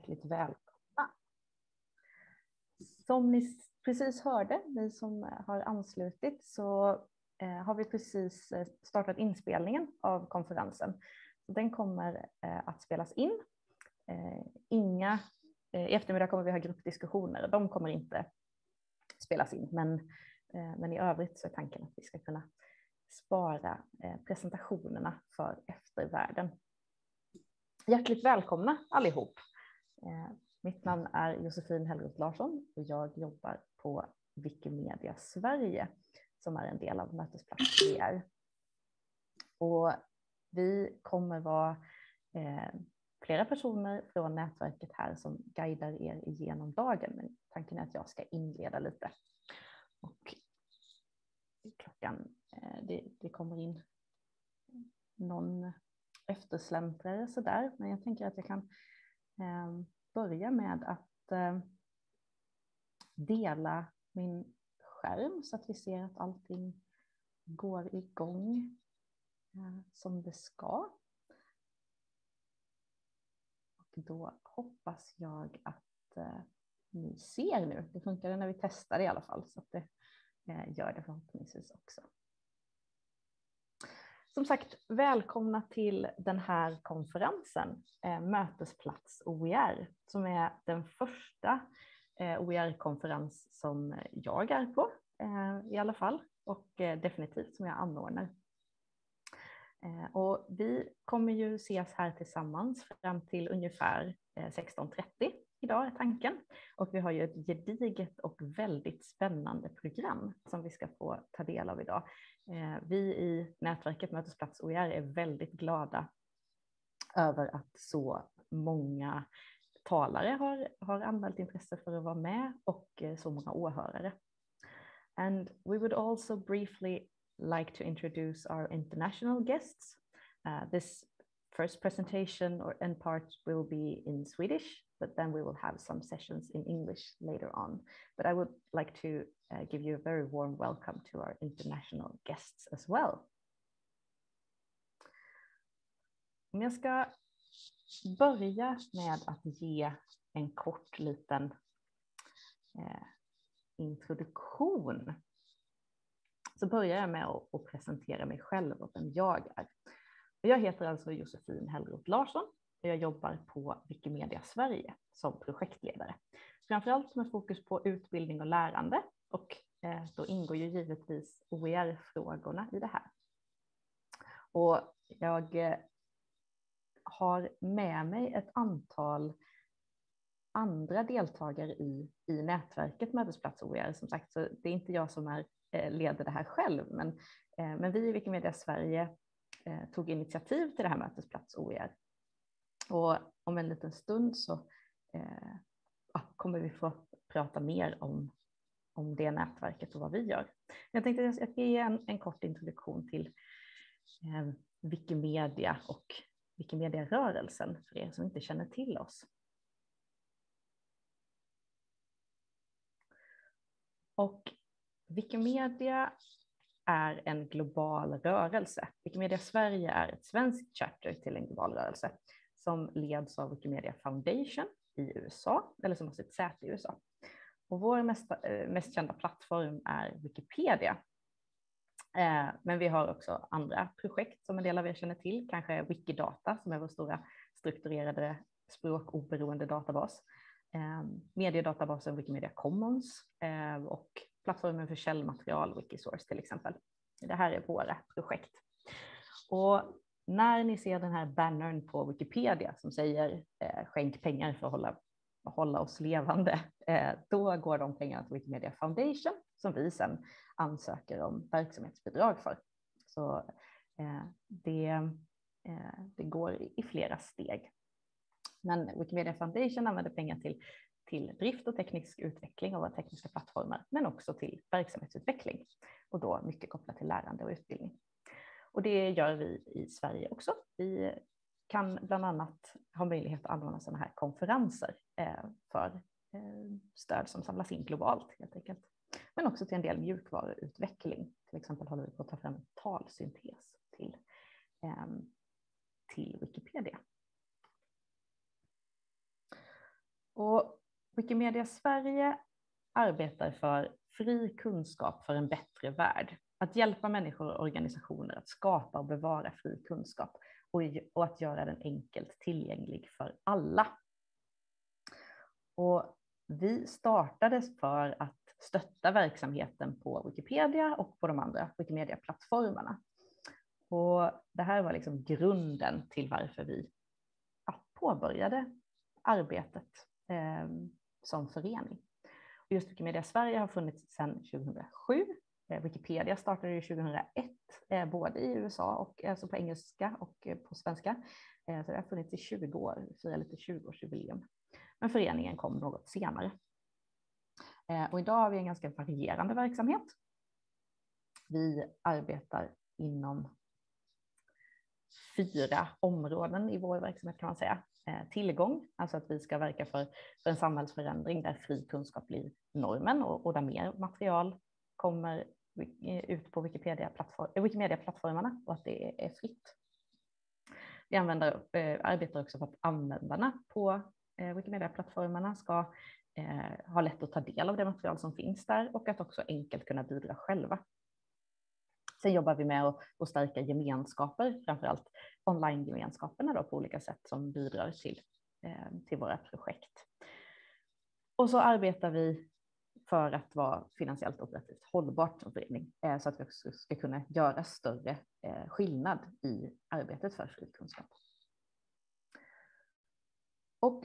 hjärtligt välkomna. Som ni precis hörde, ni som har anslutit, så har vi precis startat inspelningen av konferensen. Den kommer att spelas in. I eftermiddag kommer vi ha gruppdiskussioner. De kommer inte spelas in, men i övrigt så är tanken att vi ska kunna spara presentationerna för eftervärlden. Hjärtligt välkomna allihop. Mitt namn är Josefin Hellroth Larsson och jag jobbar på Wikimedia Sverige som är en del av Mötesplats VR. Och vi kommer vara flera personer från nätverket här som guidar er igenom dagen. Men tanken är att jag ska inleda lite. Och klockan, det kommer in någon eftersläntrare sådär. Men jag tänker att jag kan börja med att dela min skärm så att vi ser att allting går igång som det ska. Och då hoppas jag att ni ser nu. Det funkade när vi testade i alla fall, så att det gör det förhoppningsvis också. Som sagt, välkomna till den här konferensen, Mötesplats OER, som är den första OER-konferens som jag är på i alla fall, och definitivt som jag anordnar. Och vi kommer ju ses här tillsammans fram till ungefär 16:30 idag är tanken. Och vi har ju ett gediget och väldigt spännande program som vi ska få ta del av idag. Vi i nätverket Mötesplats OER är väldigt glada över att så många talare har anmält intresse för att vara med och så många åhörare. And we would also briefly like to introduce our international guests. This first presentation and part will be in Swedish, but then we will have some sessions in English later on. But I would like to give you a very warm welcome to our international guests as well. Om jag ska börja med att ge en kort liten introduktion, så börjar jag med att presentera mig själv och vem jag är. Jag heter alltså Josefin Hellroth Larsson och jag jobbar på Wikimedia Sverige som projektledare. Framförallt med fokus på utbildning och lärande, och då ingår ju givetvis OER-frågorna i det här. Och jag har med mig ett antal andra deltagare i nätverket Mötesplats OER. Som sagt, så det är inte jag som leder det här själv, men vi i Wikimedia Sverige tog initiativ till det här Mötesplats OER. Och om en liten stund så kommer vi få prata mer om det nätverket och vad vi gör. Jag tänkte att jag ska ge en kort introduktion till Wikimedia och Wikimedia-rörelsen för er som inte känner till oss. Och Wikimedia är en global rörelse. Wikimedia Sverige är ett svenskt chapter till en global rörelse som leds av Wikimedia Foundation i USA, eller som har sitt säte i USA. Och vår mest kända plattform är Wikipedia. Men vi har också andra projekt som en del av er känner till, kanske Wikidata som är vår stora strukturerade språkoberoende databas. Mediedatabasen Wikimedia Commons och plattformen för källmaterial Wikisource till exempel. Det här är våra projekt. Och när ni ser den här bannern på Wikipedia som säger skänk pengar för att hålla oss levande, då går de pengarna till Wikimedia Foundation som vi sedan ansöker om verksamhetsbidrag för. Så det går i flera steg. Men Wikimedia Foundation använder pengar till drift och teknisk utveckling av våra tekniska plattformar, men också till verksamhetsutveckling och då mycket kopplat till lärande och utbildning. Och det gör vi i Sverige också. Vi kan bland annat ha möjlighet att anordna sådana här konferenser för stöd som samlas in globalt helt enkelt. Men också till en del mjukvaruutveckling. Till exempel håller vi på att ta fram en talsyntes till Wikipedia. Och Wikimedia Sverige arbetar för fri kunskap för en bättre värld. Att hjälpa människor och organisationer att skapa och bevara fri kunskap och att göra den enkelt tillgänglig för alla. Och vi startades för att stötta verksamheten på Wikipedia och på de andra Wikimedia-plattformarna. Och det här var liksom grunden till varför vi påbörjade arbetet som förening. Och just Wikimedia Sverige har funnits sedan 2007. Wikipedia startade ju 2001, både i USA och alltså på engelska och på svenska. Så det har funnits i 20 år, firar lite 20-årsjubileum. Men föreningen kom något senare. Och idag har vi en ganska varierande verksamhet. Vi arbetar inom 4 områden i vår verksamhet kan man säga. Tillgång, alltså att vi ska verka för en samhällsförändring där fri kunskap blir normen och där mer material kommer ut på Wikimedia-plattformarna och att det är fritt. Vi arbetar också för att användarna på Wikimedia-plattformarna ska ha lätt att ta del av det material som finns där och att också enkelt kunna bidra själva. Sen jobbar vi med att stärka gemenskaper, framförallt online-gemenskaperna då, på olika sätt som bidrar till våra projekt. Och så arbetar vi för att vara finansiellt operativt hållbart som förening, så att vi också ska kunna göra större skillnad i arbetet för fri kunskap. Och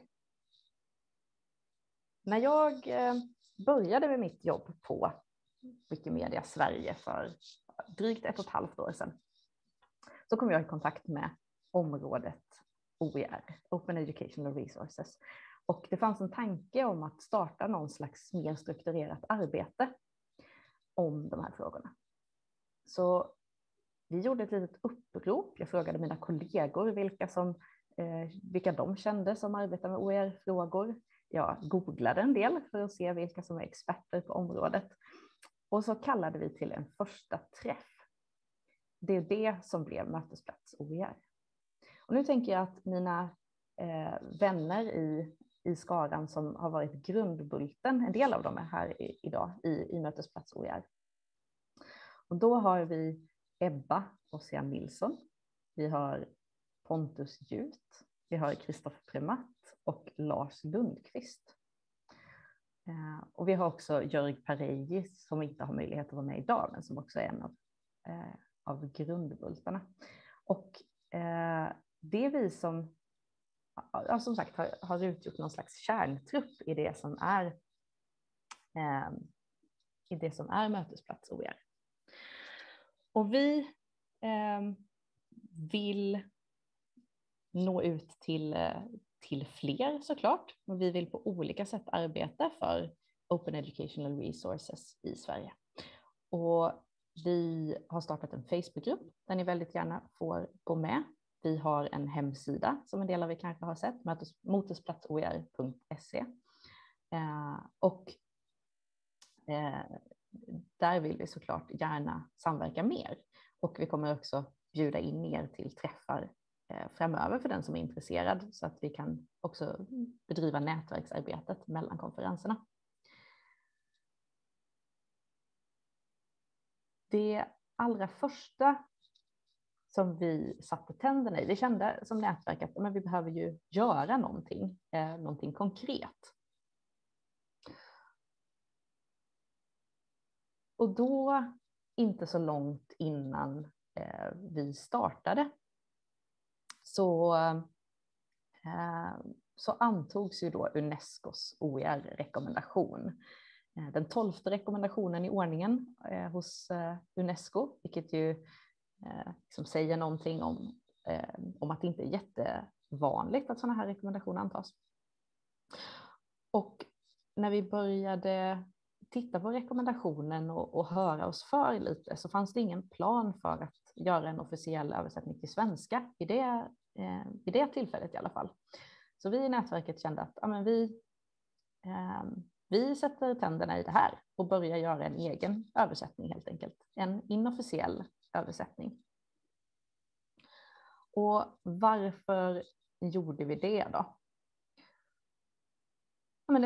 när jag började med mitt jobb på Wikimedia Sverige för drygt 1,5 år sedan, så kom jag i kontakt med området OER, Open Educational Resources. Och det fanns en tanke om att starta någon slags mer strukturerat arbete om de här frågorna. Så vi gjorde ett litet upprop. Jag frågade mina kollegor vilka de kände som arbetar med OER-frågor. Jag googlade en del för att se vilka som är experter på området. Och så kallade vi till en första träff. Det är det som blev Mötesplats OER. Och nu tänker jag att mina vänner i skaran som har varit grundbulten, en del av dem är här idag i Mötesplats OER. Och då har vi Ebba Ossian Nilsson, vi har Pontus Jut, vi har Kristoffer Primat och Lars Lundqvist. Och vi har också Jörg Pareji som inte har möjlighet att vara med idag, men som också är en av grundbultarna. Och det är vi som sagt har utgjort någon slags kärntrupp i det som är Mötesplats OER. Och vi vill nå ut till fler såklart. Och vi vill på olika sätt arbeta för Open Educational Resources i Sverige. Och vi har startat en Facebookgrupp där ni väldigt gärna får gå med. Vi har en hemsida som en del av er kanske har sett, motesplatsoer.se. Och där vill vi såklart gärna samverka mer. Och vi kommer också bjuda in er till träffar framöver för den som är intresserad, så att vi kan också bedriva nätverksarbetet mellan konferenserna. Det allra första som vi satte tänderna i, vi kände som nätverk att men vi behöver ju göra någonting konkret. Och då, inte så långt innan vi startade, så antogs ju då Unescos OER-rekommendation. Den 12:e rekommendationen i ordningen hos Unesco, vilket ju liksom säger någonting om att det inte är jättevanligt att sådana här rekommendationer antas. Och när vi började titta på rekommendationen och höra oss för lite, så fanns det ingen plan för att göra en officiell översättning till svenska vid det tillfället i alla fall. Så vi i nätverket kände att vi sätter tänderna i det här och börjar göra en egen översättning helt enkelt. En inofficiell översättning. Och varför gjorde vi det då? men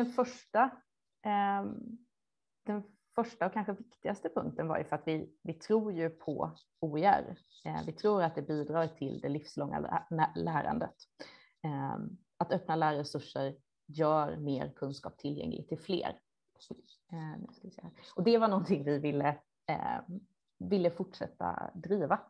den första och kanske viktigaste punkten var ju för att vi tror ju på OER. Vi tror att det bidrar till det livslånga lärandet. Att öppna lärresurser gör mer kunskap tillgänglig till fler. Och det var någonting vi ville fortsätta driva.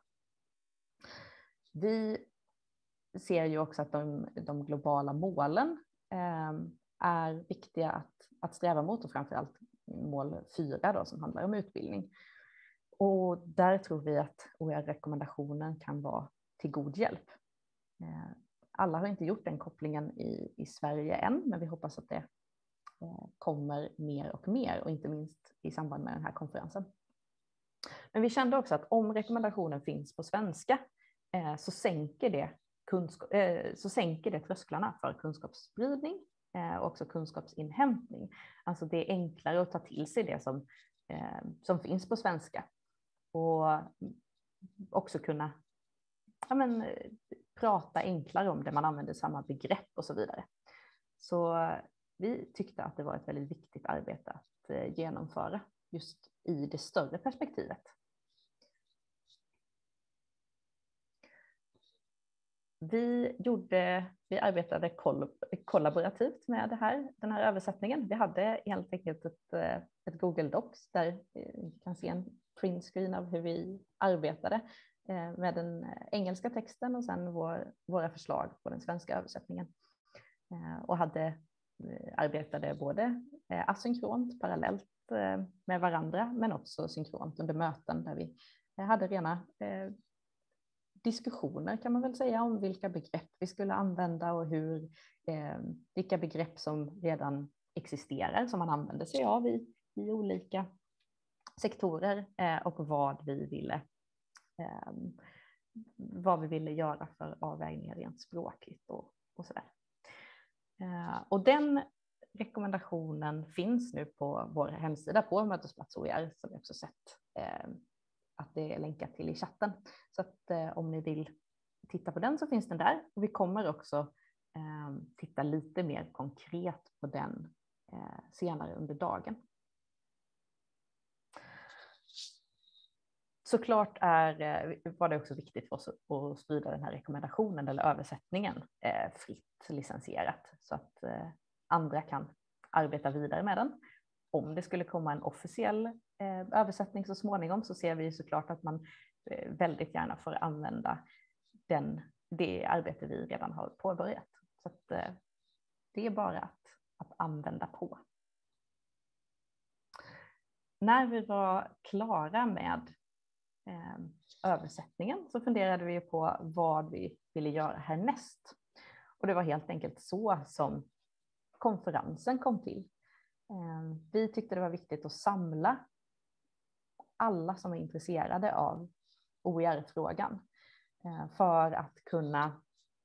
Vi ser ju också att de globala målen är viktiga att sträva mot, och framförallt mål 4 då, som handlar om utbildning. Och där tror vi att OER-rekommendationen kan vara till god hjälp. Alla har inte gjort den kopplingen i Sverige än, men vi hoppas att det kommer mer och mer, och inte minst i samband med den här konferensen. Men vi kände också att om rekommendationen finns på svenska så sänker det trösklarna för kunskapsspridning och också kunskapsinhämtning. Alltså det är enklare att ta till sig det som finns på svenska, och också kunna prata enklare om det, man använder samma begrepp och så vidare. Så vi tyckte att det var ett väldigt viktigt arbete att genomföra just i det större perspektivet. Vi arbetade kollaborativt med den här översättningen. Vi hade helt enkelt ett Google Docs där vi kan se en print screen av hur vi arbetade med den engelska texten och sen våra förslag på den svenska översättningen. Och arbetade både asynkront, parallellt med varandra, men också synkront under möten där vi hade rena diskussioner, kan man väl säga, om vilka begrepp vi skulle använda och vilka begrepp som redan existerar som man använder sig av i olika sektorer, och vad vi ville göra för avvägningar rent språkligt och sådär. Och den rekommendationen finns nu på vår hemsida på Mötesplats OER, som vi också sett att det är länkat till i chatten. Så att om ni vill titta på den så finns den där. Och vi kommer också titta lite mer konkret på den senare under dagen. Såklart var det också viktigt för oss att sprida den här rekommendationen eller översättningen fritt licensierat, så att andra kan arbeta vidare med den. Om det skulle komma en officiell översättning så småningom, så ser vi såklart att man väldigt gärna får använda det arbete vi redan har påbörjat. Så att det är bara att använda på. När vi var klara med översättningen så funderade vi på vad vi ville göra härnäst. Och det var helt enkelt så som konferensen kom till. Vi tyckte det var viktigt att samla alla som är intresserade av OER-frågan för att kunna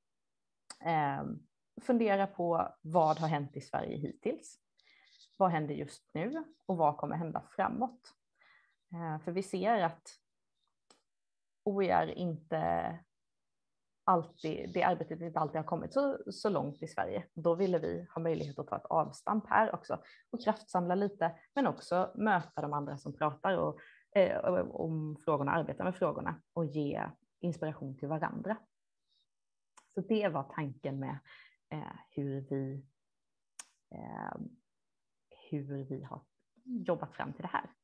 fundera på vad har hänt i Sverige hittills, vad händer just nu och vad kommer hända framåt. För vi ser att OER inte alltid, det arbetet inte alltid har kommit så långt i Sverige. Då ville vi ha möjlighet att ta ett avstamp här också och kraftsamla lite, men också möta de andra som pratar om frågorna, arbetar med frågorna och ge inspiration till varandra. Så det var tanken med hur vi har jobbat fram till det här.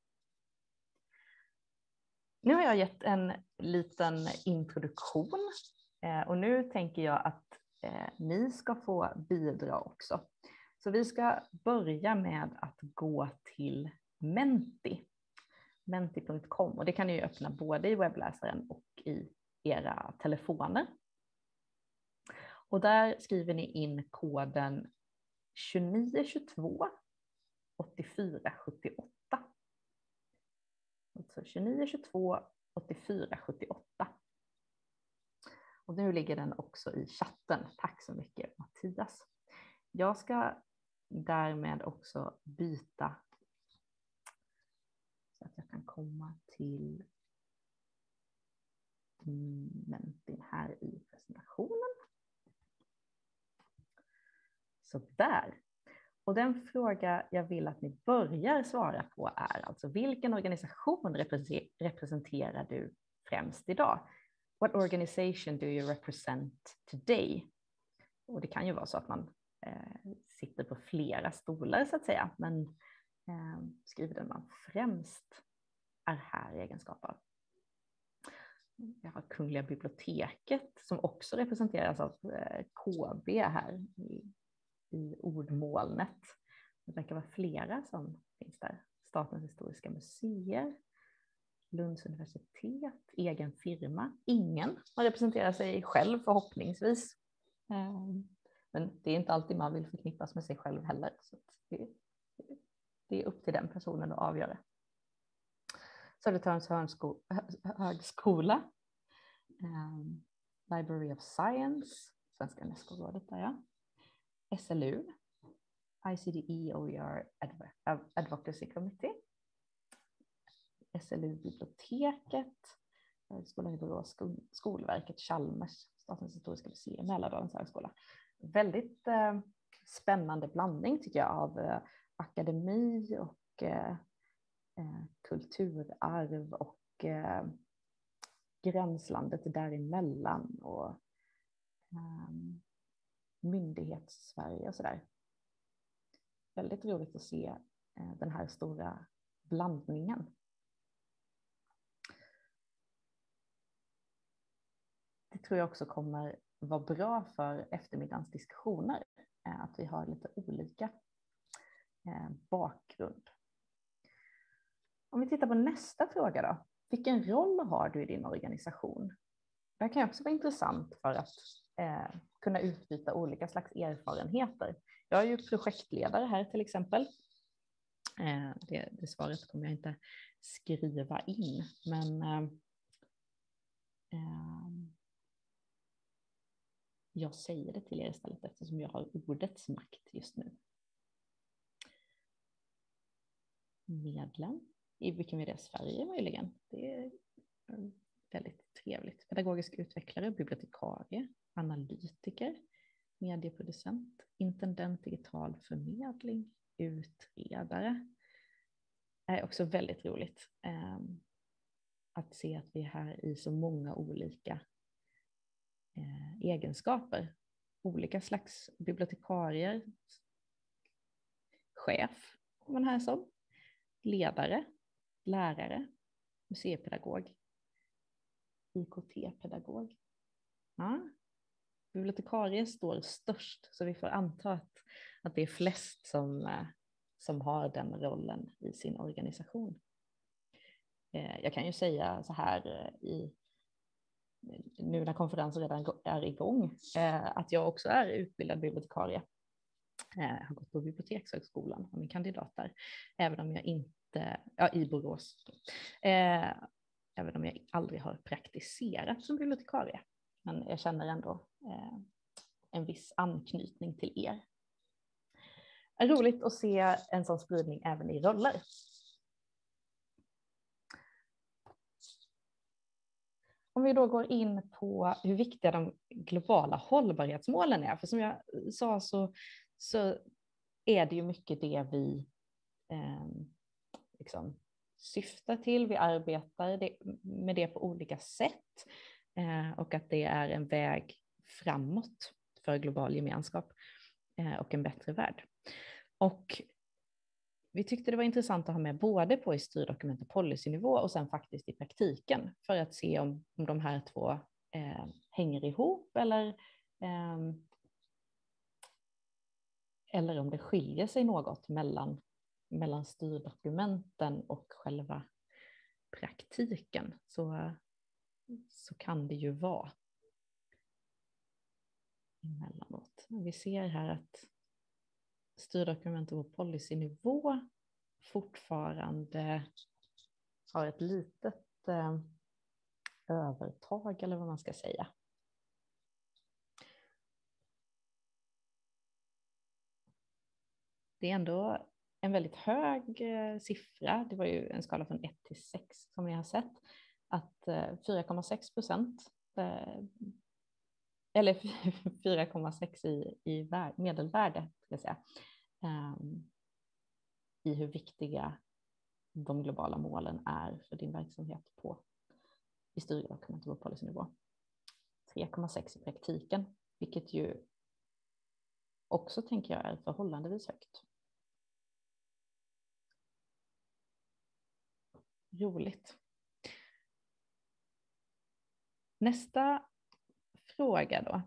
Nu har jag gett en liten introduktion och nu tänker jag att ni ska få bidra också. Så vi ska börja med att gå till menti.com, och det kan ni ju öppna både i webbläsaren och i era telefoner. Och där skriver ni in koden 2922 8478. Alltså 2922 8478. Och nu ligger den också i chatten. Tack så mycket, Mattias. Jag ska därmed också byta så att jag kan komma till Mentin här i presentationen. Så där. Och den fråga jag vill att ni börjar svara på är alltså vilken organisation representerar du främst idag? What organization do you represent today? Och det kan ju vara så att man sitter på flera stolar så att säga, men skriver den man främst är här i egenskap av. Jag har Kungliga biblioteket som också representeras av KB här i ordmolnet. Det verkar vara flera som finns där. Statens historiska museer, Lunds universitet, egen firma. Ingen har representerat sig själv förhoppningsvis. Men det är inte alltid man vill förknippas med sig själv heller. Så det är upp till den personen att avgöra. Södertörns högskola, Library of Science, Svenska Unesco-rådet där ja. SLU, ICDE OER Advocacy Committee, SLU-biblioteket, Högskolan i Borås, Skolverket, Chalmers, Statens historiska museum, Mälardalens högskola. Väldigt spännande blandning tycker jag av akademi och kulturarv och gränslandet däremellan och myndighets-Sverige och sådär. Väldigt roligt att se den här stora blandningen. Det tror jag också kommer vara bra för eftermiddagens diskussioner, att vi har lite olika bakgrund. Om vi tittar på nästa fråga då. Vilken roll har du i din organisation? Det här kan också vara intressant för att kunna utbyta olika slags erfarenheter. Jag är ju projektledare här till exempel. Det svaret kommer jag inte skriva in, men jag säger det till er istället eftersom jag har ordets makt just nu. Medlem i Wikimedia Sverige möjligen. Det är väldigt trevligt. Pedagogisk utvecklare, bibliotekarie, analytiker, medieproducent, intendent digital förmedling, utredare. Det är också väldigt roligt att se att vi är här i så många olika egenskaper. Olika slags bibliotekarier, chef, om man här som, ledare, lärare, museipedagog, IKT-pedagog. Ja. Bibliotekarie står störst, så vi får anta att det är flest som har den rollen i sin organisation. Jag kan ju säga så här nu när konferensen redan är igång, att jag också är utbildad bibliotekarie. Jag har gått på Bibliotekshögskolan och min kandidat där, även om jag inte, i Borås, även om jag aldrig har praktiserat som bibliotekarie. Men jag känner ändå en viss anknytning till er. Det är roligt att se en sån spridning även i roller. Om vi då går in på hur viktiga de globala hållbarhetsmålen är, för som jag sa så är det ju mycket det vi liksom syftar till. Vi arbetar med det på olika sätt och att det är en väg framåt för global gemenskap och en bättre värld. Och vi tyckte det var intressant att ha med både på i styrdokument och policynivå och sen faktiskt i praktiken för att se om de här två hänger ihop eller om det skiljer sig något mellan styrdokumenten och själva praktiken. Så kan det ju vara emellanåt. Vi ser här att styrdokumentet på policynivå fortfarande har ett litet övertag eller vad man ska säga. Det är ändå en väldigt hög siffra. Det var ju en skala från 1 till 6 som vi har sett. Att 4,6%, eller 4,6 i medelvärde ska jag säga, i hur viktiga de globala målen är för din verksamhet i styrdokument och på policynivå. 3,6 i praktiken, vilket ju också tänker jag är förhållandevis högt. Roligt. Nästa fråga då.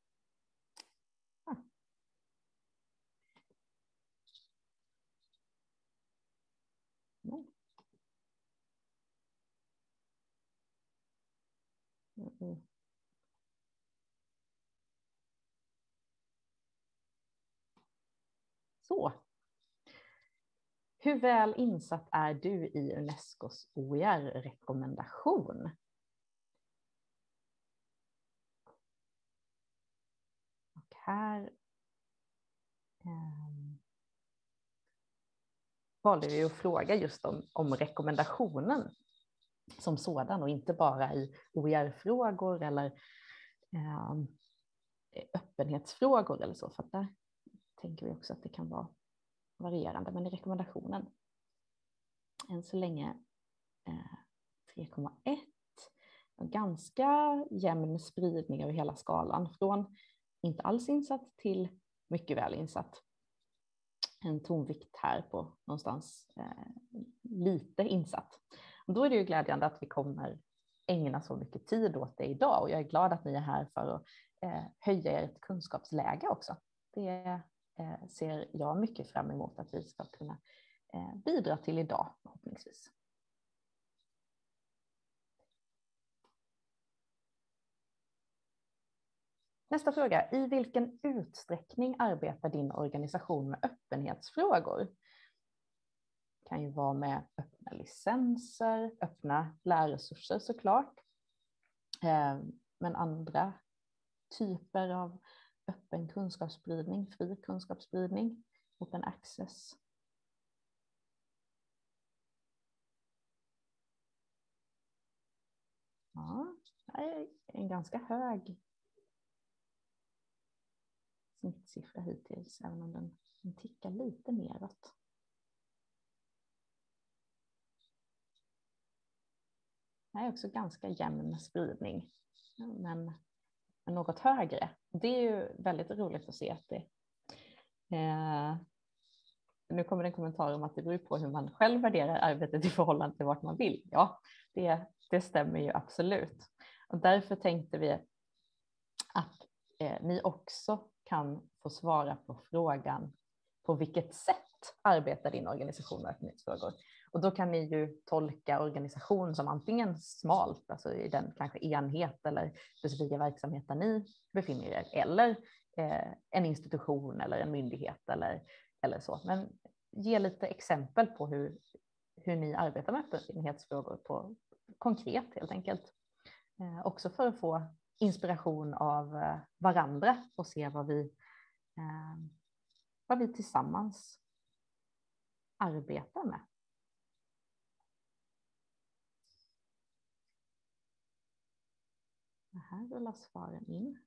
Så. Hur väl insatt är du i Unescos OER-rekommendation? Och här valde vi att fråga just om rekommendationen som sådan och inte bara i OER-frågor eller öppenhetsfrågor eller så, för att där tänker vi också att det kan vara varierande, men i rekommendationen än så länge 3,1, ganska jämn spridning över hela skalan från inte alls insatt till mycket väl insatt. En tonvikt här på någonstans lite insatt. Och då är det ju glädjande att vi kommer ägna så mycket tid åt det idag, och jag är glad att ni är här för att höja ert kunskapsläge också. Det ser jag mycket fram emot att vi ska kunna bidra till idag, förhoppningsvis. Nästa fråga. I vilken utsträckning arbetar din organisation med öppenhetsfrågor? Det kan ju vara med öppna licenser, öppna lärresurser såklart. Men andra typer av öppen kunskapsspridning, fri kunskapsspridning, open access. Ja, det är en ganska hög snittsiffra hittills, även om den tickar lite neråt. Det är också ganska jämn spridning, men något högre. Det är ju väldigt roligt att se att det nu kommer det en kommentar om att det beror på hur man själv värderar arbetet i förhållande till vart man vill. Ja, det stämmer ju absolut. Och därför tänkte vi att ni också kan få svara på frågan på vilket sätt arbetar din organisation med öppenhetsfrågor. Och då kan ni ju tolka organisation som antingen smalt, alltså i den kanske enhet eller specifika verksamhet där ni befinner er, eller en institution eller en myndighet eller så. Men ge lite exempel på hur ni arbetar med öppenhetsfrågor på konkret helt enkelt. Också för att få inspiration av varandra och se vad vi tillsammans arbetar med. Här rullar svaren in.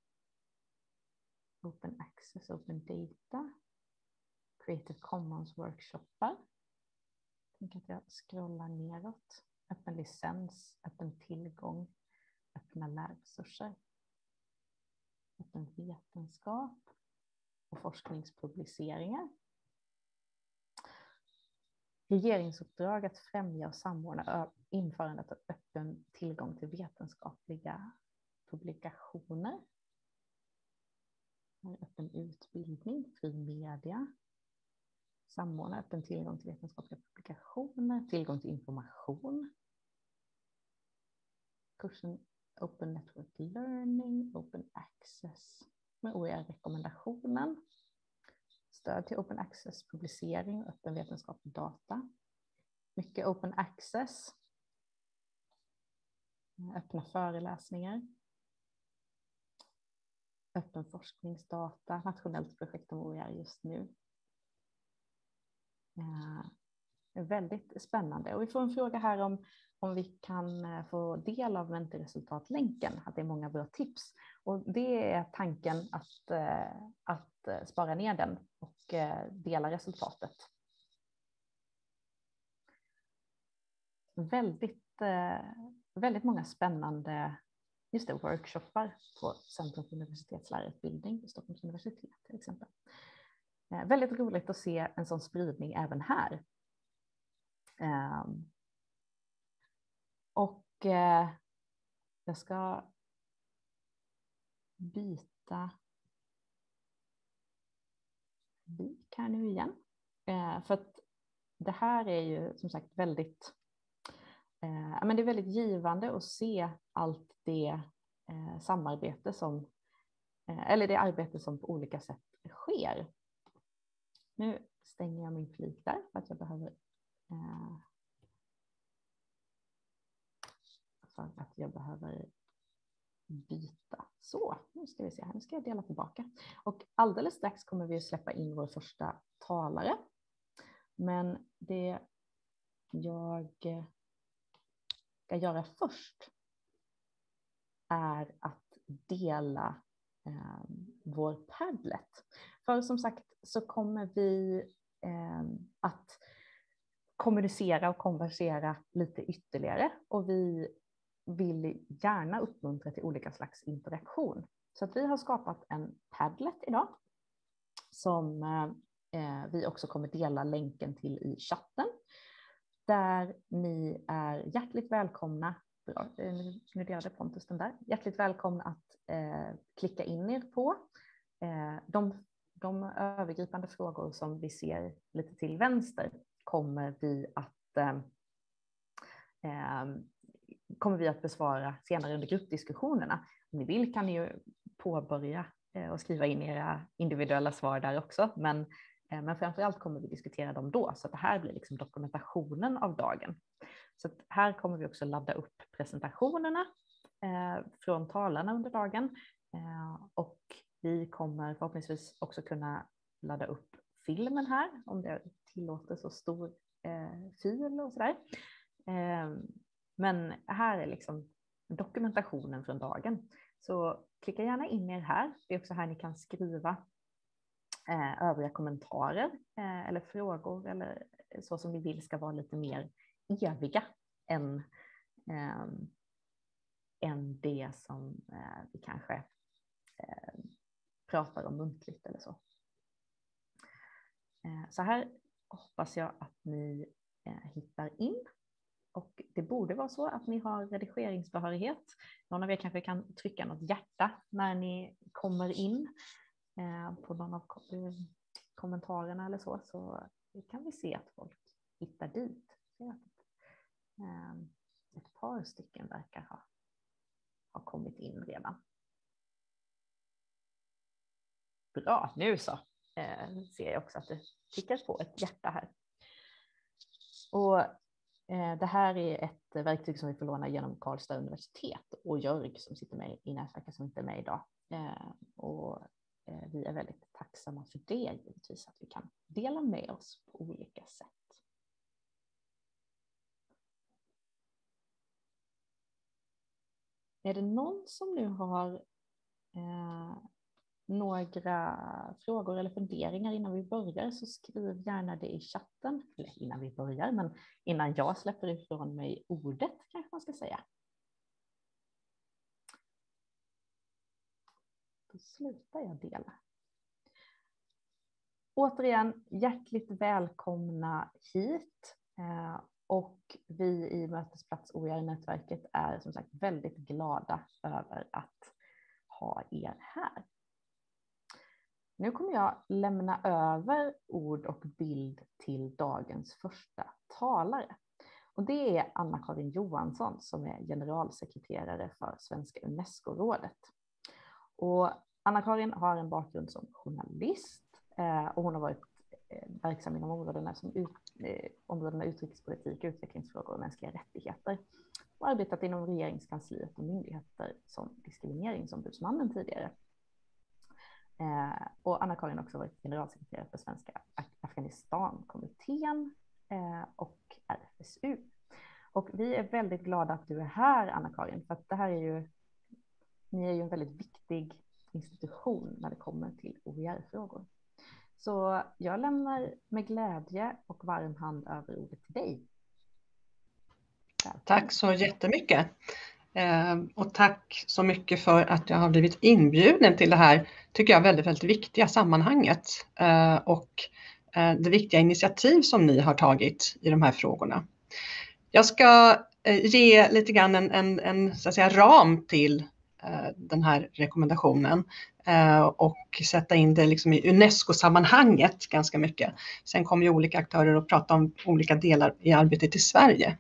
Open access, open data. Creative Commons workshoppar. Tänk att jag scrollar neråt. Öppen licens, öppen tillgång, öppna lärresurser. Öppen vetenskap och forskningspubliceringar. Regeringsuppdrag att främja och samordna införandet av öppen tillgång till vetenskapliga publikationer. Öppen utbildning, fri media. Samordna öppen tillgång till vetenskapliga publikationer, tillgång till information. Kursen Open Network Learning, Open Access med OER-rekommendationen. Stöd till Open Access, publicering och öppen vetenskaplig data. Mycket Open Access. Öppna föreläsningar. Öppen forskningsdata, nationellt projekt om OER just nu. är väldigt spännande. Och vi får en fråga här om vi kan få del av mentorresultatlänken, att det är många bra tips. Och det är tanken att spara ner den och dela resultatet. Väldigt många spännande workshoppar på Centrum för universitetslärarutbildning vid Stockholms universitet till exempel. Väldigt roligt att se en sån spridning även här. Och jag ska byta vik här nu igen. För att det här är ju som sagt väldigt, men det är väldigt givande att se allt det samarbete som, eller det arbete som på olika sätt sker. Nu stänger jag min flik där för att jag behöver byta. Så, nu ska vi se här. Nu ska jag dela tillbaka. Och alldeles strax kommer vi att släppa in vår första talare. Men det jag ska göra först är att dela vår Padlet. För som sagt så kommer vi att kommunicera och konversera lite ytterligare, och vi vill gärna uppmuntra till olika slags interaktion. Så att vi har skapat en Padlet idag som vi också kommer dela länken till i chatten, där ni är hjärtligt välkomna. Nu delade Pontus den där. Hjärtligt välkomna att klicka in er på de övergripande frågor som vi ser lite till vänster kommer vi att besvara senare under gruppdiskussionerna. Om ni vill kan ni ju påbörja och skriva in era individuella svar där också, men framförallt kommer vi diskutera dem då, så att det här blir liksom dokumentationen av dagen. Så att här kommer vi också ladda upp presentationerna från talarna under dagen, och vi kommer förhoppningsvis också kunna ladda upp filmen här, om det tillåter så stor fil och sådär. Men här är liksom dokumentationen från dagen. Så klicka gärna in er här. Det är också här ni kan skriva övriga kommentarer eller frågor eller så som vi vill ska vara lite mer eviga än det som vi kanske pratar om muntligt eller så. Så här hoppas jag att ni hittar in. Och det borde vara så att ni har redigeringsbehörighet. Någon av er kanske kan trycka något hjärta när ni kommer in på någon av kommentarerna eller så. Så kan vi se att folk hittar dit. Ett par stycken verkar ha kommit in redan. Bra, nu så ser jag också att det tickar på ett hjärta här. Och det här är ett verktyg som vi får låna genom Karlstad universitet, och Jörg som sitter med i nätverket som inte är med idag. Och vi är väldigt tacksamma för det, givetvis, att vi kan dela med oss på olika sätt. Är det någon som nu har några frågor eller funderingar innan vi börjar, så skriv gärna det i chatten. Eller innan vi börjar, men innan jag släpper ifrån mig ordet kanske man ska säga. Då slutar jag dela. Återigen, hjärtligt välkomna hit. Och vi i Mötesplats OER-nätverket är som sagt väldigt glada över att ha er här. Nu kommer jag lämna över ord och bild till dagens första talare. Och det är Anna-Karin Johansson som är generalsekreterare för Svenska UNESCO-rådet. Och Anna-Karin har en bakgrund som journalist och hon har varit verksam inom områdena utrikespolitik, utvecklingsfrågor och mänskliga rättigheter. Och arbetat inom regeringskansliet och myndigheter som diskrimineringsombudsmannen tidigare. Och Anna-Karin har också varit generalsekreterare för Svenska Afghanistankommittén och RFSU. Och vi är väldigt glada att du är här, Anna-Karin, för att det här är ju, ni är ju en väldigt viktig institution när det kommer till OER-frågor. Så jag lämnar med glädje och varm hand över ordet till dig. Välkommen. Tack så jättemycket. Och tack så mycket för att jag har blivit inbjuden till det här, tycker jag, väldigt, väldigt viktiga sammanhanget. Och det viktiga initiativ som ni har tagit i de här frågorna. Jag ska ge lite grann en så att säga, ram till den här rekommendationen och sätta in det liksom i UNESCO-sammanhanget ganska mycket. Sen kommer ju olika aktörer att prata om olika delar i arbetet i Sverige.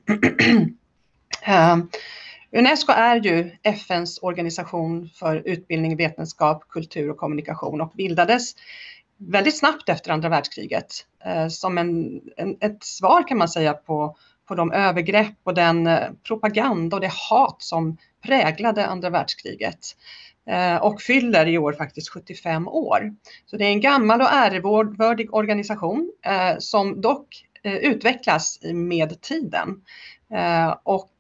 UNESCO är ju FN:s organisation för utbildning, vetenskap, kultur och kommunikation och bildades väldigt snabbt efter andra världskriget som ett svar, kan man säga, på de övergrepp och den propaganda och det hat som präglade andra världskriget. Och fyller i år faktiskt 75 år. Så det är en gammal och ärevördig organisation som dock utvecklas med tiden. Och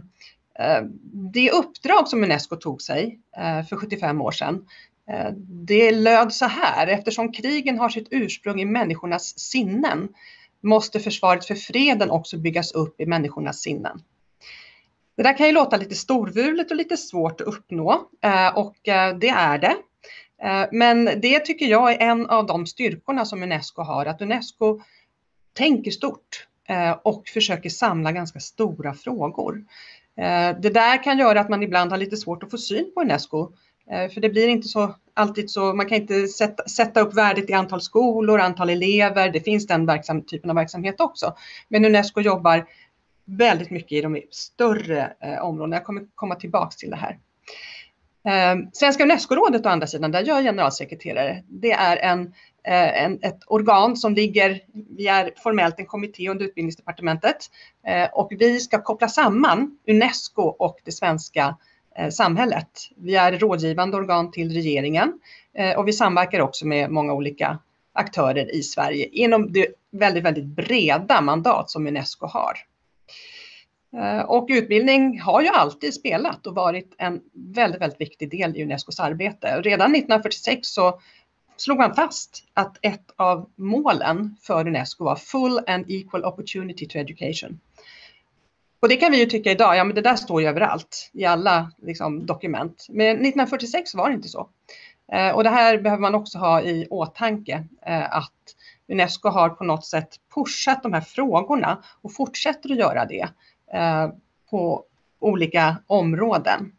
det uppdrag som UNESCO tog sig för 75 år sedan, det löd så här: eftersom krigen har sitt ursprung i människornas sinnen måste försvaret för freden också byggas upp i människornas sinnen. Det där kan ju låta lite storvulet och lite svårt att uppnå, och det är det. Men det tycker jag är en av de styrkorna som UNESCO har, att UNESCO tänker stort och försöker samla ganska stora frågor. Det där kan göra att man ibland har lite svårt att få syn på UNESCO. För det blir inte så alltid så, man kan inte sätta upp värdet i antal skolor, antal elever. Det finns den typen av verksamhet också. Men UNESCO jobbar väldigt mycket i de större områdena. Jag kommer komma tillbaka till det här. Svenska UNESCO-rådet å andra sidan, där jag är generalsekreterare. Det är ett organ som ligger, vi är formellt en kommitté under utbildningsdepartementet. Och vi ska koppla samman UNESCO och det svenska samhället. Vi är rådgivande organ till regeringen och vi samverkar också med många olika aktörer i Sverige inom det väldigt, väldigt breda mandat som UNESCO har. Och utbildning har ju alltid spelat och varit en väldigt, väldigt viktig del i UNESCOs arbete. Redan 1946 så slog man fast att ett av målen för UNESCO var full and equal opportunity to education. Och det kan vi ju tycka idag, ja men det där står ju överallt i alla liksom, dokument. Men 1946 var det inte så. Och det här behöver man också ha i åtanke, att UNESCO har på något sätt pushat de här frågorna och fortsätter att göra det på olika områden.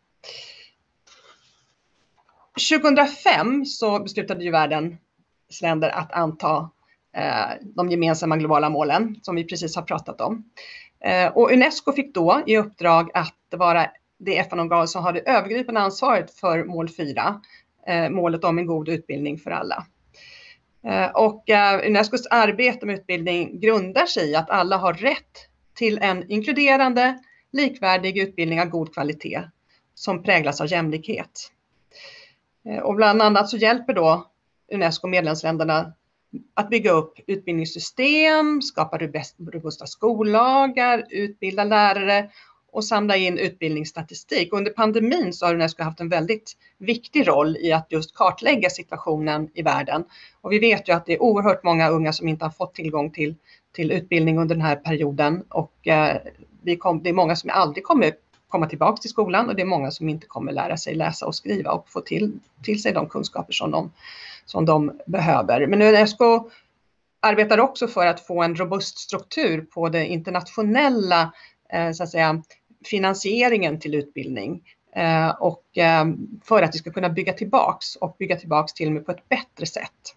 2005 så beslutade ju världens länder att anta de gemensamma globala målen som vi precis har pratat om. Och UNESCO fick då i uppdrag att vara det FN-organ som har det övergripande ansvaret för mål 4, målet om en god utbildning för alla. Och UNESCOs arbete med utbildning grundar sig i att alla har rätt till en inkluderande, likvärdig utbildning av god kvalitet som präglas av jämlikhet. Och bland annat så hjälper då UNESCO medlemsländerna att bygga upp utbildningssystem, skapa robusta skollagar, utbilda lärare och samla in utbildningsstatistik. Under pandemin så har UNESCO haft en väldigt viktig roll i att just kartlägga situationen i världen. Och vi vet ju att det är oerhört många unga som inte har fått tillgång till utbildning under den här perioden. Och det är många som aldrig kommer komma tillbaka till skolan och det är många som inte kommer lära sig läsa och skriva och få till sig de kunskaper som de behöver. Men UNESCO arbetar också för att få en robust struktur på det internationella så att säga, finansieringen till utbildning och för att vi ska kunna bygga tillbaks till och med på ett bättre sätt.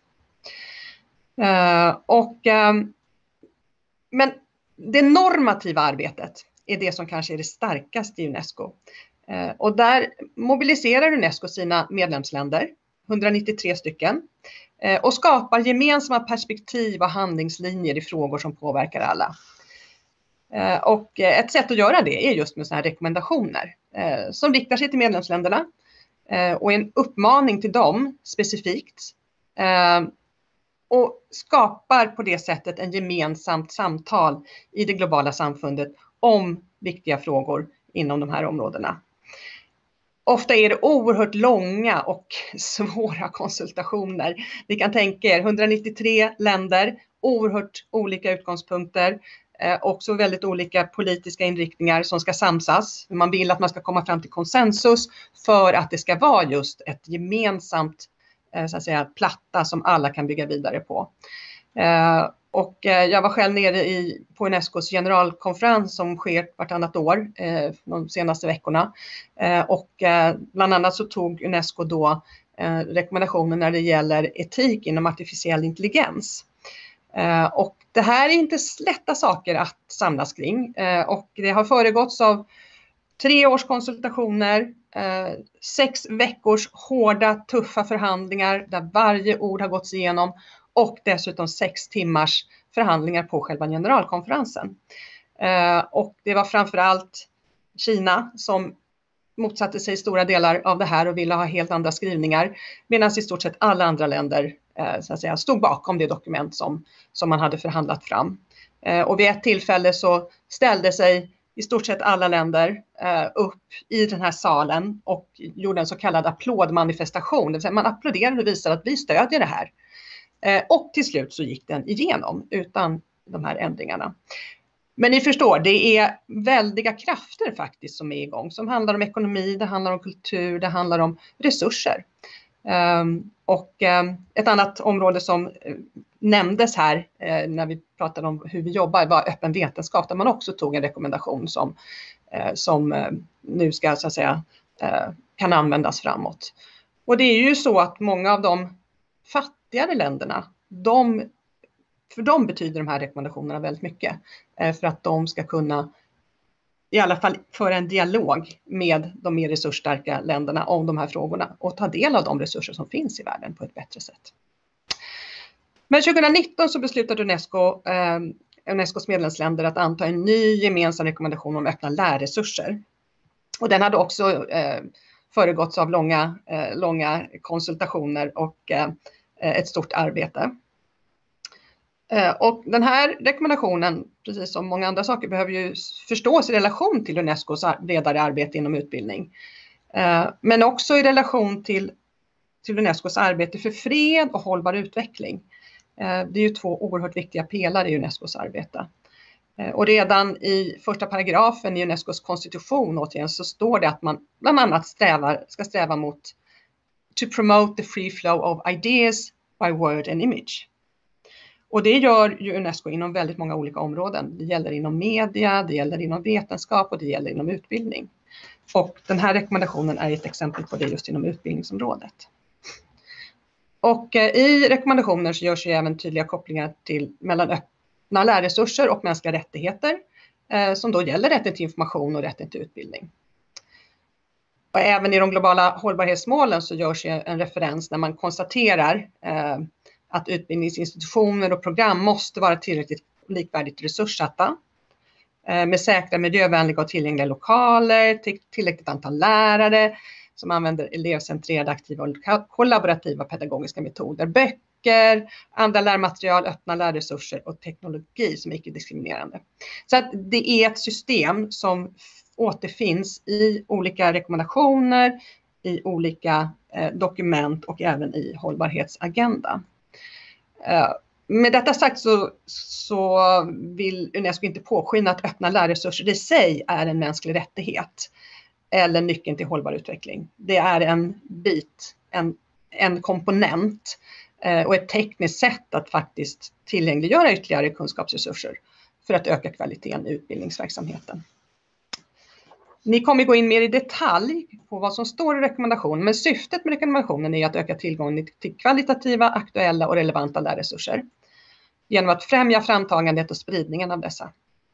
Men det normativa arbetet är det som kanske är det starkaste i UNESCO. Och där mobiliserar UNESCO sina medlemsländer, 193 stycken, och skapar gemensamma perspektiv och handlingslinjer i frågor som påverkar alla. Och ett sätt att göra det är just med sådana här rekommendationer som riktar sig till medlemsländerna och en uppmaning till dem specifikt och skapar på det sättet en gemensamt samtal i det globala samfundet om viktiga frågor inom de här områdena. Ofta är det oerhört långa och svåra konsultationer. Ni kan tänka er 193 länder, oerhört olika utgångspunkter, också väldigt olika politiska inriktningar som ska samsas. Man vill att man ska komma fram till konsensus för att det ska vara just ett gemensamt så att säga, platta som alla kan bygga vidare på. Och jag var själv nere på Unescos generalkonferens som sker vartannat år de senaste veckorna. Och bland annat så tog Unesco då rekommendationer när det gäller etik inom artificiell intelligens. Och det här är inte lätta saker att samlas kring. Och det har föregåtts av 3 års konsultationer, 6 veckors hårda, tuffa förhandlingar där varje ord har gåtts igenom och dessutom 6 timmars förhandlingar på själva generalkonferensen. Och det var framförallt Kina som motsatte sig stora delar av det här och ville ha helt andra skrivningar, medan i stort sett alla andra länder så att säga, stod bakom det dokument som man hade förhandlat fram. Och vid ett tillfälle så ställde sig i stort sett alla länder upp i den här salen och gjorde en så kallad applådmanifestation. Det vill säga man applåderade och visade att vi stödjer det här. Och till slut så gick den igenom utan de här ändringarna. Men ni förstår, det är väldiga krafter faktiskt som är igång. Som handlar om ekonomi, det handlar om kultur, det handlar om resurser. Och ett annat område som nämndes här när vi pratade om hur vi jobbar var öppen vetenskap. Där man också tog en rekommendation som nu ska så att säga kan användas framåt. Och det är ju så att många av de fattigare länderna, för dem betyder de här rekommendationerna väldigt mycket. För att de ska kunna i alla fall föra en dialog med de mer resursstarka länderna om de här frågorna. Och ta del av de resurser som finns i världen på ett bättre sätt. Men 2019 så beslutade Unescos medlemsländer att anta en ny gemensam rekommendation om öppna lärresurser. Och den hade också föregåtts av långa konsultationer och ett stort arbete. Och den här rekommendationen, precis som många andra saker, behöver ju förstås i relation till Unescos bredare arbete inom utbildning. Men också i relation till Unescos arbete för fred och hållbar utveckling. Det är ju 2 oerhört viktiga pelare i Unescos arbete. Och redan i första paragrafen i Unescos konstitution återigen så står det att man bland annat ska sträva mot to promote the free flow of ideas by word and image. Och det gör ju Unesco inom väldigt många olika områden. Det gäller inom media, det gäller inom vetenskap och det gäller inom utbildning. Och den här rekommendationen är ett exempel på det just inom utbildningsområdet. Och i rekommendationer så görs ju även tydliga kopplingar mellan öppna lärresurser och mänskliga rättigheter. Som då gäller rätten till information och rätten till utbildning. Och även i de globala hållbarhetsmålen så görs ju en referens när man konstaterar att utbildningsinstitutioner och program måste vara tillräckligt likvärdigt resurssatta. Med säkra, miljövänliga och tillgängliga lokaler, tillräckligt antal lärare som använder elevcentrerade, aktiva och kollaborativa pedagogiska metoder, böcker, andra lärmaterial, öppna lärresurser och teknologi som är icke-diskriminerande. Så att det är ett system som återfinns i olika rekommendationer, i olika dokument och även i hållbarhetsagenda. Med detta sagt så vill Unesco inte påskina att öppna lärresurser i sig är en mänsklig rättighet eller nyckeln till hållbar utveckling. Det är en bit, en komponent och ett tekniskt sätt att faktiskt tillgängliggöra ytterligare kunskapsresurser för att öka kvaliteten i utbildningsverksamheten. Ni kommer gå in mer i detalj på vad som står i rekommendationen, men syftet med rekommendationen är att öka tillgången till kvalitativa, aktuella och relevanta lärresurser genom att främja framtagandet och spridningen av dessa.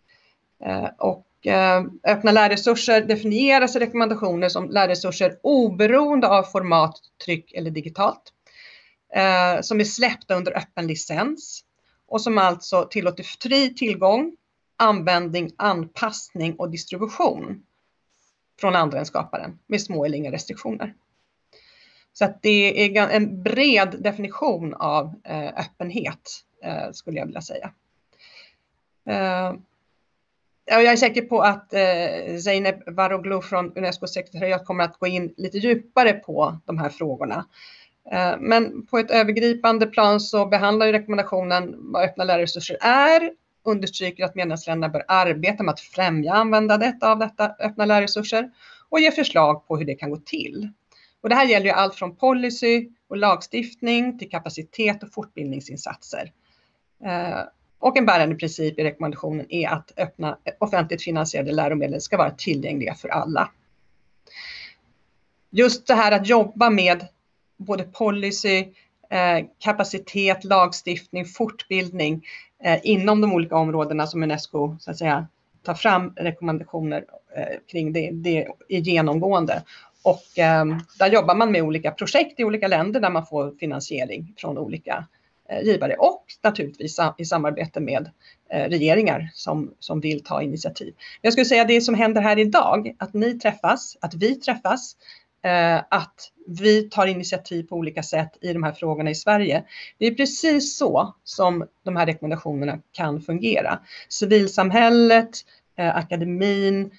Och öppna lärresurser definieras i rekommendationer som lärresurser oberoende av format, tryck eller digitalt, som är släppta under öppen licens och som alltså tillåter fri tillgång, användning, anpassning och distribution från andra än skaparen med små eller inga restriktioner. Så att det är en bred definition av öppenhet, skulle jag vilja säga. Jag är säker på att Zeynep Varoglu från Unescos sekretariat kommer att gå in lite djupare på de här frågorna. Men på ett övergripande plan så behandlar ju rekommendationen vad öppna lärresurser är, understryker att medlemsländerna bör arbeta med att främja användandet av detta öppna lärresurser och ge förslag på hur det kan gå till. Och det här gäller ju allt från policy och lagstiftning till kapacitet och fortbildningsinsatser. Och en bärande princip i rekommendationen är att öppna offentligt finansierade läromedel ska vara tillgängliga för alla. Just det här att jobba med både policy, kapacitet, lagstiftning, fortbildning inom de olika områdena som Unesco så att säga tar fram rekommendationer kring det är genomgående. Och där jobbar man med olika projekt i olika länder där man får finansiering från olika givare och naturligtvis i samarbete med regeringar som vill ta initiativ. Jag skulle säga det som händer här idag, att ni träffas, att vi träffas, att vi tar initiativ på olika sätt i de här frågorna i Sverige. Det är precis så som de här rekommendationerna kan fungera. Civilsamhället, akademin,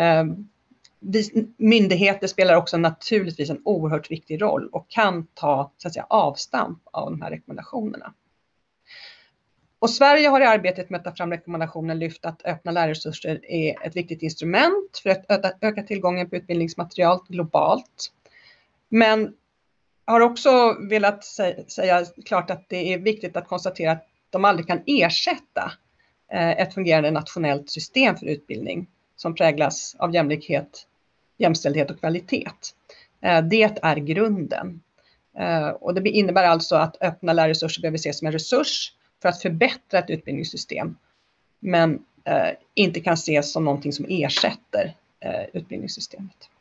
myndigheter spelar också naturligtvis en oerhört viktig roll och kan ta så att säga avstamp av de här rekommendationerna. Och Sverige har i arbetet med att ta fram rekommendationen lyft att öppna lärresurser är ett viktigt instrument för att öka tillgången på utbildningsmaterial globalt. Men har också velat säga klart att det är viktigt att konstatera att de aldrig kan ersätta ett fungerande nationellt system för utbildning som präglas av jämlikhet, jämställdhet och kvalitet. Det är grunden. Och det innebär alltså att öppna lärresurser behöver ses som en resurs för att förbättra ett utbildningssystem. Men inte kan ses som någonting som ersätter utbildningssystemet.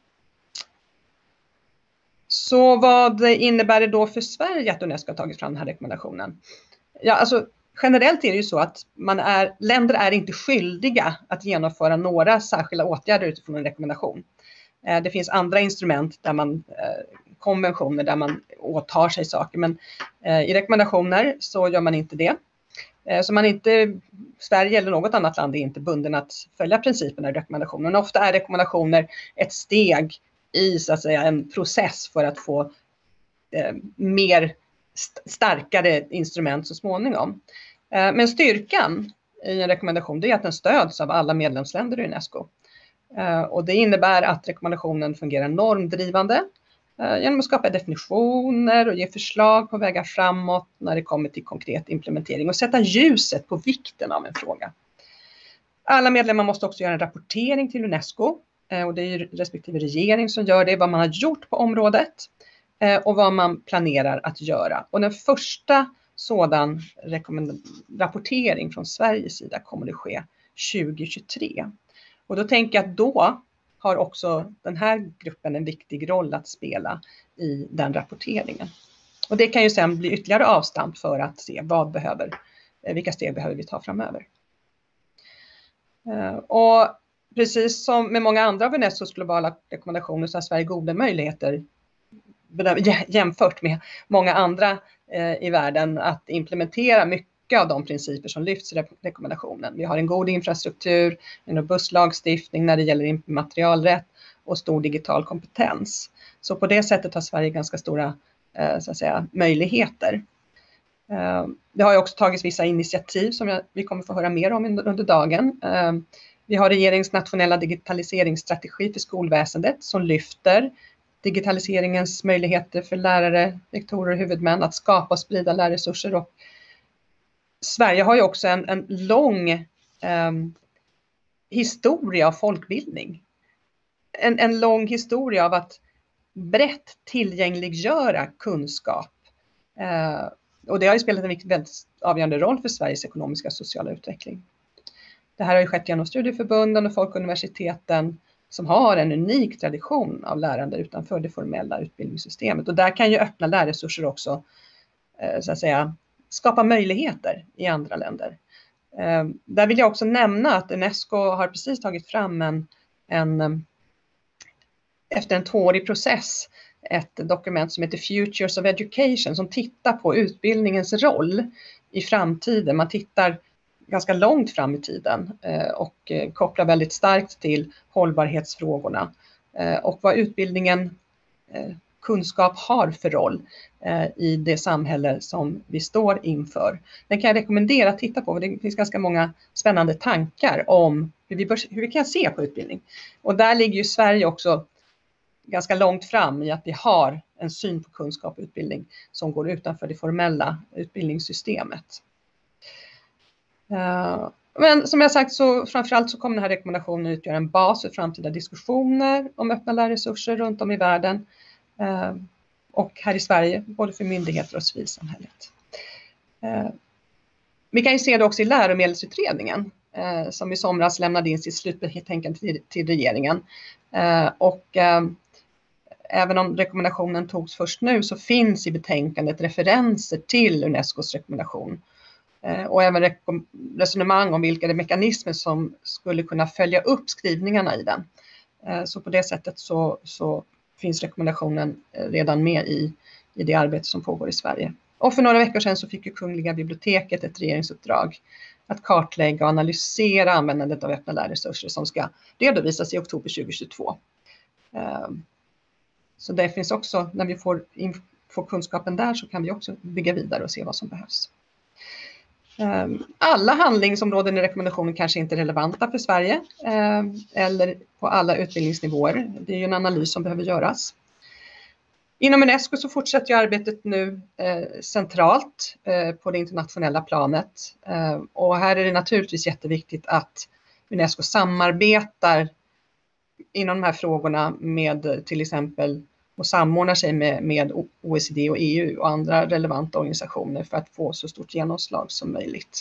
Så vad innebär det då för Sverige att Unesco har tagit fram den här rekommendationen? Ja, alltså generellt är det ju så att länder är inte skyldiga att genomföra några särskilda åtgärder utifrån en rekommendation. Det finns andra instrument där konventioner där man åtar sig saker, men i rekommendationer så gör man inte det. Så Sverige eller något annat land är inte bunden att följa principerna i rekommendationen. Ofta är rekommendationer ett steg i så att säga en process för att få mer starkare instrument så småningom. Men styrkan i en rekommendation är att den stöds av alla medlemsländer i Unesco. Och det innebär att rekommendationen fungerar normdrivande genom att skapa definitioner och ge förslag på vägar framåt när det kommer till konkret implementering och sätta ljuset på vikten av en fråga. Alla medlemmar måste också göra en rapportering till Unesco och det är respektive regering som gör det, vad man har gjort på området och vad man planerar att göra. Och den första sådan rapportering från Sveriges sida kommer det ske 2023. Och då tänker jag att då har också den här gruppen en viktig roll att spela i den rapporteringen. Och det kan ju sen bli ytterligare avstamp för att se vilka steg behöver vi ta framöver. Och precis som med många andra av Unescos globala rekommendationer så har Sverige goda möjligheter jämfört med många andra i världen att implementera mycket av de principer som lyfts i rekommendationen. Vi har en god infrastruktur, en robust lagstiftning när det gäller immaterialrätt och stor digital kompetens. Så på det sättet har Sverige ganska stora så att säga, möjligheter. Det har ju också tagits vissa initiativ som vi kommer få höra mer om under dagen. Vi har regeringens nationella digitaliseringsstrategi för skolväsendet som lyfter digitaliseringens möjligheter för lärare, rektorer och huvudmän att skapa och sprida lärresurser. Och Sverige har ju också en lång historia av folkbildning. En lång historia av att brett tillgängliggöra kunskap. Och det har ju spelat en väldigt avgörande roll för Sveriges ekonomiska och sociala utveckling. Det här har ju skett genom studieförbunden och folkuniversiteten som har en unik tradition av lärande utanför det formella utbildningssystemet. Och där kan ju öppna lärresurser också så att säga, skapa möjligheter i andra länder. Där vill jag också nämna att Unesco har precis tagit fram efter en 2-årig process ett dokument som heter Futures of Education som tittar på utbildningens roll i framtiden. Man tittar ganska långt fram i tiden och kopplar väldigt starkt till hållbarhetsfrågorna och vad utbildningen kunskap har för roll i det samhälle som vi står inför. Den kan jag rekommendera att titta på. Det finns ganska många spännande tankar om hur vi kan se på utbildning. Och där ligger ju Sverige också ganska långt fram i att vi har en syn på kunskap och utbildning som går utanför det formella utbildningssystemet. Men som jag sagt så framförallt så kommer den här rekommendationen utgöra en bas för framtida diskussioner om öppna lärresurser runt om i världen och här i Sverige, både för myndigheter och civilsamhället. Vi kan ju se det också i läromedelsutredningen som i somras lämnade in sitt slutbetänkande till regeringen. Och även om rekommendationen togs först nu så finns i betänkandet referenser till Unescos rekommendation. Och även resonemang om vilka mekanismer som skulle kunna följa upp skrivningarna i den. Så på det sättet så finns rekommendationen redan med i det arbete som pågår i Sverige. Och för några veckor sedan så fick ju Kungliga biblioteket ett regeringsuppdrag att kartlägga och analysera användandet av öppna lärresurser som ska redovisas i oktober 2022. Så det finns också, när vi får kunskapen där så kan vi också bygga vidare och se vad som behövs. Alla handlingsområden i rekommendationen kanske inte är relevanta för Sverige eller på alla utbildningsnivåer. Det är ju en analys som behöver göras. Inom Unesco så fortsätter ju arbetet nu centralt på det internationella planet. Och här är det naturligtvis jätteviktigt att Unesco samarbetar inom de här frågorna med till exempel och samordnar sig med OECD och EU och andra relevanta organisationer för att få så stort genomslag som möjligt.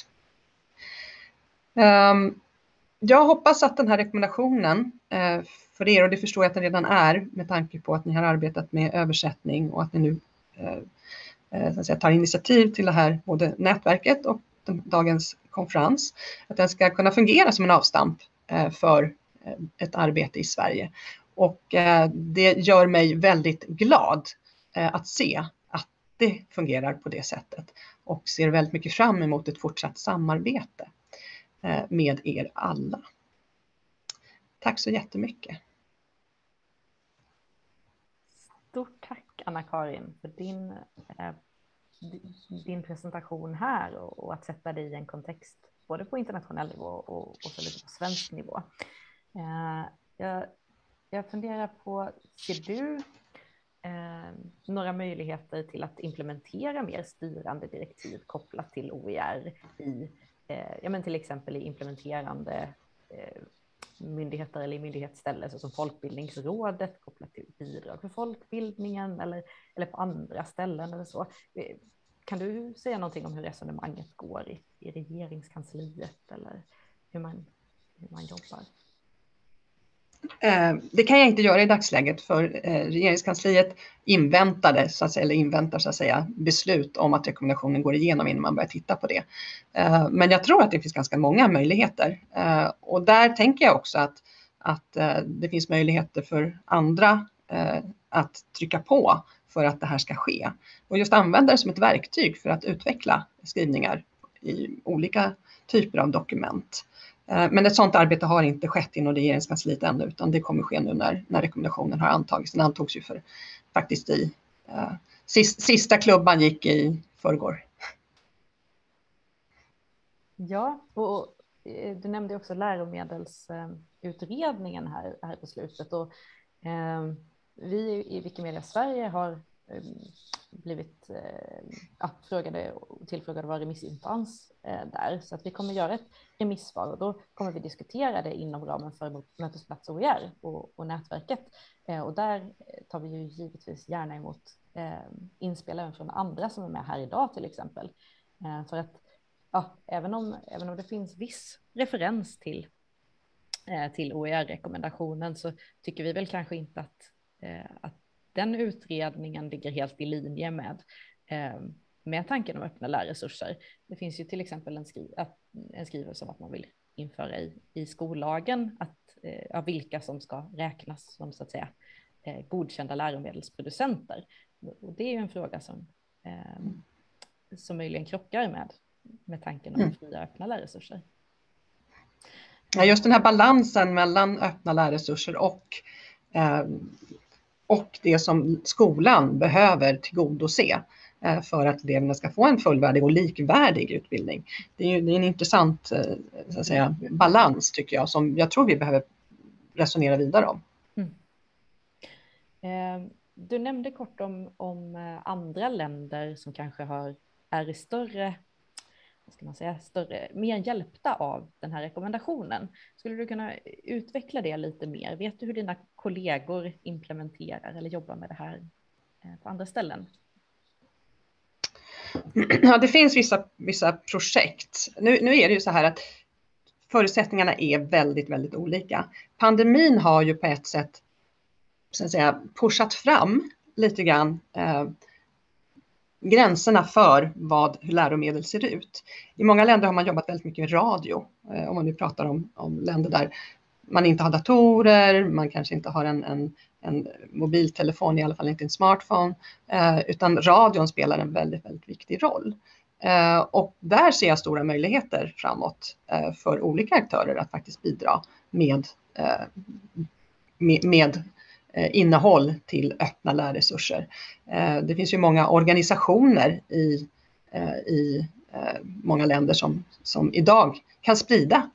Jag hoppas att den här rekommendationen för er, och det förstår jag att den redan är med tanke på att ni har arbetat med översättning och att ni nu så att säga, tar initiativ till det här, både nätverket och dagens konferens, att den ska kunna fungera som en avstamp för ett arbete i Sverige. Och det gör mig väldigt glad att se att det fungerar på det sättet och ser väldigt mycket fram emot ett fortsatt samarbete med er alla. Tack så jättemycket. Stort tack Anna-Karin för din presentation här och att sätta dig i en kontext både på internationell nivå och så lite på svensk nivå. Jag funderar på, ser du några möjligheter till att implementera mer styrande direktiv kopplat till OER i till exempel i implementerande myndigheter eller i myndighetsställen som Folkbildningsrådet kopplat till bidrag för folkbildningen eller på andra ställen eller så. Kan du säga någonting om hur resonemanget går i regeringskansliet eller hur man jobbar? Det kan jag inte göra i dagsläget för regeringskansliet inväntar så att säga beslut om att rekommendationen går igenom innan man börjar titta på det. Men jag tror att det finns ganska många möjligheter och där tänker jag också att det finns möjligheter för andra att trycka på för att det här ska ske och just använda det som ett verktyg för att utveckla skrivningar i olika typer av dokument. Men ett sådant arbete har inte skett inom regeringskansliet ännu utan det kommer ske nu när rekommendationen har antagits. Den antogs ju faktiskt i sista klubban gick i förrgår. Ja, och du nämnde också läromedelsutredningen här på slutet och vi i Wikimedia Sverige har blivit tillfrågade att vara remissinstans där. Så att vi kommer göra ett remissvar och då kommer vi diskutera det inom ramen för Mötesplats OER och nätverket. Och där tar vi ju givetvis gärna emot inspel även från andra som är med här idag till exempel. För att även om det finns viss referens till OER-rekommendationen så tycker vi väl kanske inte att den utredningen ligger helt i linje med tanken om öppna lärresurser. Det finns ju till exempel en skrivelse om att man vill införa i skollagen att vilka som ska räknas som så att säga godkända läromedelsproducenter. Och det är ju en fråga som möjligen krockar med tanken om fria öppna lärresurser. Ja, just den här balansen mellan öppna lärresurser och det som skolan behöver tillgodose för att eleverna ska få en fullvärdig och likvärdig utbildning. Det är en intressant så att säga, balans tycker jag, som jag tror vi behöver resonera vidare om. Du nämnde kort om andra länder som kanske är i mer hjälpta av den här rekommendationen. Skulle du kunna utveckla det lite mer? Vet du hur dina kollegor implementerar eller jobbar med det här på andra ställen? Ja, det finns vissa projekt. Nu är det ju så här att förutsättningarna är väldigt, väldigt olika. Pandemin har ju på ett sätt så att säga pushat fram lite grann gränserna för hur läromedel ser ut. I många länder har man jobbat väldigt mycket med radio. Om man nu pratar om länder där man inte har datorer, man kanske inte har en mobiltelefon, i alla fall inte en smartphone. Utan radion spelar en väldigt, väldigt viktig roll. Och där ser jag stora möjligheter framåt för olika aktörer att faktiskt bidra med innehåll till öppna lärresurser. Det finns ju många organisationer i många länder som idag kan sprida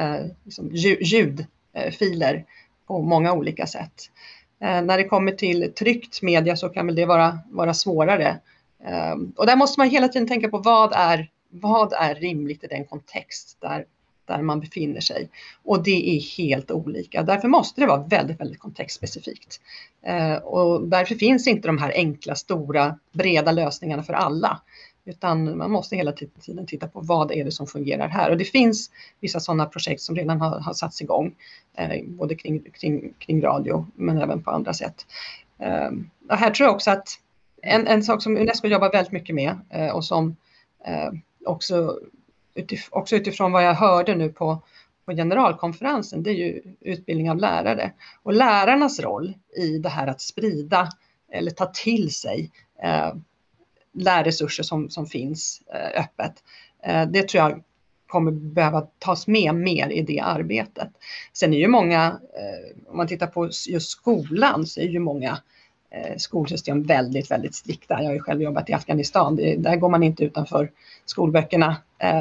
ljudfiler på många olika sätt. När det kommer till tryckt media så kan väl det vara svårare. Och där måste man hela tiden tänka på vad är rimligt i den kontext där man befinner sig. Och det är helt olika. Därför måste det vara väldigt, väldigt kontextspecifikt. Och därför finns inte de här enkla, stora, breda lösningarna för alla. Utan man måste hela tiden titta på vad är det som fungerar här. Och det finns vissa sådana projekt som redan har satts igång. Både kring radio men även på andra sätt. Och här tror jag också att en sak som UNESCO jobbar väldigt mycket med och som också utifrån vad jag hörde nu på generalkonferensen, det är ju utbildning av lärare. Och lärarnas roll i det här att sprida eller ta till sig lärresurser som finns öppet. Det tror jag kommer behöva tas med mer i det arbetet. Sen är ju många, om man tittar på just skolan, så är ju många skolsystem väldigt, väldigt strikta. Jag har ju själv jobbat i Afghanistan. Där går man inte utanför skolböckerna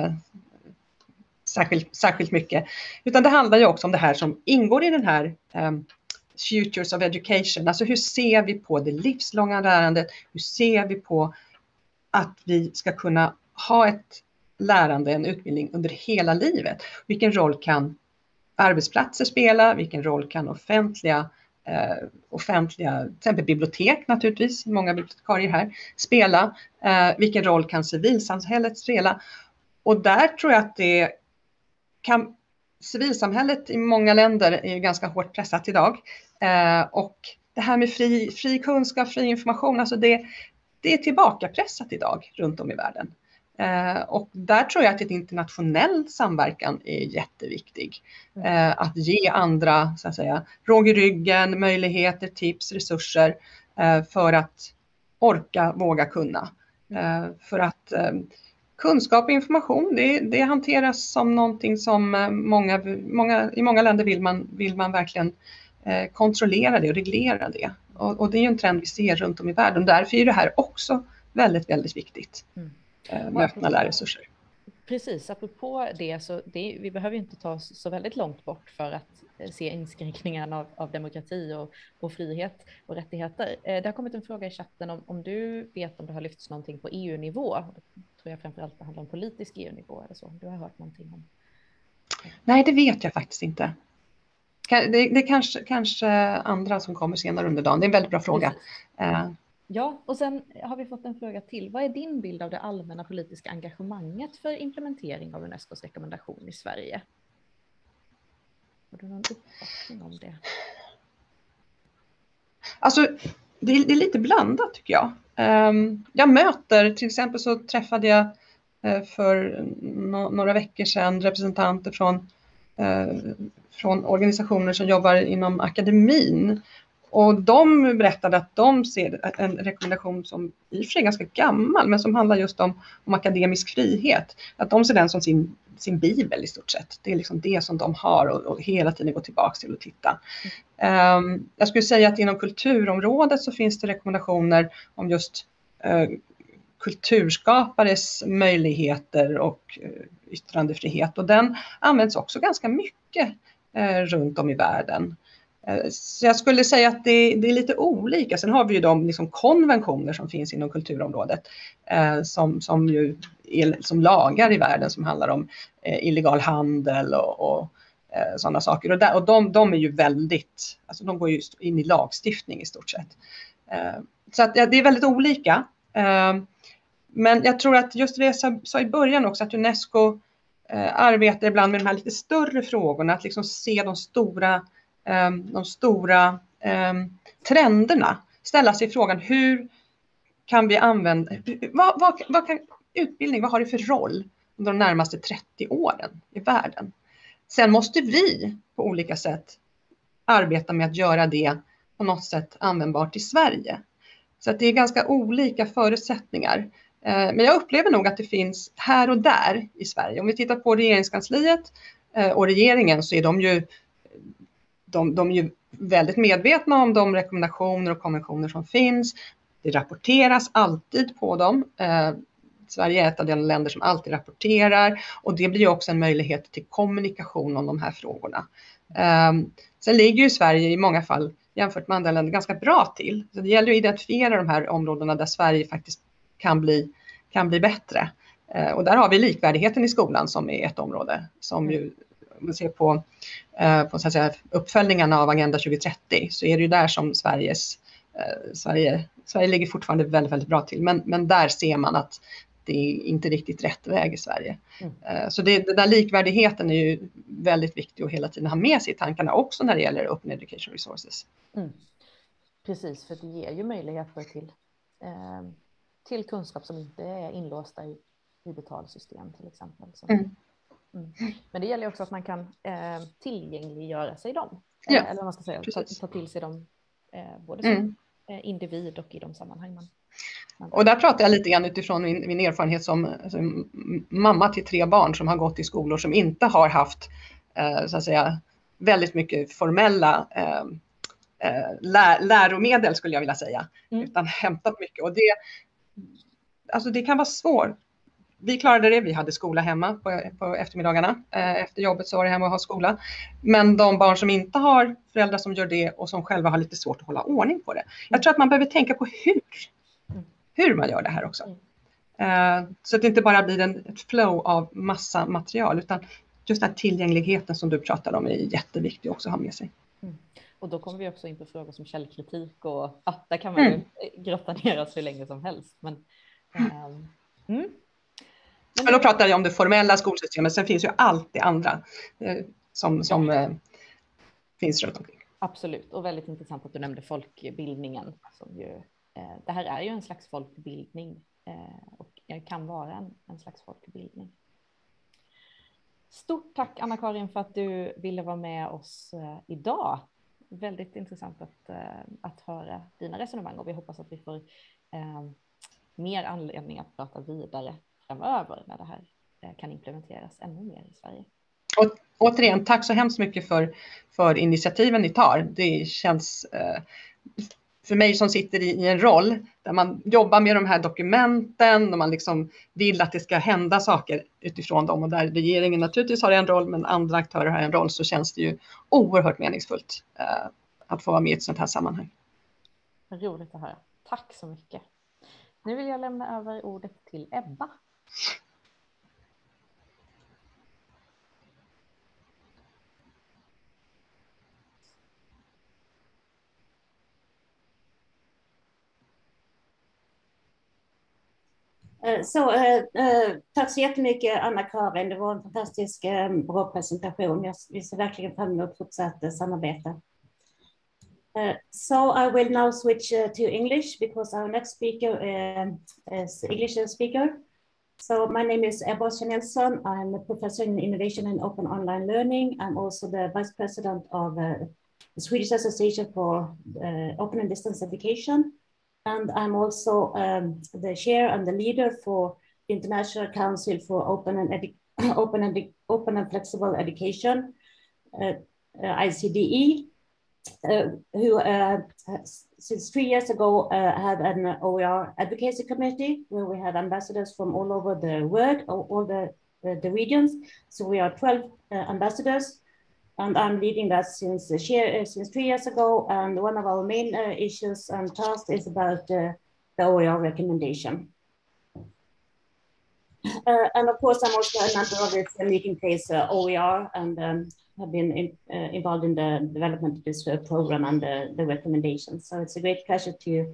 särskilt mycket. Utan det handlar ju också om det här som ingår i den här Futures of Education. Alltså hur ser vi på det livslånga lärandet? Hur ser vi på att vi ska kunna ha ett lärande, en utbildning under hela livet? Vilken roll kan arbetsplatser spela? Vilken roll kan offentliga, till exempel bibliotek naturligtvis, många bibliotekarier här, spela? Vilken roll kan civilsamhället spela? Och där tror jag att civilsamhället i många länder är ju ganska hårt pressat idag. Och det här med fri kunskap, fri information, alltså det är tillbakapressat idag runt om i världen. Och där tror jag att ett internationell samverkan är jätteviktig. Att ge andra så att säga, råg i ryggen, möjligheter, tips, resurser för att orka, våga kunna. För att kunskap och information, det hanteras som någonting som i många länder vill man verkligen kontrollera det och reglera det. Och det är ju en trend vi ser runt om i världen. Därför är det här också väldigt, väldigt viktigt med öppna lärresurser. Precis, apropå det, så vi behöver inte ta oss så väldigt långt bort för att se inskränkningarna av demokrati och frihet och rättigheter. Det har kommit en fråga i chatten om du vet om det har lyfts någonting på EU-nivå. Det tror jag framförallt det handlar om politisk EU-nivå eller så. Du har hört någonting om? Nej, det vet jag faktiskt inte. Det är kanske andra som kommer senare under dagen. Det är en väldigt bra fråga. Ja, och sen har vi fått en fråga till. Vad är din bild av det allmänna politiska engagemanget för implementering av UNESCOs rekommendation i Sverige? Har du någon uppfattning om det? Alltså, det är lite blandat tycker jag. Jag möter, till exempel så träffade jag för några veckor sedan representanter från organisationer som jobbar inom akademin. Och de berättade att de ser en rekommendation som i och för sig är ganska gammal, men som handlar just om akademisk frihet. Att de ser den som sin bibel i stort sett. Det är liksom det som de har och hela tiden går tillbaka till att titta. Jag skulle säga att inom kulturområdet så finns det rekommendationer om just kulturskapares möjligheter och yttrandefrihet. Och den används också ganska mycket runt om i världen. Så jag skulle säga att det är lite olika. Sen har vi ju de liksom konventioner som finns inom kulturområdet som lagar i världen som handlar om illegal handel och sådana saker. Och de är ju väldigt, alltså de går ju in i lagstiftning i stort sett. Så att det är väldigt olika. Men jag tror att just det jag sa i början också, att UNESCO arbetar ibland med de här lite större frågorna, att liksom se de stora trenderna. Ställa sig frågan, hur kan vi använda, vad kan utbildning, vad har det för roll under de närmaste 30 åren i världen? Sen måste vi på olika sätt arbeta med att göra det på något sätt användbart i Sverige. Så att det är ganska olika förutsättningar. Men jag upplever nog att det finns här och där i Sverige. Om vi tittar på regeringskansliet och regeringen, så är de är ju väldigt medvetna om de rekommendationer och konventioner som finns. Det rapporteras alltid på dem. Sverige är ett av de länder som alltid rapporterar, och det blir också en möjlighet till kommunikation om de här frågorna. Sen ligger ju Sverige i många fall jämfört med andra länder ganska bra till. Så det gäller att identifiera de här områdena där Sverige faktiskt kan bli bättre. Och där har vi likvärdigheten i skolan som är ett område som ju, om man ser på så att säga, uppföljningarna av Agenda 2030, så är det ju där som Sverige ligger fortfarande väldigt, väldigt bra till. Men där ser man att det är inte riktigt rätt väg i Sverige. Så den där likvärdigheten är ju väldigt viktig att hela tiden ha med sig i tankarna också när det gäller Open Education Resources. Precis, för det ger ju möjligheter till kunskap som inte är inlåsta i betalsystem till exempel. Men det gäller också att man kan tillgängliggöra sig dem. Ja, eller vad man ska säga, ta till sig dem både som individ och i de sammanhang man. Och där pratar jag lite grann utifrån min erfarenhet som mamma till 3 barn som har gått i skolor som inte har haft så att säga väldigt mycket formella läromedel, skulle jag vilja säga, utan hämtat mycket. Och det kan vara svårt. Vi klarade det, vi hade skola hemma på eftermiddagarna. Efter jobbet så var det hemma och ha skola. Men de barn som inte har föräldrar som gör det och som själva har lite svårt att hålla ordning på det. Jag tror att man behöver tänka på hur man gör det här också. Så att det inte bara blir ett flow av massa material, utan just den här tillgängligheten som du pratar om är jätteviktig också att ha med sig. Och då kommer vi också in på frågor som källkritik och där kan man ju grotta ner oss hur länge som helst. Men då pratar jag om det formella skolsystemet, sen finns ju allt det andra som finns runt omkring. Absolut, och väldigt intressant att du nämnde folkbildningen. Det här är ju en slags folkbildning och det kan vara en slags folkbildning. Stort tack Anna-Karin för att du ville vara med oss idag. Väldigt intressant att höra dina resonemang, och vi hoppas att vi får mer anledning att prata vidare framöver när det här kan implementeras ännu mer i Sverige. Och återigen, tack så hemskt mycket för initiativen ni tar. Det känns för mig som sitter i en roll där man jobbar med de här dokumenten och man liksom vill att det ska hända saker utifrån dem, och där regeringen naturligtvis har en roll men andra aktörer har en roll, så känns det ju oerhört meningsfullt att få vara med i ett sånt här sammanhang. Roligt att höra. Tack så mycket. Nu vill jag lämna över ordet till Ebba. Tack så jättemycket Anna-Karin, det var en fantastisk bra presentation. Vi ser verkligen fram emot fortsatt samarbete. So I will now switch to English because our next speaker is English speaker. So my name is Ebba Nelson. I'm a professor in innovation and open online learning. I'm also the vice president of the Swedish Association for Open and Distance Education. And I'm also the chair and the leader for the International Council for Open and Flexible Education, ICDE, who since 3 years ago had an OER advocacy committee where we had ambassadors from all over the world, all the regions. So we are 12 ambassadors, and I'm leading that since 3 years ago. And one of our main issues and tasks is about the OER recommendation. And of course, I'm also a member of this meeting place OER, and have been involved in the development of this program and the recommendations. So it's a great pleasure to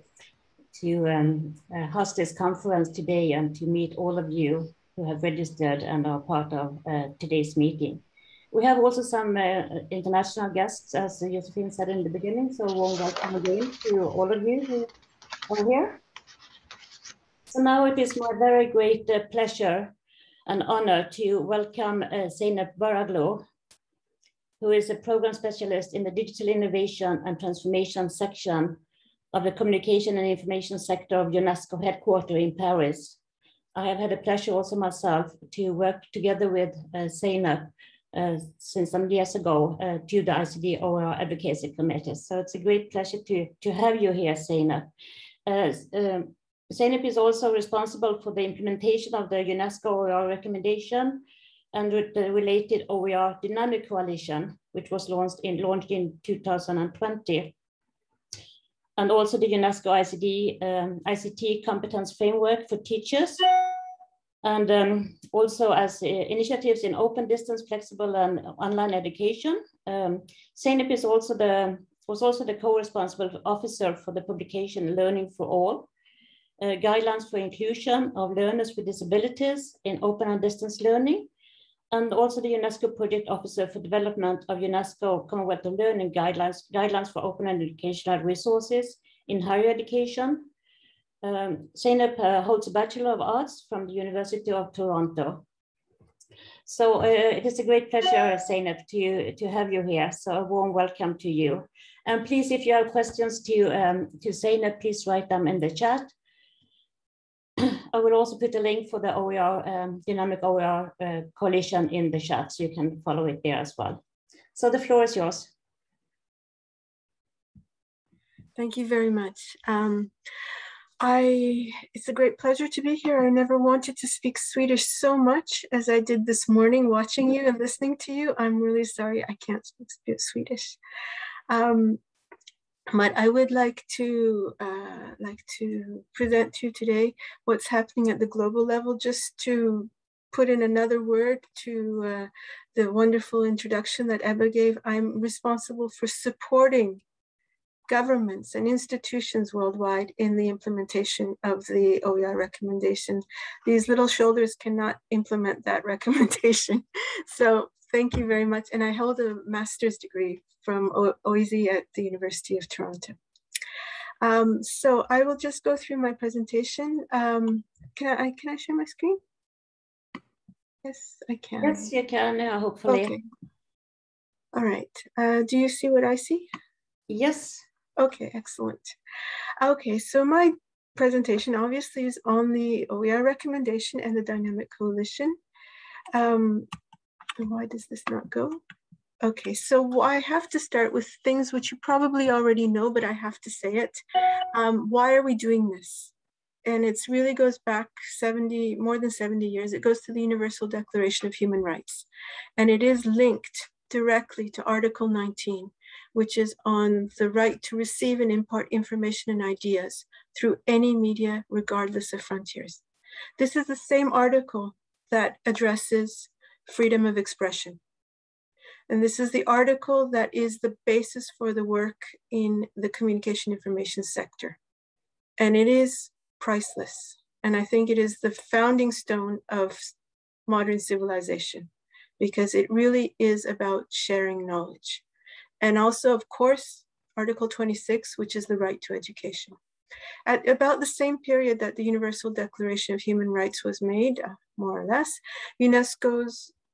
host this conference today and to meet all of you who have registered and are part of today's meeting. We have also some international guests, as Josephine said in the beginning, so warm welcome again to all of you who are here. So now it is my very great pleasure and honor to welcome Zeynep Baraglu, who is a program specialist in the Digital Innovation and Transformation section of the Communication and Information sector of UNESCO headquarters in Paris. I have had a pleasure also myself to work together with Zeynep since some years ago to the ICD OER Advocacy Committee. So it's a great pleasure to have you here, Zeynep. Zeynep is also responsible for the implementation of the UNESCO OER recommendation and with the related OER Dynamic Coalition, which was launched in 2020. And also the UNESCO ICT Competence Framework for Teachers. And also as initiatives in open, distance, flexible, and online education. Zeynep is was also the co-responsible officer for the publication Learning for All, guidelines for inclusion of learners with disabilities in open and distance learning, and also the UNESCO project officer for development of UNESCO Commonwealth of Learning guidelines for open and educational resources in higher education. Zeynep holds a Bachelor of Arts from the University of Toronto. So it is a great pleasure, Zeynep, to have you here. So a warm welcome to you. And please, if you have questions to Zeynep, please write them in the chat. I will also put a link for the OER, Dynamic OER Coalition in the chat, so you can follow it there as well. So the floor is yours. Thank you very much. It's a great pleasure to be here. I never wanted to speak Swedish so much as I did this morning, watching you and listening to you. I'm really sorry I can't speak Swedish. But I would like to present to you today what's happening at the global level, just to put in another word to the wonderful introduction that Ebba gave. I'm responsible for supporting governments and institutions worldwide in the implementation of the OER recommendation. These little shoulders cannot implement that recommendation. So thank you very much. And I hold a master's degree from OISE at the University of Toronto. So I will just go through my presentation. Can I share my screen? Yes, I can. Yes, you can, hopefully. Okay. All right. Do you see what I see? Yes. Okay, excellent. Okay, so my presentation obviously is on the OER recommendation and the Dynamic Coalition. Why does this not go? Okay, so I have to start with things which you probably already know, but I have to say it. Why are we doing this? And it really goes back more than 70 years. It goes to the Universal Declaration of Human Rights. And it is linked directly to Article 19, which is on the right to receive and impart information and ideas through any media, regardless of frontiers. This is the same article that addresses freedom of expression. And this is the article that is the basis for the work in the communication information sector. And it is priceless. And I think it is the founding stone of modern civilization, because it really is about sharing knowledge. And also, of course, Article 26, which is the right to education. At about the same period that the Universal Declaration of Human Rights was made, more or less, UNESCO's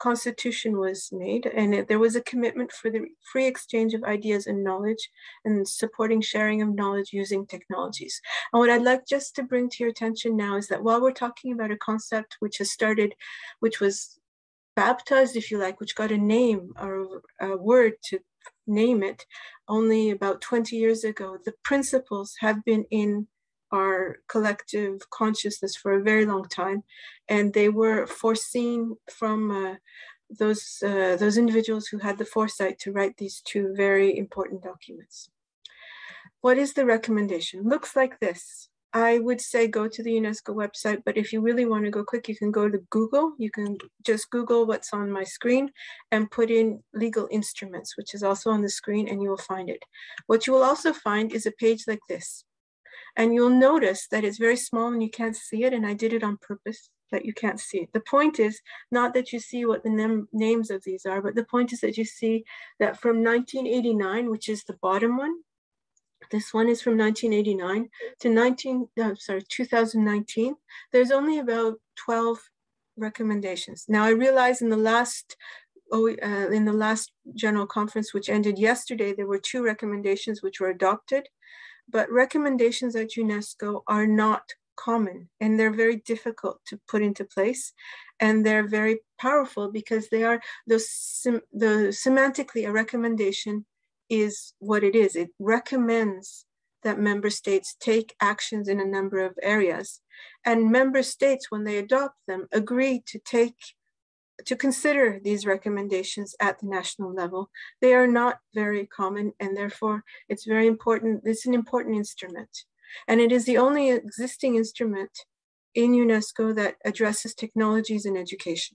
constitution was made, and there was a commitment for the free exchange of ideas and knowledge and supporting sharing of knowledge using technologies. And what I'd like just to bring to your attention now is that while we're talking about a concept which has started, which was baptized, if you like, which got a name or a word to name it only about 20 years ago, the principles have been in our collective consciousness for a very long time, and they were foreseen from those individuals who had the foresight to write these two very important documents. What is the recommendation? Looks like this. I would say go to the UNESCO website, but if you really want to go quick, you can go to Google. You can just Google what's on my screen and put in legal instruments, which is also on the screen, and you will find it. What you will also find is a page like this. And you'll notice that it's very small and you can't see it, and I did it on purpose that you can't see it. The point is not that you see what the names of these are, but the point is that you see that from 1989, which is the bottom one, this one is from 1989 to 2019. There's only about 12 recommendations. Now I realize in the last general conference, which ended yesterday, there were 2 recommendations which were adopted, but recommendations at UNESCO are not common, and they're very difficult to put into place, and they're very powerful because they are semantically a recommendation is what it is. It recommends that member states take actions in a number of areas, and member states, when they adopt them, agree to consider these recommendations at the national level. They are not very common, and therefore it's very important. It's an important instrument, and it is the only existing instrument in UNESCO that addresses technologies in education.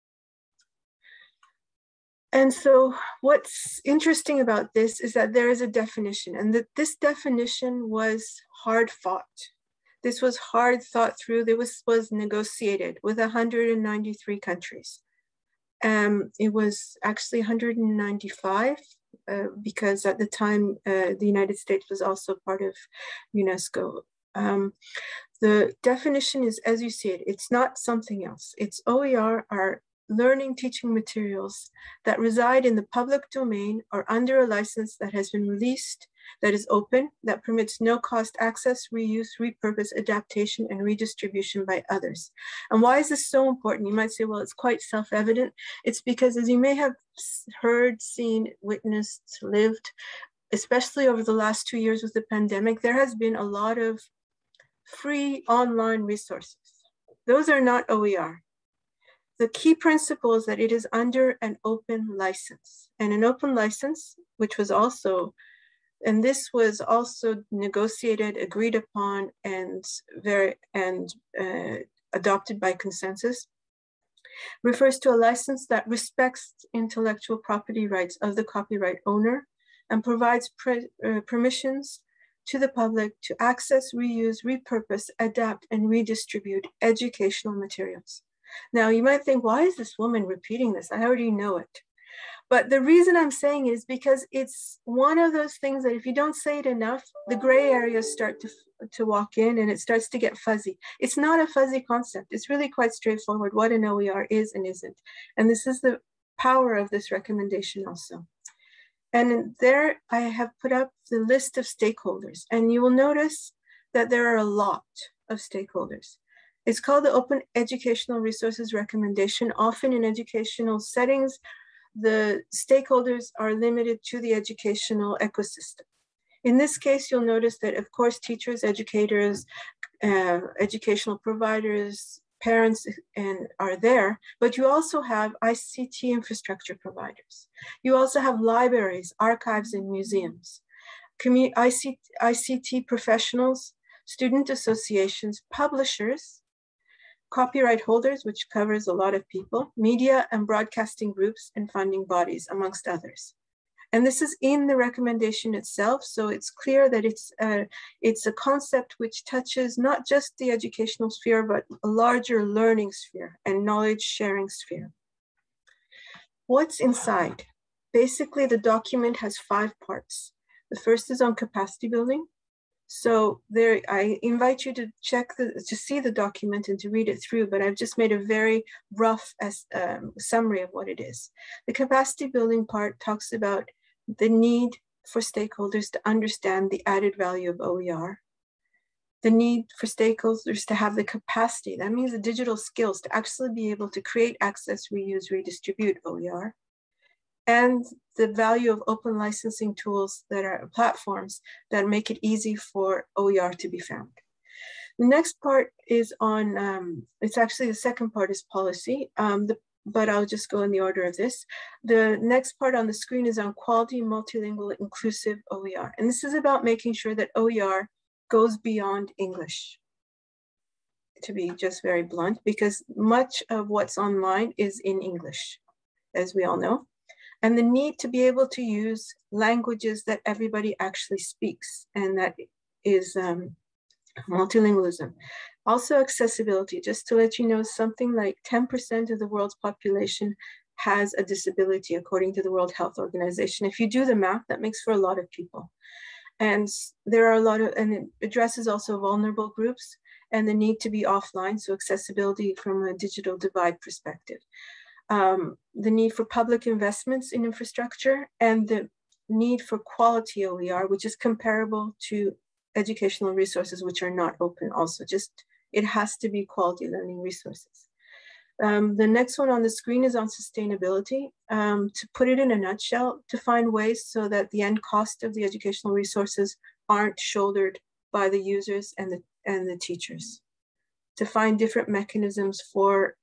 And so what's interesting about this is that there is a definition, and that this definition was hard fought. This was hard thought through. This was negotiated with 193 countries. It was actually 195 because at the time the United States was also part of UNESCO. The definition is, as you see it, it's not something else. It's OER are learning teaching materials that reside in the public domain or under a license that has been released, that is open, that permits no cost access, reuse, repurpose, adaptation, and redistribution by others. And why is this so important? You might say, well, it's quite self-evident. It's because, as you may have heard, seen, witnessed, lived, especially over the last 2 years with the pandemic, there has been a lot of free online resources. Those are not OER. The key principle is that it is under an open license, and an open license, which was also, and this was also negotiated, agreed upon, and adopted by consensus, refers to a license that respects intellectual property rights of the copyright owner and provides permissions to the public to access, reuse, repurpose, adapt, and redistribute educational materials. Now, you might think, why is this woman repeating this? I already know it. But the reason I'm saying is because it's one of those things that if you don't say it enough, the gray areas start to walk in and it starts to get fuzzy. It's not a fuzzy concept. It's really quite straightforward what an OER is and isn't. And this is the power of this recommendation also. And there I have put up the list of stakeholders, and you will notice that there are a lot of stakeholders. It's called the Open Educational Resources Recommendation. Often in educational settings, the stakeholders are limited to the educational ecosystem. In this case, you'll notice that, of course, teachers, educators, educational providers, parents are there, but you also have ICT infrastructure providers. You also have libraries, archives, and museums, ICT professionals, student associations, publishers, copyright holders, which covers a lot of people, media and broadcasting groups, and funding bodies, amongst others. And this is in the recommendation itself, so it's clear that it's a concept which touches not just the educational sphere, but a larger learning sphere and knowledge sharing sphere. What's inside? Basically, the document has 5 parts. The first is on capacity building. So there, I invite you to to see the document and to read it through, but I've just made a very rough summary of what it is. The capacity building part talks about the need for stakeholders to understand the added value of OER, the need for stakeholders to have the capacity, that means the digital skills, to actually be able to create, access, reuse, redistribute OER, and the value of open licensing tools that are platforms that make it easy for OER to be found. The next part is on, it's actually the second part is policy, but I'll just go in the order of this. The next part on the screen is on quality, multilingual, inclusive OER. And this is about making sure that OER goes beyond English, to be just very blunt, because much of what's online is in English, as we all know. And the need to be able to use languages that everybody actually speaks, and that is multilingualism. Also accessibility, just to let you know, something like 10% of the world's population has a disability, according to the World Health Organization. If you do the math, that makes for a lot of people. And there are a lot of, and it addresses also vulnerable groups and the need to be offline, so accessibility from a digital divide perspective. The need for public investments in infrastructure, and the need for quality OER, which is comparable to educational resources which are not open also. Just, it has to be quality learning resources. The next one on the screen is on sustainability. To put it in a nutshell, to find ways so that the end cost of the educational resources aren't shouldered by the users and the teachers. To find different mechanisms for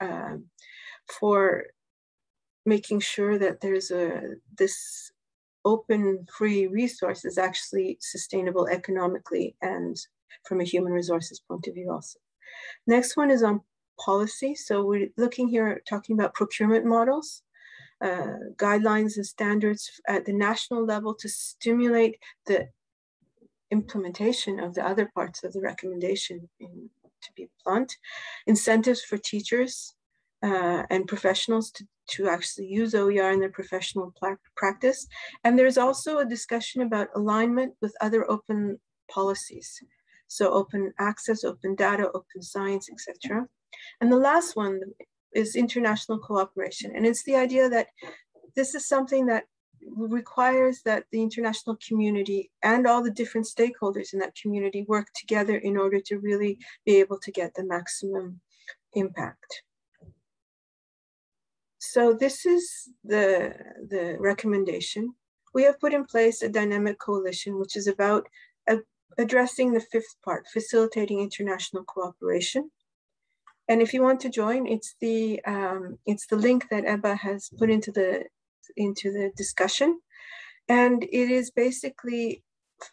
making sure that there's this open, free resource is actually sustainable economically and from a human resources point of view also. Next one is on policy. So we're looking here, talking about procurement models, guidelines and standards at the national level to stimulate the implementation of the other parts of the recommendation, to be blunt. Incentives for teachers and professionals to actually use OER in their professional practice. And there's also a discussion about alignment with other open policies. So open access, open data, open science, etc. And the last one is international cooperation. And it's the idea that this is something that requires that the international community and all the different stakeholders in that community work together in order to really be able to get the maximum impact. So this is the recommendation. We have put in place a dynamic coalition, which is about addressing the fifth part, facilitating international cooperation. And if you want to join, it's the link that Ebba has put into the discussion. And it is basically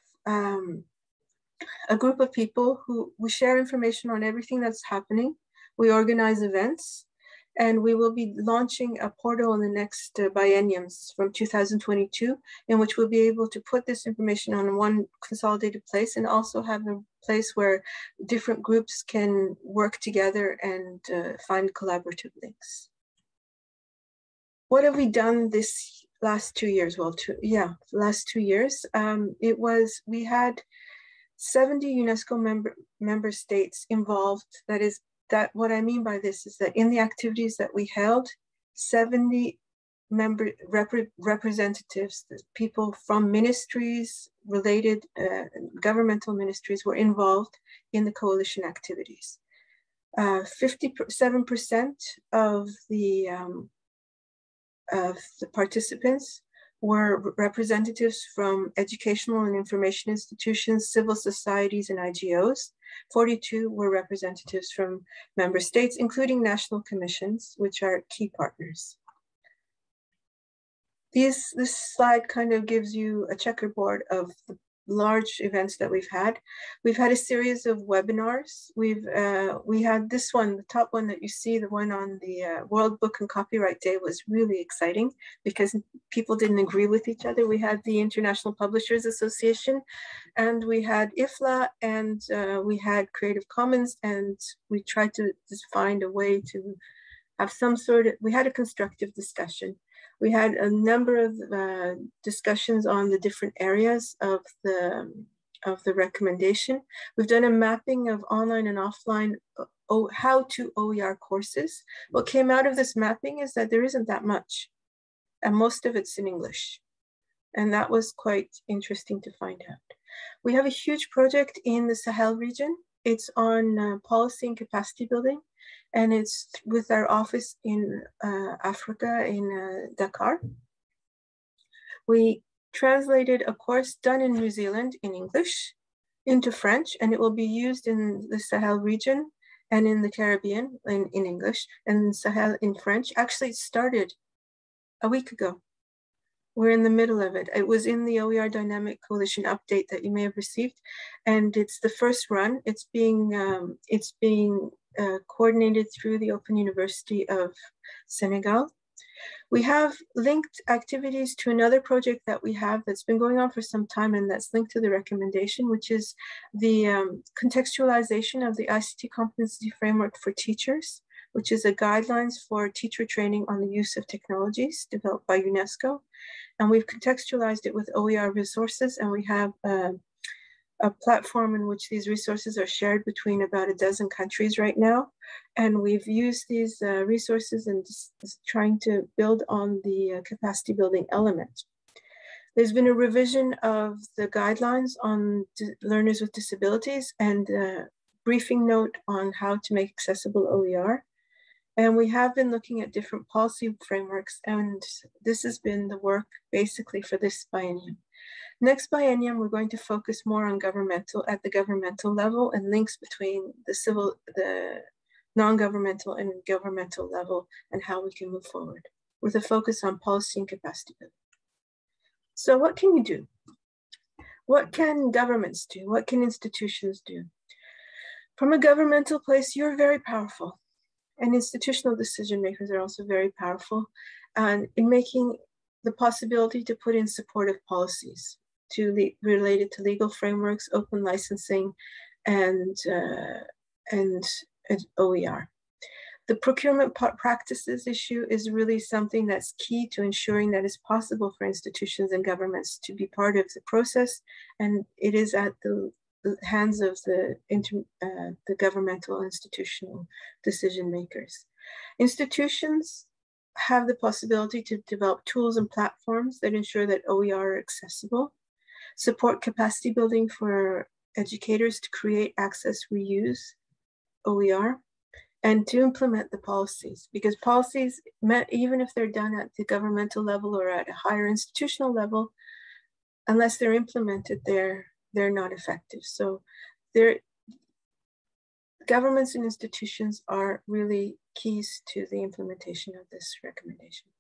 a group of people who we share information on everything that's happening. We organize events, and we will be launching a portal in the next bienniums from 2022, in which we'll be able to put this information on one consolidated place and also have a place where different groups can work together and find collaborative links. What have we done this last 2 years? Well, last 2 years. We had 70 UNESCO member states involved. That what I mean by this is that in the activities that we held, 70 representatives, people from ministries, related governmental ministries were involved in the coalition activities. 57% of the participants were representatives from educational and information institutions, civil societies, and IGOs. 42 were representatives from member states, including national commissions, which are key partners. This slide kind of gives you a checkerboard of the large events that we've had. We've had a series of webinars. We had this one, the top one that you see, the one on the World Book and Copyright Day, was really exciting because people didn't agree with each other. We had the International Publishers Association, and we had IFLA, and we had Creative Commons, and we tried to just find a way to have some sort of, we had a constructive discussion. We had a number of discussions on the different areas of the the recommendation. We've done a mapping of online and offline how to OER courses. What came out of this mapping is that there isn't that much, and most of it's in English. And that was quite interesting to find out. We have a huge project in the Sahel region. It's on policy and capacity building, and it's with our office in Africa, in Dakar. We translated a course done in New Zealand in English into French, and it will be used in the Sahel region and in the Caribbean in English, and Sahel in French. Actually, it started a week ago. We're in the middle of it. It was in the OER Dynamic Coalition update that you may have received, and it's the first run. It's being coordinated through the Open University of Senegal. We have linked activities to another project that we have that's been going on for some time, and that's linked to the recommendation, which is the contextualization of the ICT competency framework for teachers, which is a guidelines for teacher training on the use of technologies developed by UNESCO. And we've contextualized it with OER resources, and we have a platform in which these resources are shared between about a dozen countries right now. And we've used these resources and trying to build on the capacity building element. There's been a revision of the guidelines on learners with disabilities and a briefing note on how to make accessible OER. And we have been looking at different policy frameworks, and this has been the work basically for this biennium. Next biennium, we're going to focus more on at the governmental level, and links between the non-governmental and governmental level, and how we can move forward with a focus on policy and capacity building. So what can you do? What can governments do? What can institutions do? From a governmental place, you're very powerful. And institutional decision makers are also very powerful, and in making the possibility to put in supportive policies related to legal frameworks, open licensing, and OER. The procurement practices issue is really something that's key to ensuring that it's possible for institutions and governments to be part of the process, and it is at the hands of the governmental institutional decision makers. Institutions have the possibility to develop tools and platforms that ensure that OER are accessible, support capacity building for educators to create, access, reuse OER, and to implement the policies, because policies, even if they're done at the governmental level or at a higher institutional level, unless they're implemented, they're not effective. So governments and institutions are really keys to the implementation of this recommendation.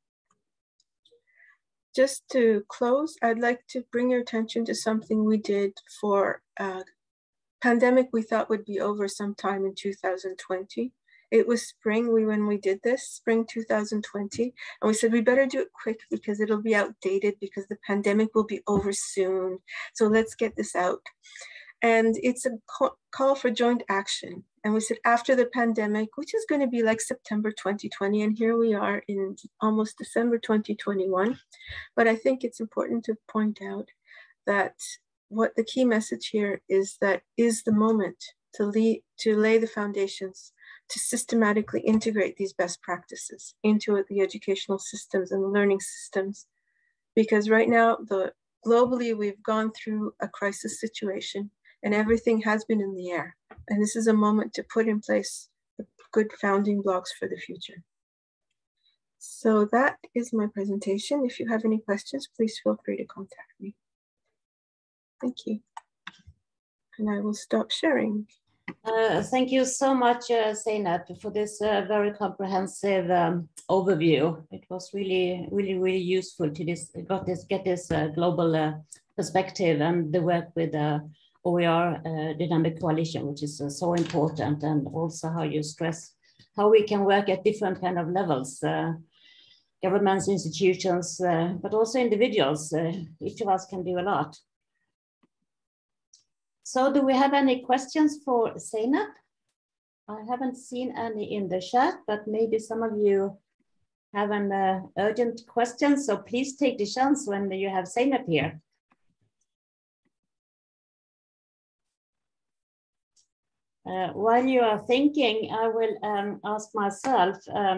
Just to close, I'd like to bring your attention to something we did for pandemic we thought would be over sometime in 2020. It was spring when we did this, spring 2020. And we said, we better do it quick because it'll be outdated because the pandemic will be over soon. So let's get this out. And it's a call for joint action. And we said after the pandemic, which is going to be like September 2020. And here we are in almost December 2021. But I think it's important to point out that what the key message here is that is the moment to lay the foundations to systematically integrate these best practices into the educational systems and the learning systems. Because right now, globally, we've gone through a crisis situation and everything has been in the air. And this is a moment to put in place the good founding blocks for the future. So that is my presentation. If you have any questions, please feel free to contact me. Thank you. And I will stop sharing. Thank you so much, Zeynep, for this very comprehensive overview. It was really useful to get this global perspective and the work with OER Dynamic Coalition, which is so important, and also how you stress how we can work at different kind of levels, governments, institutions, but also individuals. Each of us can do a lot. So do we have any questions for Zeynep? I haven't seen any in the chat, but maybe some of you have an urgent question. So please take the chance when you have Zeynep here. While you are thinking, I will ask myself,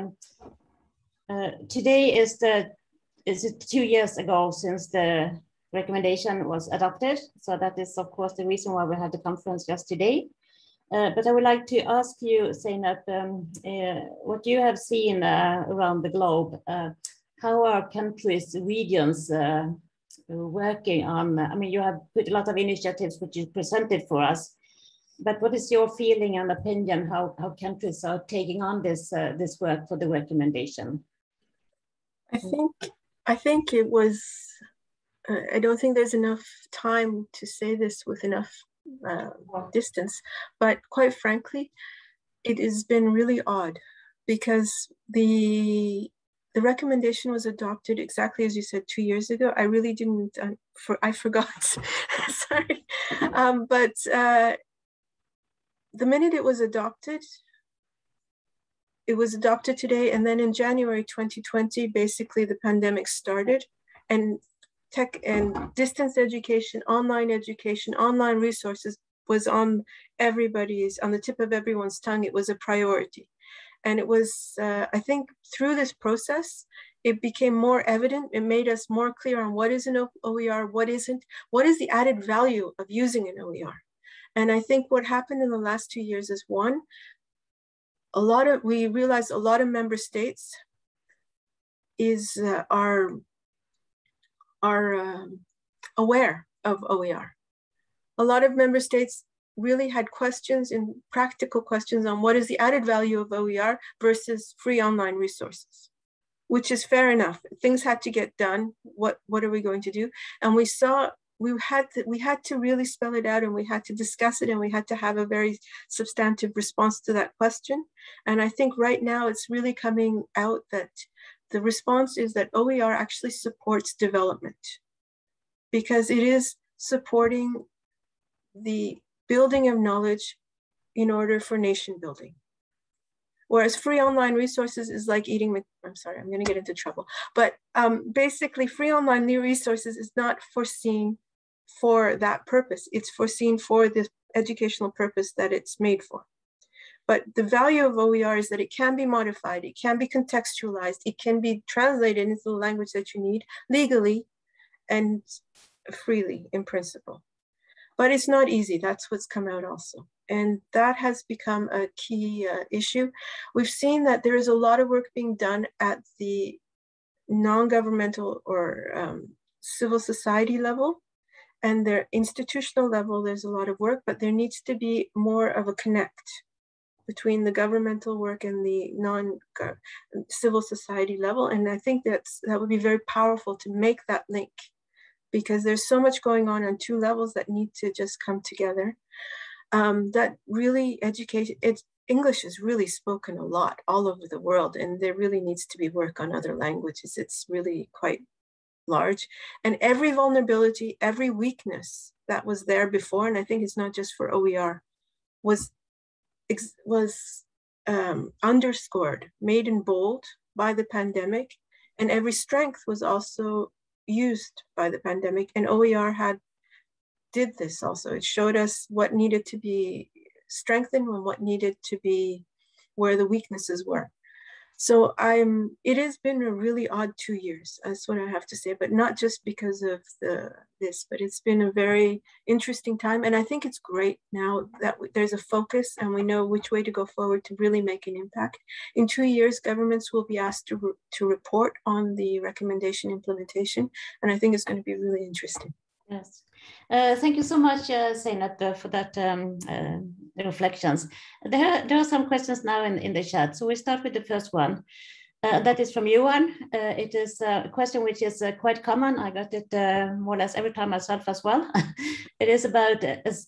today is it 2 years ago since the recommendation was adopted. So that is, of course, the reason why we had the conference just today. But I would like to ask you, Zeynep, what you have seen around the globe. How are countries, regions working on? I mean, you have put a lot of initiatives which you presented for us. But what is your feeling and opinion how countries are taking on this work for the recommendation? I think it was. I don't think there's enough time to say this with enough distance, but quite frankly, it has been really odd because the recommendation was adopted exactly as you said 2 years ago. I really didn't. I forgot. Sorry, but. The minute it was adopted today, and then in January 2020, basically the pandemic started, and tech and distance education, online resources was on the tip of everyone's tongue. It was a priority. And it was, I think through this process, it became more evident. It made us more clear on what is an OER, what isn't, what is the added value of using an OER. And I think what happened in the last 2 years is one, we realized a lot of member states are aware of OER. A lot of member states really had questions and practical questions on what is the added value of OER versus free online resources, which is fair enough. Things had to get done. What are we going to do? And we saw we had to really spell it out, and we had to discuss it, and we had to have a very substantive response to that question. And I think right now it's really coming out that the response is that OER actually supports development, because it is supporting the building of knowledge in order for nation building. Whereas free online resources is like eating, I'm sorry, I'm gonna get into trouble. But basically free online resources is not foreseen for that purpose. It's foreseen for the educational purpose that it's made for. But the value of OER is that it can be modified, it can be contextualized, it can be translated into the language that you need legally and freely in principle. But it's not easy. That's what's come out also. And that has become a key issue. We've seen that there is a lot of work being done at the non-governmental or civil society level, and their institutional level. There's a lot of work, but there needs to be more of a connect between the governmental work and the non-civil society level. And I think that would be very powerful to make that link, because there's so much going on two levels that need to just come together. That really English is really spoken a lot all over the world, and there really needs to be work on other languages. It's really quite large. And every vulnerability, every weakness that was there before, and I think it's not just for OER, was underscored, made in bold by the pandemic, and every strength was also used by the pandemic, and OER did this also. It showed us what needed to be strengthened and what needed to be where the weaknesses were. So it has been a really odd 2 years, that's what I have to say, but not just because of this, but it's been a very interesting time. And I think it's great now that there's a focus and we know which way to go forward to really make an impact. In 2 years, governments will be asked to report on the recommendation implementation. And I think it's going to be really interesting. Yes. Thank you so much, Zeynep, for that reflections. There are some questions now in the chat. So we start with the first one. That is from Johan. It is a question which is quite common. I got it more or less every time myself as well. It is about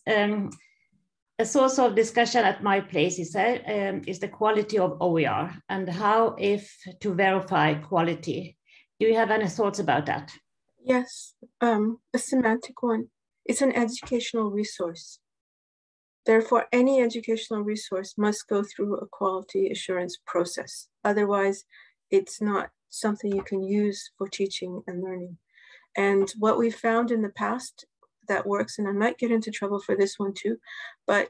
a source of discussion at my place, he said, is the quality of OER and how, if to verify quality. Do you have any thoughts about that? Yes, a semantic one. It's an educational resource. Therefore, any educational resource must go through a quality assurance process. Otherwise, it's not something you can use for teaching and learning. And what we found in the past that works, and I might get into trouble for this one too, but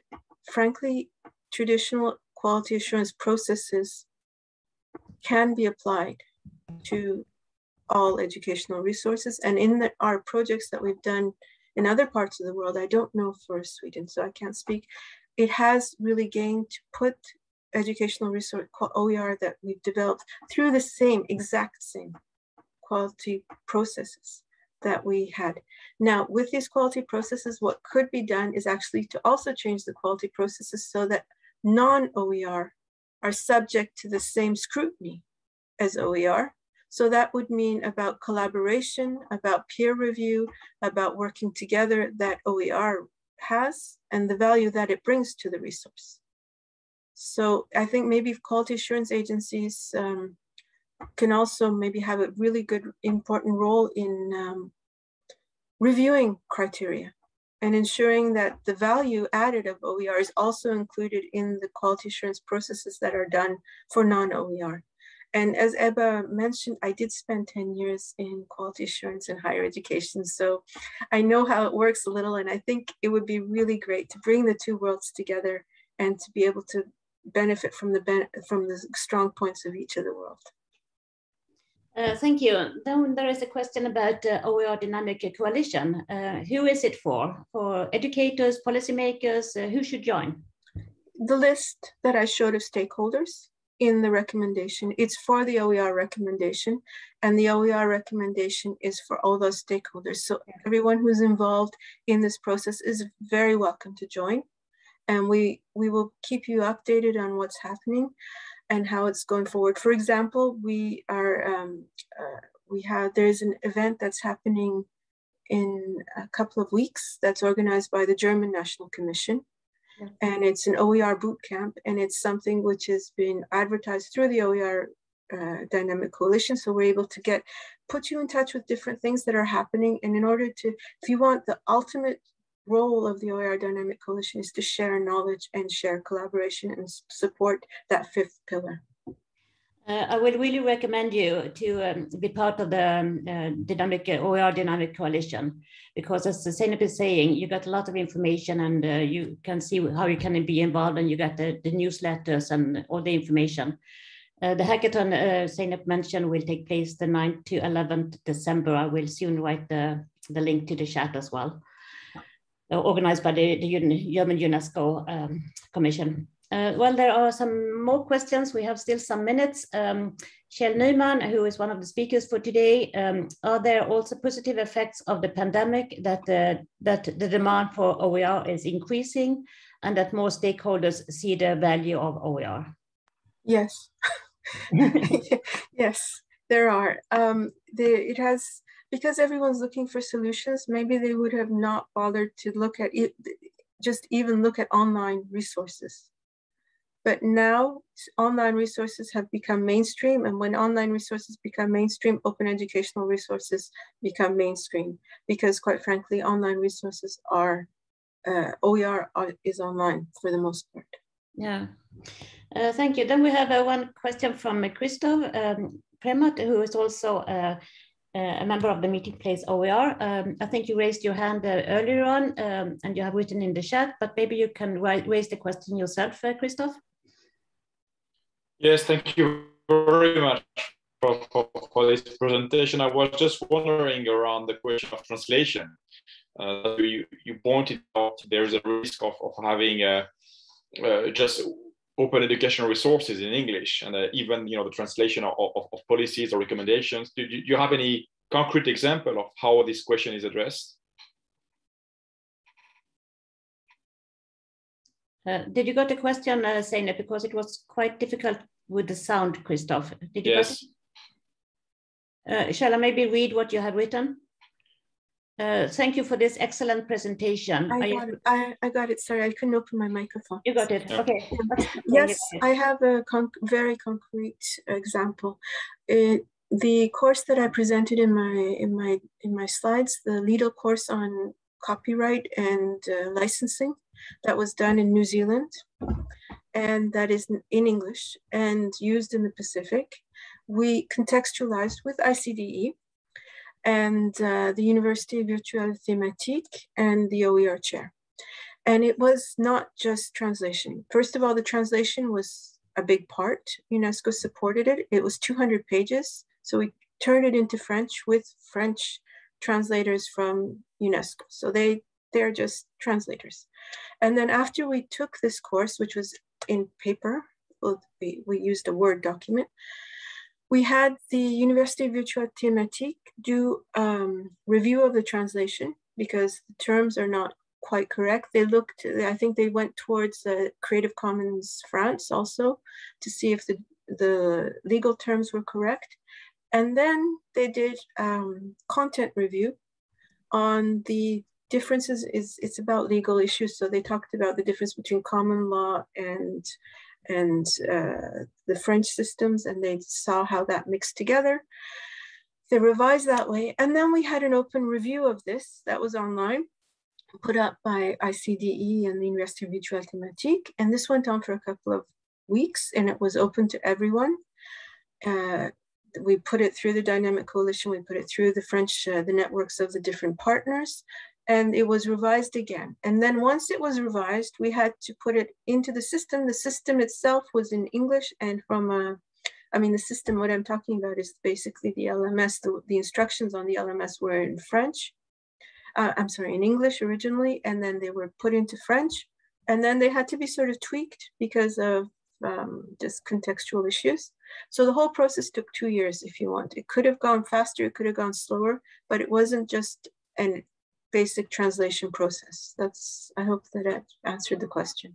frankly, traditional quality assurance processes can be applied to all educational resources. And in our projects that we've done in other parts of the world, I don't know for Sweden, so I can't speak, it has really gained to put educational resource OER that we've developed through the exact same quality processes that we had. Now, with these quality processes, what could be done is actually to also change the quality processes so that non-OER are subject to the same scrutiny as OER. So that would mean about collaboration, about peer review, about working together that OER has and the value that it brings to the resource. So I think maybe quality assurance agencies can also maybe have a really good, important role in reviewing criteria and ensuring that the value added of OER is also included in the quality assurance processes that are done for non-OER. And as Ebba mentioned, I did spend 10 years in quality assurance in higher education. So I know how it works a little, and I think it would be really great to bring the two worlds together and to be able to benefit from the strong points of each of the world. Thank you. Then there is a question about OER Dynamic Coalition. Who is it for? For educators, policymakers, who should join? The list that I showed of stakeholders in the recommendation, it's for the OER recommendation, and the OER recommendation is for all those stakeholders. So everyone who's involved in this process is very welcome to join. And we will keep you updated on what's happening and how it's going forward. For example, there's an event that's happening in a couple of weeks that's organized by the German National Commission. Yeah. And it's an OER boot camp, and it's something which has been advertised through the OER Dynamic Coalition. So we're able to put you in touch with different things that are happening. And in order to, if you want, the ultimate role of the OER Dynamic Coalition is to share knowledge and share collaboration and support that fifth pillar. I would really recommend you to be part of the OER Dynamic Coalition, because as Zeynep is saying, you got a lot of information, and you can see how you can be involved, and you got the newsletters and all the information. The hackathon Zeynep mentioned will take place the 9th to 11th December. I will soon write the link to the chat as well. Organized by the German UNESCO Commission. Well, there are some more questions. We have still some minutes. Kjell Neumann, who is one of the speakers for today, are there also positive effects of the pandemic that the demand for OER is increasing and that more stakeholders see the value of OER? Yes, yes, there are. It has, because everyone's looking for solutions, maybe they would have not bothered to look at it, just even look at online resources. But now online resources have become mainstream, and when online resources become mainstream, open educational resources become mainstream, because quite frankly, online resources are, OER is online for the most part. Yeah, thank you. Then we have one question from Christoph Premat, who is also a member of the Meeting Place OER. I think you raised your hand earlier on, and you have written in the chat, but maybe you can raise the question yourself, Christoph. Yes, thank you very much for this presentation. I was just wondering around the question of translation. You pointed out there's a risk of having just open educational resources in English, and even the translation of policies or recommendations. Do you have any concrete example of how this question is addressed? Did you got a question, Zeynep? Because it was quite difficult with the sound, Christoph. Did you? Yes. Shall I maybe read what you have written? Thank you for this excellent presentation. I got it. Sorry, I couldn't open my microphone. You got it. Okay. Yes, I have a very concrete example. The course that I presented in my slides, the Lidl course on copyright and licensing, that was done in New Zealand, and that is in English and used in the Pacific. We contextualized with ICDE and the University Virtuelle Thematique and the OER chair. And it was not just translation. First of all, the translation was a big part. UNESCO supported it. It was 200 pages. So we turned it into French with French translators from UNESCO. So they're just translators. And then after we took this course, which was in paper, we used a Word document, we had the Université Virtuelle Thématique do review of the translation because the terms are not quite correct. They looked, I think they went towards Creative Commons France also to see if the legal terms were correct. And then they did content review on the differences. It's about legal issues. So they talked about the difference between common law and the French systems, and they saw how that mixed together. They revised that way. And then we had an open review of this that was online, put up by ICDE and the Université Virtuelle Thématique. And this went on for a couple of weeks, and it was open to everyone. We put it through the Dynamic Coalition, we put it through the French, the networks of the different partners, and it was revised again. And then once it was revised, we had to put it into the system. The system itself was in English, and the system, what I'm talking about is basically the LMS, the instructions on the LMS were in French. In English originally, and then they were put into French, and then they had to be sort of tweaked because of just contextual issues. So the whole process took 2 years, if you want. It could have gone faster, it could have gone slower, but it wasn't just a basic translation process. I hope that answered the question.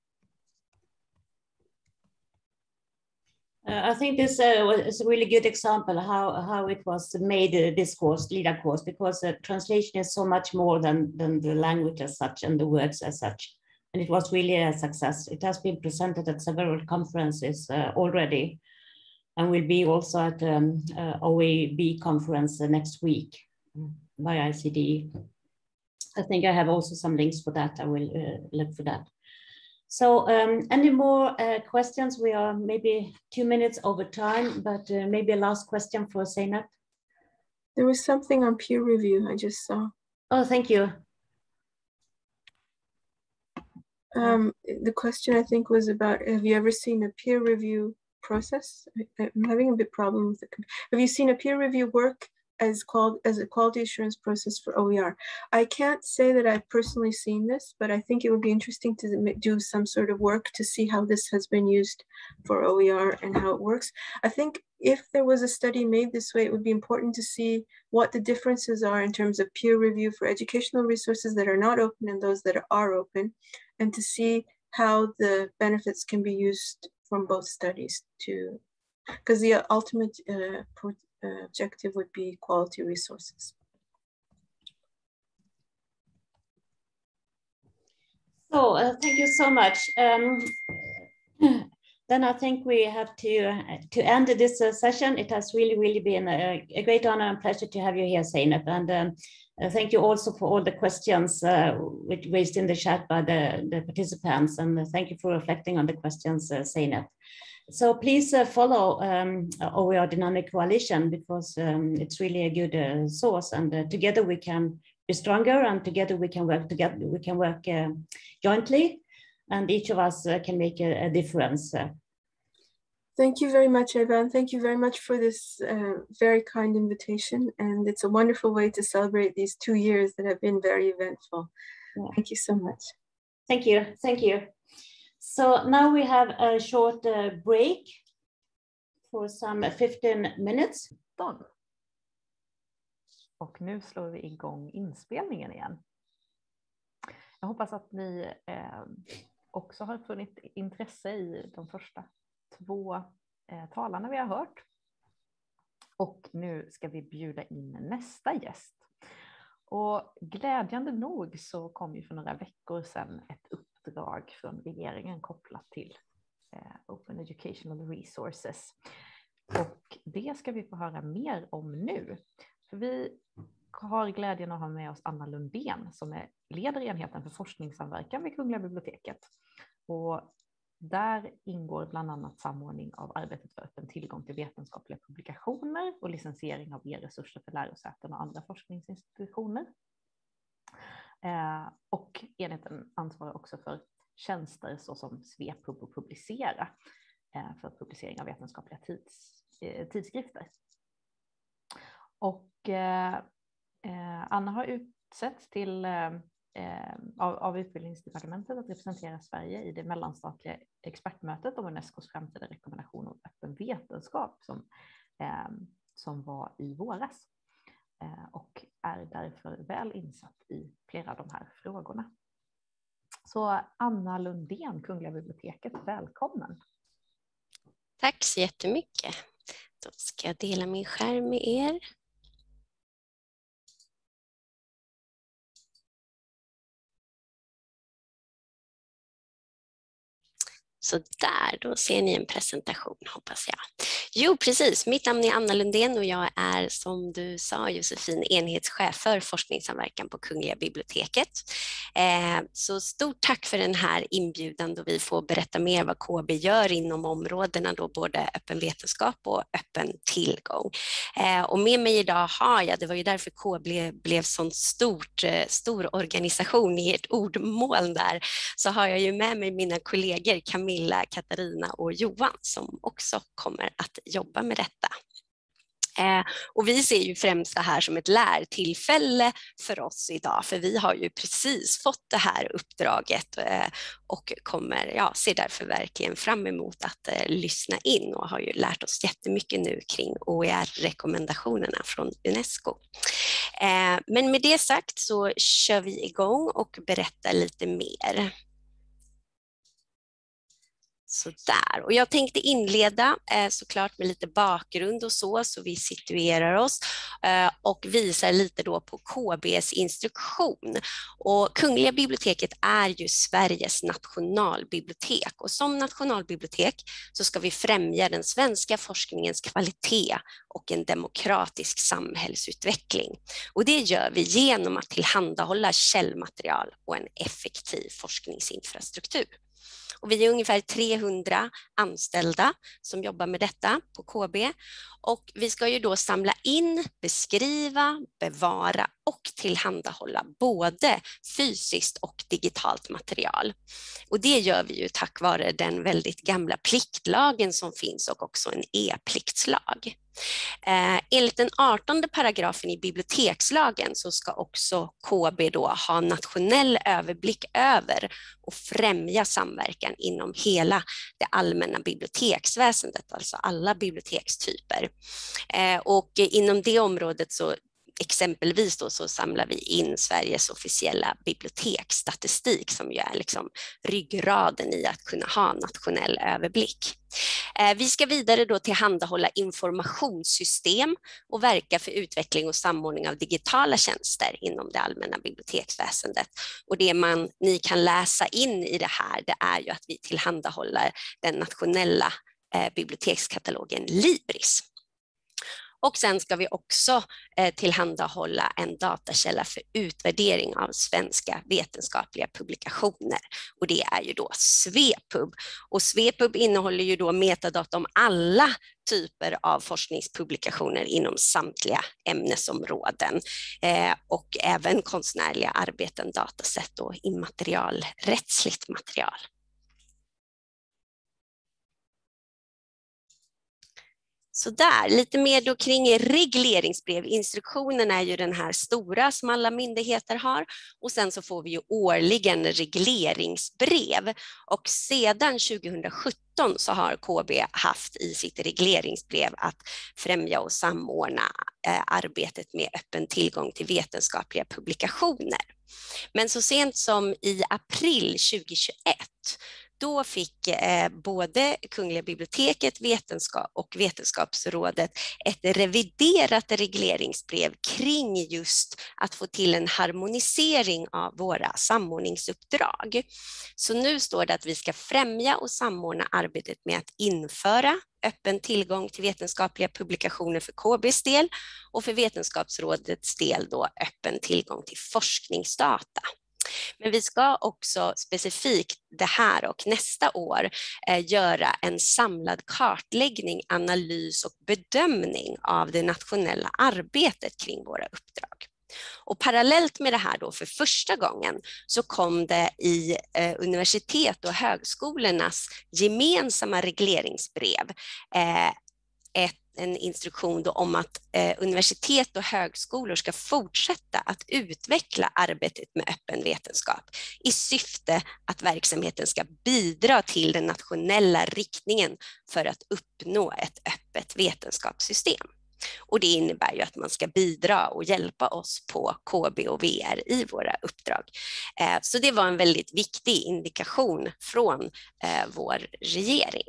I think this is a really good example how it was made, this course, LIDA course, because translation is so much more than the language as such and the words as such. And it was really a success. It has been presented at several conferences already, and will be also at OEB conference next week by ICDE. I think I have also some links for that. I will look for that. So any more questions? We are maybe 2 minutes over time, but maybe a last question for Zeynep. There was something on peer review I just saw. Oh, thank you. The question I think was about, have you ever seen a peer review process? I'm having a bit problem with it. Have you seen a peer review work as a quality assurance process for OER? I can't say that I've personally seen this, but I think it would be interesting to do some sort of work to see how this has been used for OER and how it works. I think if there was a study made this way, it would be important to see what the differences are in terms of peer review for educational resources that are not open and those that are open, and to see how the benefits can be used from both studies because the ultimate objective would be quality resources. So thank you so much. Then I think we have to end this session. It has really been a great honor and pleasure to have you here, Zeynep. And thank you also for all the questions which raised in the chat by the participants. And thank you for reflecting on the questions, Zeynep. So please follow OER Dynamic Coalition, because it's really a good source, and together we can be stronger, and together we can work together. We can work jointly, and each of us can make a difference. Thank you very much, Evan. Thank you very much for this very kind invitation, and it's a wonderful way to celebrate these 2 years that have been very eventful. Yeah. Thank you so much. Thank you. Thank you. So now we have a short break for some 15 minutes. Och nu slår vi igång inspelningen igen. Jag hoppas att ni också har funnit intresse i de första 2 talarna vi har hört. Och nu ska vi bjuda in nästa gäst. Och glädjande nog så kom ju för några veckor sedan ett uppdrag från regeringen kopplat till Open Educational Resources. Och det ska vi få höra mer om nu. För vi har glädjen att ha med oss Anna Lundén som är leder enheten för forskningssamverkan vid Kungliga biblioteket. Och där ingår bland annat samordning av arbetet för öppen tillgång till vetenskapliga publikationer och licensiering av e-resurser för lärosäten och andra forskningsinstitutioner. Och enheten ansvarar också för tjänster såsom Svepub och Publicera för publicering av vetenskapliga tidskrifter. Och Anna har utsetts till av Utbildningsdepartementet att representera Sverige i det mellanstatliga expertmötet om Unescos framtida rekommendation om öppen vetenskap som var i våras, och är därför väl insatt i flera av de här frågorna. Så Anna Lundén, Kungliga biblioteket, välkommen. Tack så jättemycket. Då ska jag dela min skärm med er. Så där, då ser ni en presentation, hoppas jag. Jo, precis. Mitt namn är Anna Lundén och jag är, som du sa Josefin, enhetschef för forskningssamverkan på Kungliga biblioteket. Så stort tack för den här inbjudan då vi får berätta mer vad KB gör inom områdena då både öppen vetenskap och öppen tillgång. Och med mig idag har jag, det var ju därför KB blev sån stor organisation i ett ordmål där, så har jag ju med mig mina kollegor Camilla, Katarina och Johan som också kommer att jobba med detta. Och vi ser ju främst det här som ett lärtillfälle för oss idag, för vi har ju precis fått det här uppdraget och ser därför verkligen fram emot att lyssna in och har ju lärt oss jättemycket nu kring OER-rekommendationerna från Unesco. Men med det sagt så kör vi igång och berättar lite mer. Så där. Och jag tänkte inleda såklart med lite bakgrund och så vi situerar oss och visar lite då på KBs instruktion. Och Kungliga biblioteket är ju Sveriges nationalbibliotek, och som nationalbibliotek så ska vi främja den svenska forskningens kvalitet och en demokratisk samhällsutveckling. Och det gör vi genom att tillhandahålla källmaterial och en effektiv forskningsinfrastruktur. Och vi är ungefär 300 anställda som jobbar med detta på KB, och vi ska ju då samla in, beskriva, bevara och tillhandahålla både fysiskt och digitalt material. Och det gör vi ju tack vare den väldigt gamla pliktlagen som finns och också en e-pliktslag. Enligt den 18:e paragrafen i bibliotekslagen så ska också KB då ha nationell överblick över och främja samverkan inom hela det allmänna biblioteksväsendet, alltså alla bibliotekstyper. Och inom det området så exempelvis då så samlar vi in Sveriges officiella biblioteksstatistik som ju är liksom ryggraden i att kunna ha nationell överblick. Vi ska vidare då tillhandahålla informationssystem och verka för utveckling och samordning av digitala tjänster inom det allmänna biblioteksväsendet. Och det ni kan läsa in i det här, det är ju att vi tillhandahåller den nationella bibliotekskatalogen Libris. Och sen ska vi också tillhandahålla en datakälla för utvärdering av svenska vetenskapliga publikationer. Och det är ju då Svepub. Och Svepub innehåller ju då metadata om alla typer av forskningspublikationer inom samtliga ämnesområden. Och även konstnärliga arbeten, datasätt och immaterialrättsligt material. Så där, lite mer då kring regleringsbrev. Instruktionen är ju den här stora som alla myndigheter har, och sen så får vi ju årligen regleringsbrev, och sedan 2017 så har KB haft i sitt regleringsbrev att främja och samordna arbetet med öppen tillgång till vetenskapliga publikationer. Men så sent som i april 2021 då fick både Kungliga biblioteket och Vetenskapsrådet ett reviderat regleringsbrev kring just att få till en harmonisering av våra samordningsuppdrag. Så nu står det att vi ska främja och samordna arbetet med att införa öppen tillgång till vetenskapliga publikationer för KBs del, och för Vetenskapsrådets del då öppen tillgång till forskningsdata. Men vi ska också specifikt det här och nästa år göra en samlad kartläggning, analys och bedömning av det nationella arbetet kring våra uppdrag. Och parallellt med det här då för första gången så kom det i universitet och högskolornas gemensamma regleringsbrev en instruktion då om att universitet och högskolor ska fortsätta att utveckla arbetet med öppen vetenskap i syfte att verksamheten ska bidra till den nationella riktningen för att uppnå ett öppet vetenskapssystem. Och det innebär ju att man ska bidra och hjälpa oss på KB och VR i våra uppdrag. Så det var en väldigt viktig indikation från vår regering.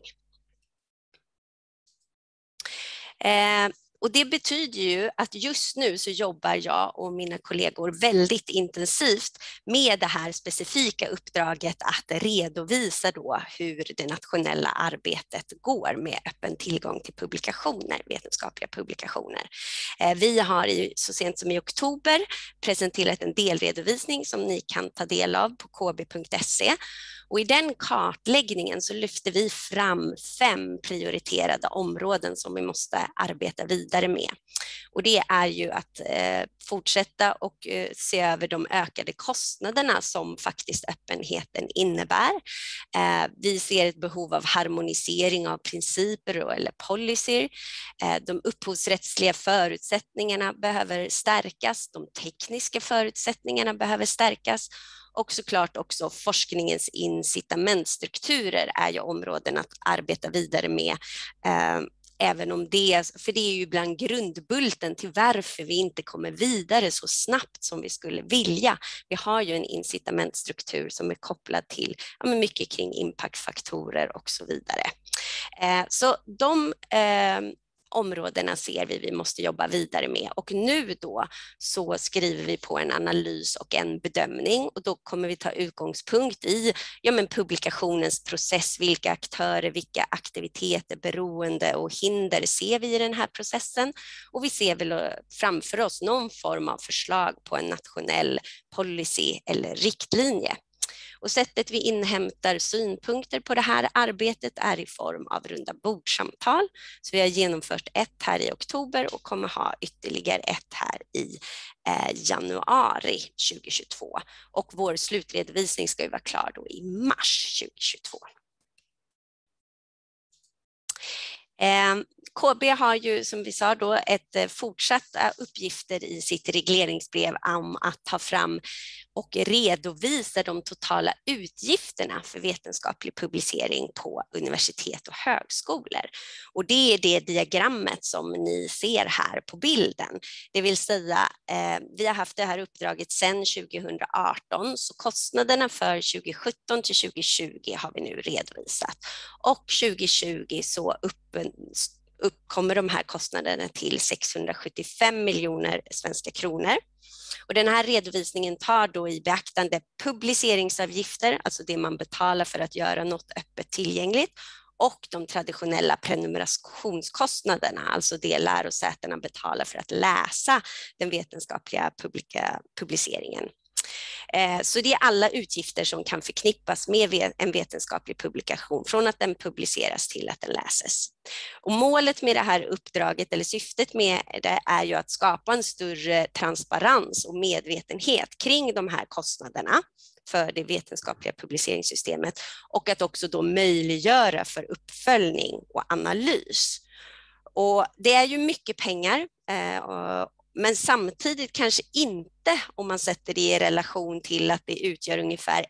Och det betyder ju att just nu så jobbar jag och mina kollegor väldigt intensivt med det här specifika uppdraget att redovisa då hur det nationella arbetet går med öppen tillgång till publikationer, vetenskapliga publikationer. Vi har så sent som i oktober presenterat en delredovisning som ni kan ta del av på kb.se. Och i den kartläggningen så lyfter vi fram 5 prioriterade områden som vi måste arbeta vidare med. Och det är ju att fortsätta och se över de ökade kostnaderna som faktiskt öppenheten innebär. Vi ser ett behov av harmonisering av principer eller policy. De upphovsrättsliga förutsättningarna behöver stärkas, de tekniska förutsättningarna behöver stärkas. Och såklart också forskningens incitamentstrukturer är ju områden att arbeta vidare med. Även om för det är ju ibland grundbulten till varför vi inte kommer vidare så snabbt som vi skulle vilja. Vi har ju en incitamentstruktur som är kopplad till mycket kring impactfaktorer och så vidare. Så de områdena ser vi måste jobba vidare med, och nu då så skriver vi på en analys och en bedömning, och då kommer vi ta utgångspunkt i publikationens process, vilka aktörer, vilka aktiviteter, beroende och hinder ser vi i den här processen, och vi ser väl framför oss någon form av förslag på en nationell policy eller riktlinje. Och sättet vi inhämtar synpunkter på det här arbetet är i form av runda bordsamtal. Så vi har genomfört ett här i oktober och kommer ha ytterligare ett här i januari 2022. Och vår slutredovisning ska ju vara klar då i mars 2022. KB har ju som vi sa då ett fortsatta uppgifter i sitt regleringsbrev om att ta fram och redovisa de totala utgifterna för vetenskaplig publicering på universitet och högskolor. Och det är det diagrammet som ni ser här på bilden. Det vill säga, vi har haft det här uppdraget sedan 2018, så kostnaderna för 2017 till 2020 har vi nu redovisat. Och 2020 så uppkommer de här kostnaderna till 675 miljoner svenska kronor. Och den här redovisningen tar då i beaktande publiceringsavgifter, alltså det man betalar för att göra något öppet tillgängligt, och de traditionella prenumerationskostnaderna, alltså det lärosätena betalar för att läsa den vetenskapliga publiceringen. Så det är alla utgifter som kan förknippas med en vetenskaplig publikation från att den publiceras till att den läses. Och målet med det här uppdraget, eller syftet med det, är ju att skapa en större transparens och medvetenhet kring de här kostnaderna för det vetenskapliga publiceringssystemet, och att också då möjliggöra för uppföljning och analys. Och det är ju mycket pengar, men samtidigt kanske inte om man sätter det i relation till att det utgör ungefär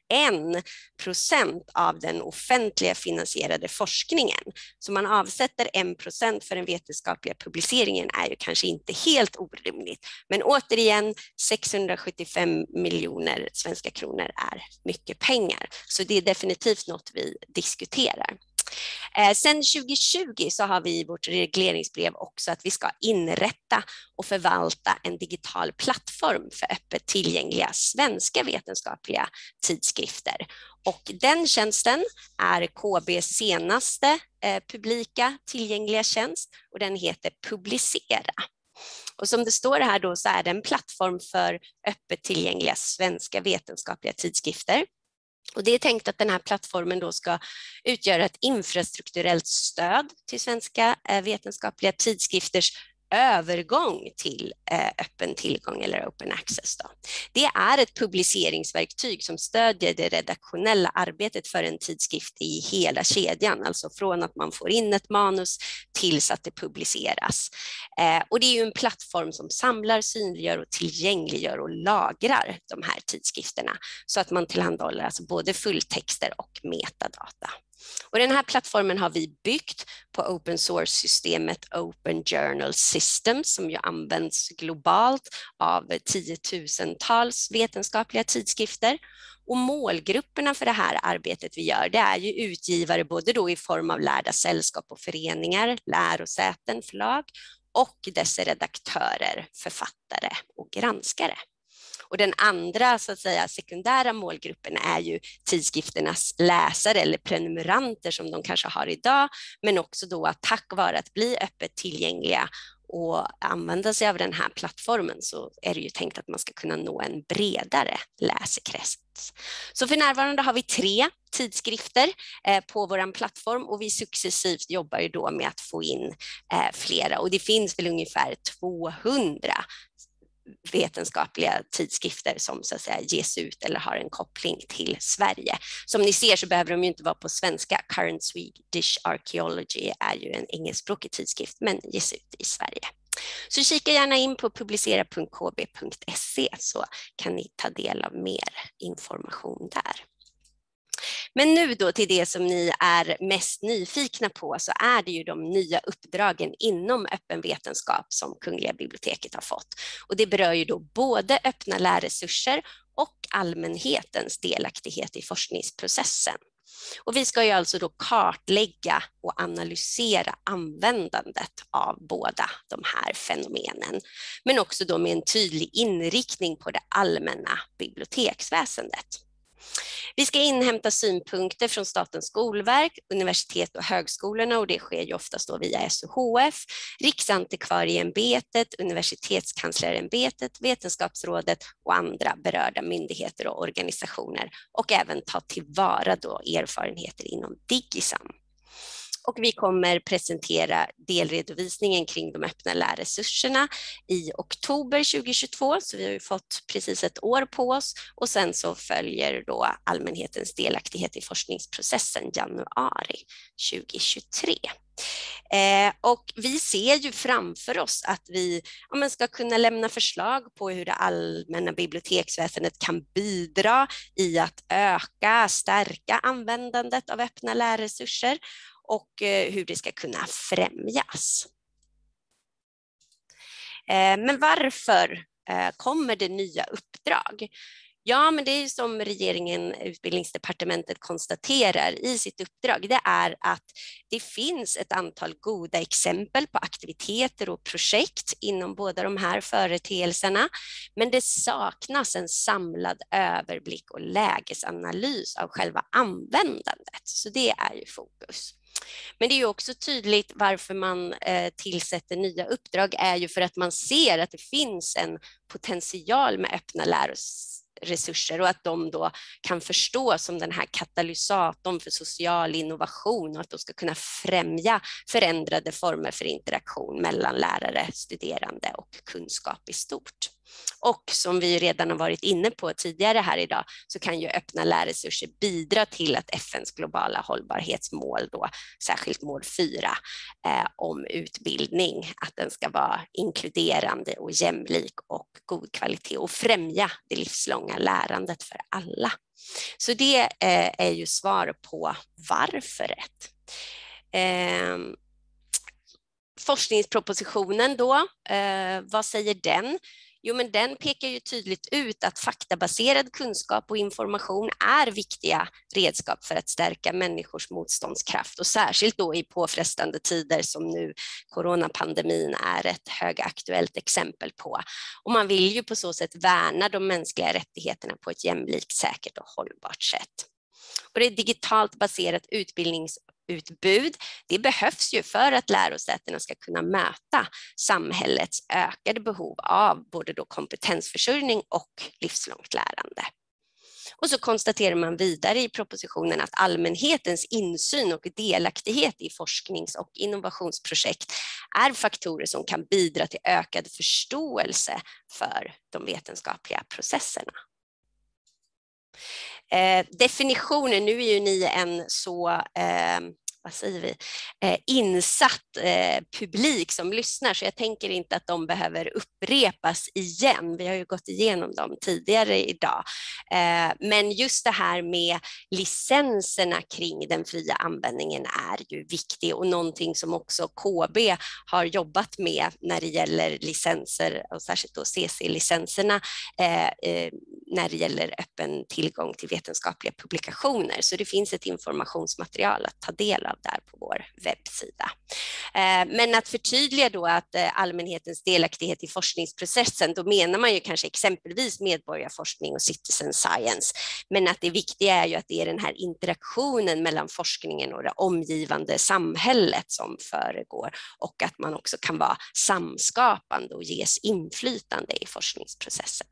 1% av den offentliga finansierade forskningen. Så man avsätter 1% för den vetenskapliga publiceringen är ju kanske inte helt orimligt. Men återigen, 675 miljoner svenska kronor är mycket pengar. Så det är definitivt något vi diskuterar. Sen 2020 så har vi i vårt regleringsbrev också att vi ska inrätta och förvalta en digital plattform för öppet tillgängliga svenska vetenskapliga tidskrifter. Och den tjänsten är KB:s senaste publika tillgängliga tjänst, och den heter Publicera. Och som det står här då så är det en plattform för öppet tillgängliga svenska vetenskapliga tidskrifter. Och det är tänkt att den här plattformen då ska utgöra ett infrastrukturellt stöd till svenska vetenskapliga tidskrifters övergång till öppen tillgång eller open access. Då. Det är ett publiceringsverktyg som stödjer det redaktionella arbetet för en tidskrift i hela kedjan, alltså från att man får in ett manus tills att det publiceras. Och det är ju en plattform som samlar, synliggör och tillgängliggör och lagrar de här tidskrifterna så att man tillhandahåller alltså både fulltexter och metadata. Och den här plattformen har vi byggt på open source-systemet Open Journal Systems som ju används globalt av tiotusentals vetenskapliga tidskrifter. Och målgrupperna för det här arbetet vi gör, det är ju utgivare både då i form av lärda sällskap och föreningar, lärosäten, förlag och dess redaktörer, författare och granskare. Och den andra så att säga sekundära målgruppen är ju tidskrifternas läsare eller prenumeranter som de kanske har idag, men också då att tack vare att bli öppet tillgängliga och använda sig av den här plattformen så är det ju tänkt att man ska kunna nå en bredare läsekrets. Så för närvarande har vi 3 tidskrifter på vår plattform och vi successivt jobbar ju då med att få in flera och det finns väl ungefär 200 vetenskapliga tidskrifter som så att säga ges ut eller har en koppling till Sverige. Som ni ser så behöver de ju inte vara på svenska. Current Swedish Archaeology är ju en engelskspråkig tidskrift men ges ut i Sverige. Så kika gärna in på publicera.kb.se så kan ni ta del av mer information där. Men nu då till det som ni är mest nyfikna på så är det ju de nya uppdragen inom öppen vetenskap som Kungliga biblioteket har fått. Och det berör ju då både öppna lärresurser och allmänhetens delaktighet i forskningsprocessen. Och vi ska ju alltså då kartlägga och analysera användandet av båda de här fenomenen. Men också då med en tydlig inriktning på det allmänna biblioteksväsendet. Vi ska inhämta synpunkter från Statens skolverk, universitet och högskolorna och det sker ju oftast då via SUHF, Riksantikvarieämbetet, Universitetskanslerämbetet, Vetenskapsrådet och andra berörda myndigheter och organisationer och även ta tillvara då erfarenheter inom Digisam. Och vi kommer presentera delredovisningen kring de öppna lärresurserna i oktober 2022, så vi har ju fått precis ett år på oss och sen så följer då allmänhetens delaktighet i forskningsprocessen januari 2023. Och vi ser ju framför oss att vi ska kunna lämna förslag på hur det allmänna biblioteksväsendet kan bidra i att stärka användandet av öppna lärresurser och hur det ska kunna främjas. Men varför kommer det nya uppdrag? Ja, men det är som regeringen, Utbildningsdepartementet konstaterar i sitt uppdrag, det är att det finns ett antal goda exempel på aktiviteter och projekt inom båda de här företeelserna, men det saknas en samlad överblick och lägesanalys av själva användandet, så det är ju fokus. Men det är ju också tydligt varför man tillsätter nya uppdrag är ju för att man ser att det finns en potential med öppna lärresurser och att de då kan förstås som den här katalysatorn för social innovation och att de ska kunna främja förändrade former för interaktion mellan lärare, studerande och kunskap i stort. Och som vi redan har varit inne på tidigare här idag så kan ju öppna lärresurser bidra till att FN:s globala hållbarhetsmål, då, särskilt mål 4 om utbildning, att den ska vara inkluderande och jämlik och god kvalitet och främja det livslånga lärandet för alla. Så det är ju svar på varför. Forskningspropositionen då, vad säger den? Jo, men den pekar ju tydligt ut att faktabaserad kunskap och information är viktiga redskap för att stärka människors motståndskraft och särskilt då i påfrestande tider som nu coronapandemin är ett högaktuellt exempel på. Och man vill ju på så sätt värna de mänskliga rättigheterna på ett jämlikt, säkert och hållbart sätt. Och det är digitalt baserat utbildningsutbud. Det behövs ju för att lärosätena ska kunna möta samhällets ökade behov av både då kompetensförsörjning och livslångt lärande. Och så konstaterar man vidare i propositionen att allmänhetens insyn och delaktighet i forsknings- och innovationsprojekt är faktorer som kan bidra till ökad förståelse för de vetenskapliga processerna. Definitionen, nu är ju ni en så insatt publik som lyssnar, så jag tänker inte att de behöver upprepas igen. Vi har ju gått igenom dem tidigare idag. Men just det här med licenserna kring den fria användningen är ju viktigt och någonting som också KB har jobbat med när det gäller licenser och särskilt då CC-licenserna när det gäller öppen tillgång till vetenskapliga publikationer. Så det finns ett informationsmaterial att ta del av där på vår webbsida. Men att förtydliga då att allmänhetens delaktighet i forskningsprocessen, då menar man ju kanske exempelvis medborgarforskning och citizen science, men att det viktiga är ju att det är den här interaktionen mellan forskningen och det omgivande samhället som föregår och att man också kan vara samskapande och ges inflytande i forskningsprocessen.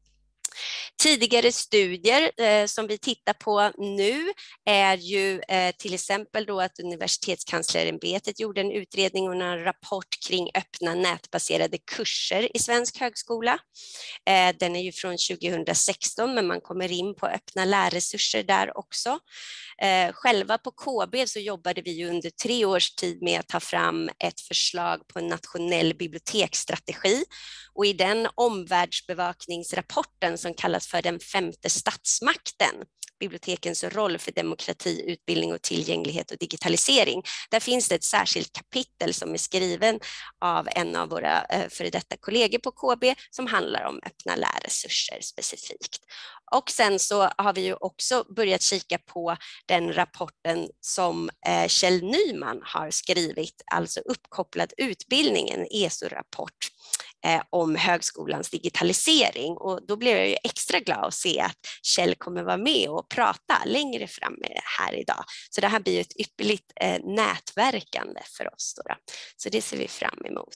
Tidigare studier som vi tittar på nu är ju till exempel då att Universitetskanslerämbetet gjorde en utredning och en rapport kring öppna nätbaserade kurser i svensk högskola. Den är ju från 2016, men man kommer in på öppna lärresurser där också. Själva på KB så jobbade vi ju under 3 års tid med att ta fram ett förslag på en nationell biblioteksstrategi, och i den omvärldsbevakningsrapporten som kallas för den 5:e statsmakten, bibliotekens roll för demokrati, utbildning och tillgänglighet och digitalisering. Där finns det ett särskilt kapitel som är skriven av en av våra före detta kollegor på KB som handlar om öppna lärresurser specifikt. Och sen så har vi ju också börjat kika på den rapporten som Kjell Nyman har skrivit, alltså uppkopplad utbildning, en ESO-rapport om högskolans digitalisering, och då blev jag ju extra glad att se att Kjell kommer vara med och prata längre fram här idag. Så det här blir ju ett ypperligt nätverkande för oss då. Så det ser vi fram emot.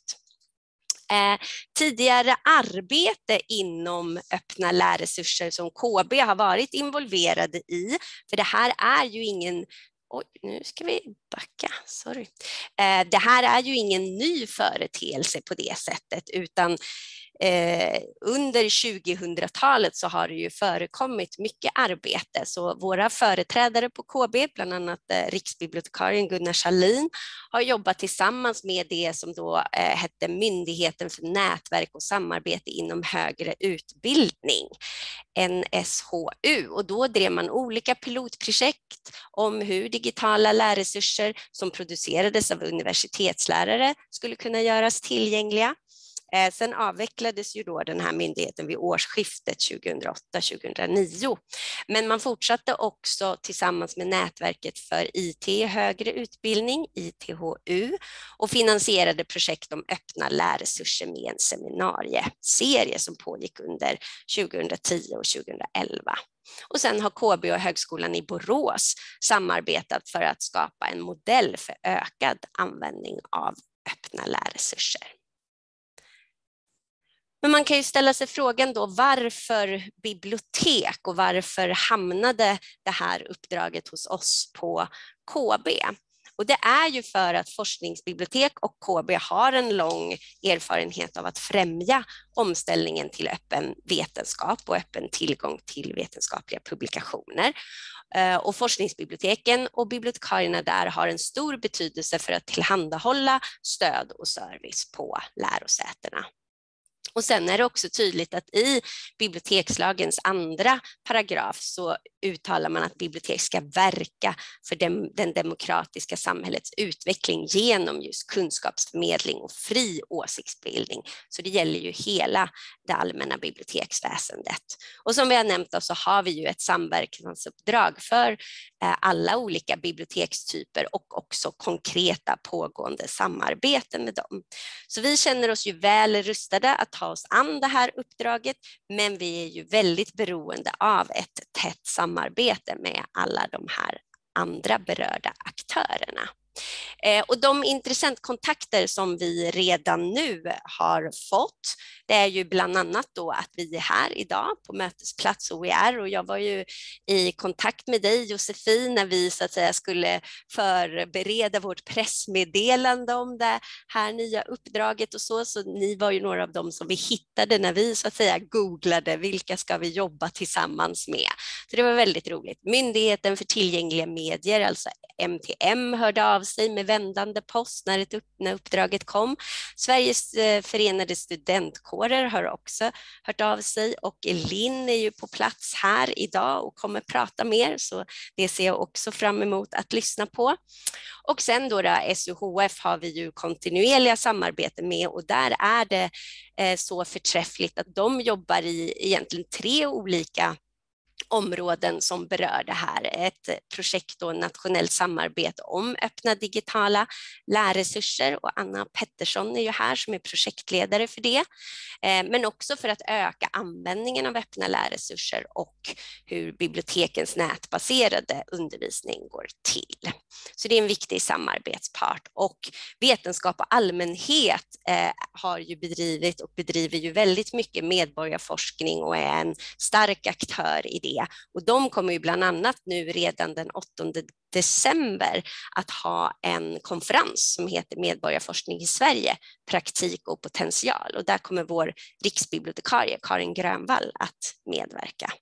Tidigare arbete inom öppna lärresurser som KB har varit involverade i, för det här är ju ingen nu ska vi backa, sorry. Det här är ju ingen ny företeelse på det sättet, utan under 2000-talet så har det ju förekommit mycket arbete. Så våra företrädare på KB, bland annat riksbibliotekarien Gunnar Schalin, har jobbat tillsammans med det som då hette Myndigheten för nätverk och samarbete inom högre utbildning, NSHU, och då drev man olika pilotprojekt om hur digitala lärresurser som producerades av universitetslärare skulle kunna göras tillgängliga. Sen avvecklades ju då den här myndigheten vid årsskiftet 2008-2009. Men man fortsatte också tillsammans med nätverket för IT i högre utbildning, ITHU, och finansierade projekt om öppna lärresurser med en seminarieserie som pågick under 2010 och 2011. Och sen har KB och Högskolan i Borås samarbetat för att skapa en modell för ökad användning av öppna lärresurser. Men man kan ju ställa sig frågan då, varför bibliotek och varför hamnade det här uppdraget hos oss på KB? Och det är ju för att forskningsbibliotek och KB har en lång erfarenhet av att främja omställningen till öppen vetenskap och öppen tillgång till vetenskapliga publikationer. Och forskningsbiblioteken och bibliotekarierna där har en stor betydelse för att tillhandahålla stöd och service på lärosätena. Och sen är det också tydligt att i bibliotekslagens 2:a paragraf så uttalar man att bibliotek ska verka för den demokratiska samhällets utveckling genom just kunskapsförmedling och fri åsiktsbildning. Så det gäller ju hela det allmänna biblioteksväsendet. Och som vi har nämnt så har vi ju ett samverkansuppdrag för alla olika bibliotekstyper och också konkreta pågående samarbeten med dem. Så vi känner oss ju väl rustade att ta oss an det här uppdraget, men vi är ju väldigt beroende av ett tätt samarbete med alla de här andra berörda aktörerna. Och de intressentkontakter som vi redan nu har fått, det är ju bland annat då att vi är här idag på Mötesplats OER, och jag var ju i kontakt med dig, Josefin, när vi så att säga skulle förbereda vårt pressmeddelande om det här nya uppdraget och så ni var ju några av dem som vi hittade när vi så att säga googlade vilka ska vi jobba tillsammans med. Så det var väldigt roligt. Myndigheten för tillgängliga medier, alltså MTM, hörde av sig med vändande post när uppdraget kom. Sveriges förenade studentkårer har också hört av sig, och Linn är ju på plats här idag och kommer prata mer, så det ser jag också fram emot att lyssna på. Och sen då SUHF har vi ju kontinuerliga samarbeten med, och där är det så förträffligt att de jobbar i egentligen 3 olika områden som berör det här. Ett projekt och nationellt samarbete om öppna digitala lärresurser, och Anna Pettersson är ju här som är projektledare för det. Men också för att öka användningen av öppna lärresurser och hur bibliotekens nätbaserade undervisning går till. Så det är en viktig samarbetspart, och Vetenskap och allmänhet har ju bedrivit och bedriver ju väldigt mycket medborgarforskning och är en stark aktör i det. Och de kommer ju bland annat nu redan den 8 december att ha en konferens som heter Medborgarforskning i Sverige, praktik och potential. Och där kommer vår riksbibliotekarie Karin Grönvall att medverka.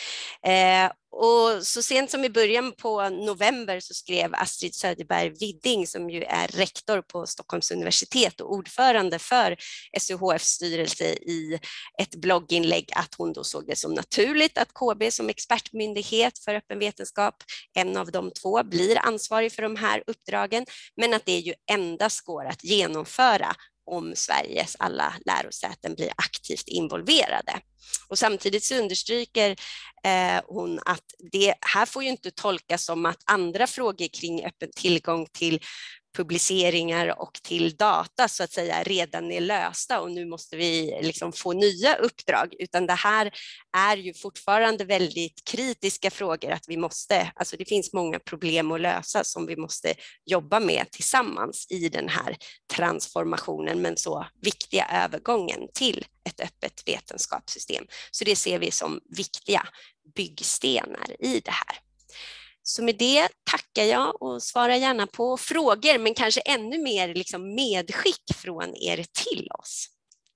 Och så sent som i början på november så skrev Astrid Söderberg Widding, som ju är rektor på Stockholms universitet och ordförande för SUHFs styrelse, i ett blogginlägg att hon då såg det som naturligt att KB som expertmyndighet för öppen vetenskap, en av de 2, blir ansvarig för de här uppdragen, men att det ju endast går att genomföra om Sveriges alla lärosäten blir aktivt involverade. Och samtidigt så understryker hon att det här får ju inte tolkas som att andra frågor kring öppen tillgång till publiceringar och till data så att säga redan är lösta och nu måste vi liksom få nya uppdrag, utan det här är ju fortfarande väldigt kritiska frågor, att vi måste, alltså det finns många problem att lösa som vi måste jobba med tillsammans i den här transformationen, men så viktiga övergången till ett öppet vetenskapssystem. Så det ser vi som viktiga byggstenar i det här. Så med det tackar jag och svarar gärna på frågor, men kanske ännu mer liksom medskick från er till oss.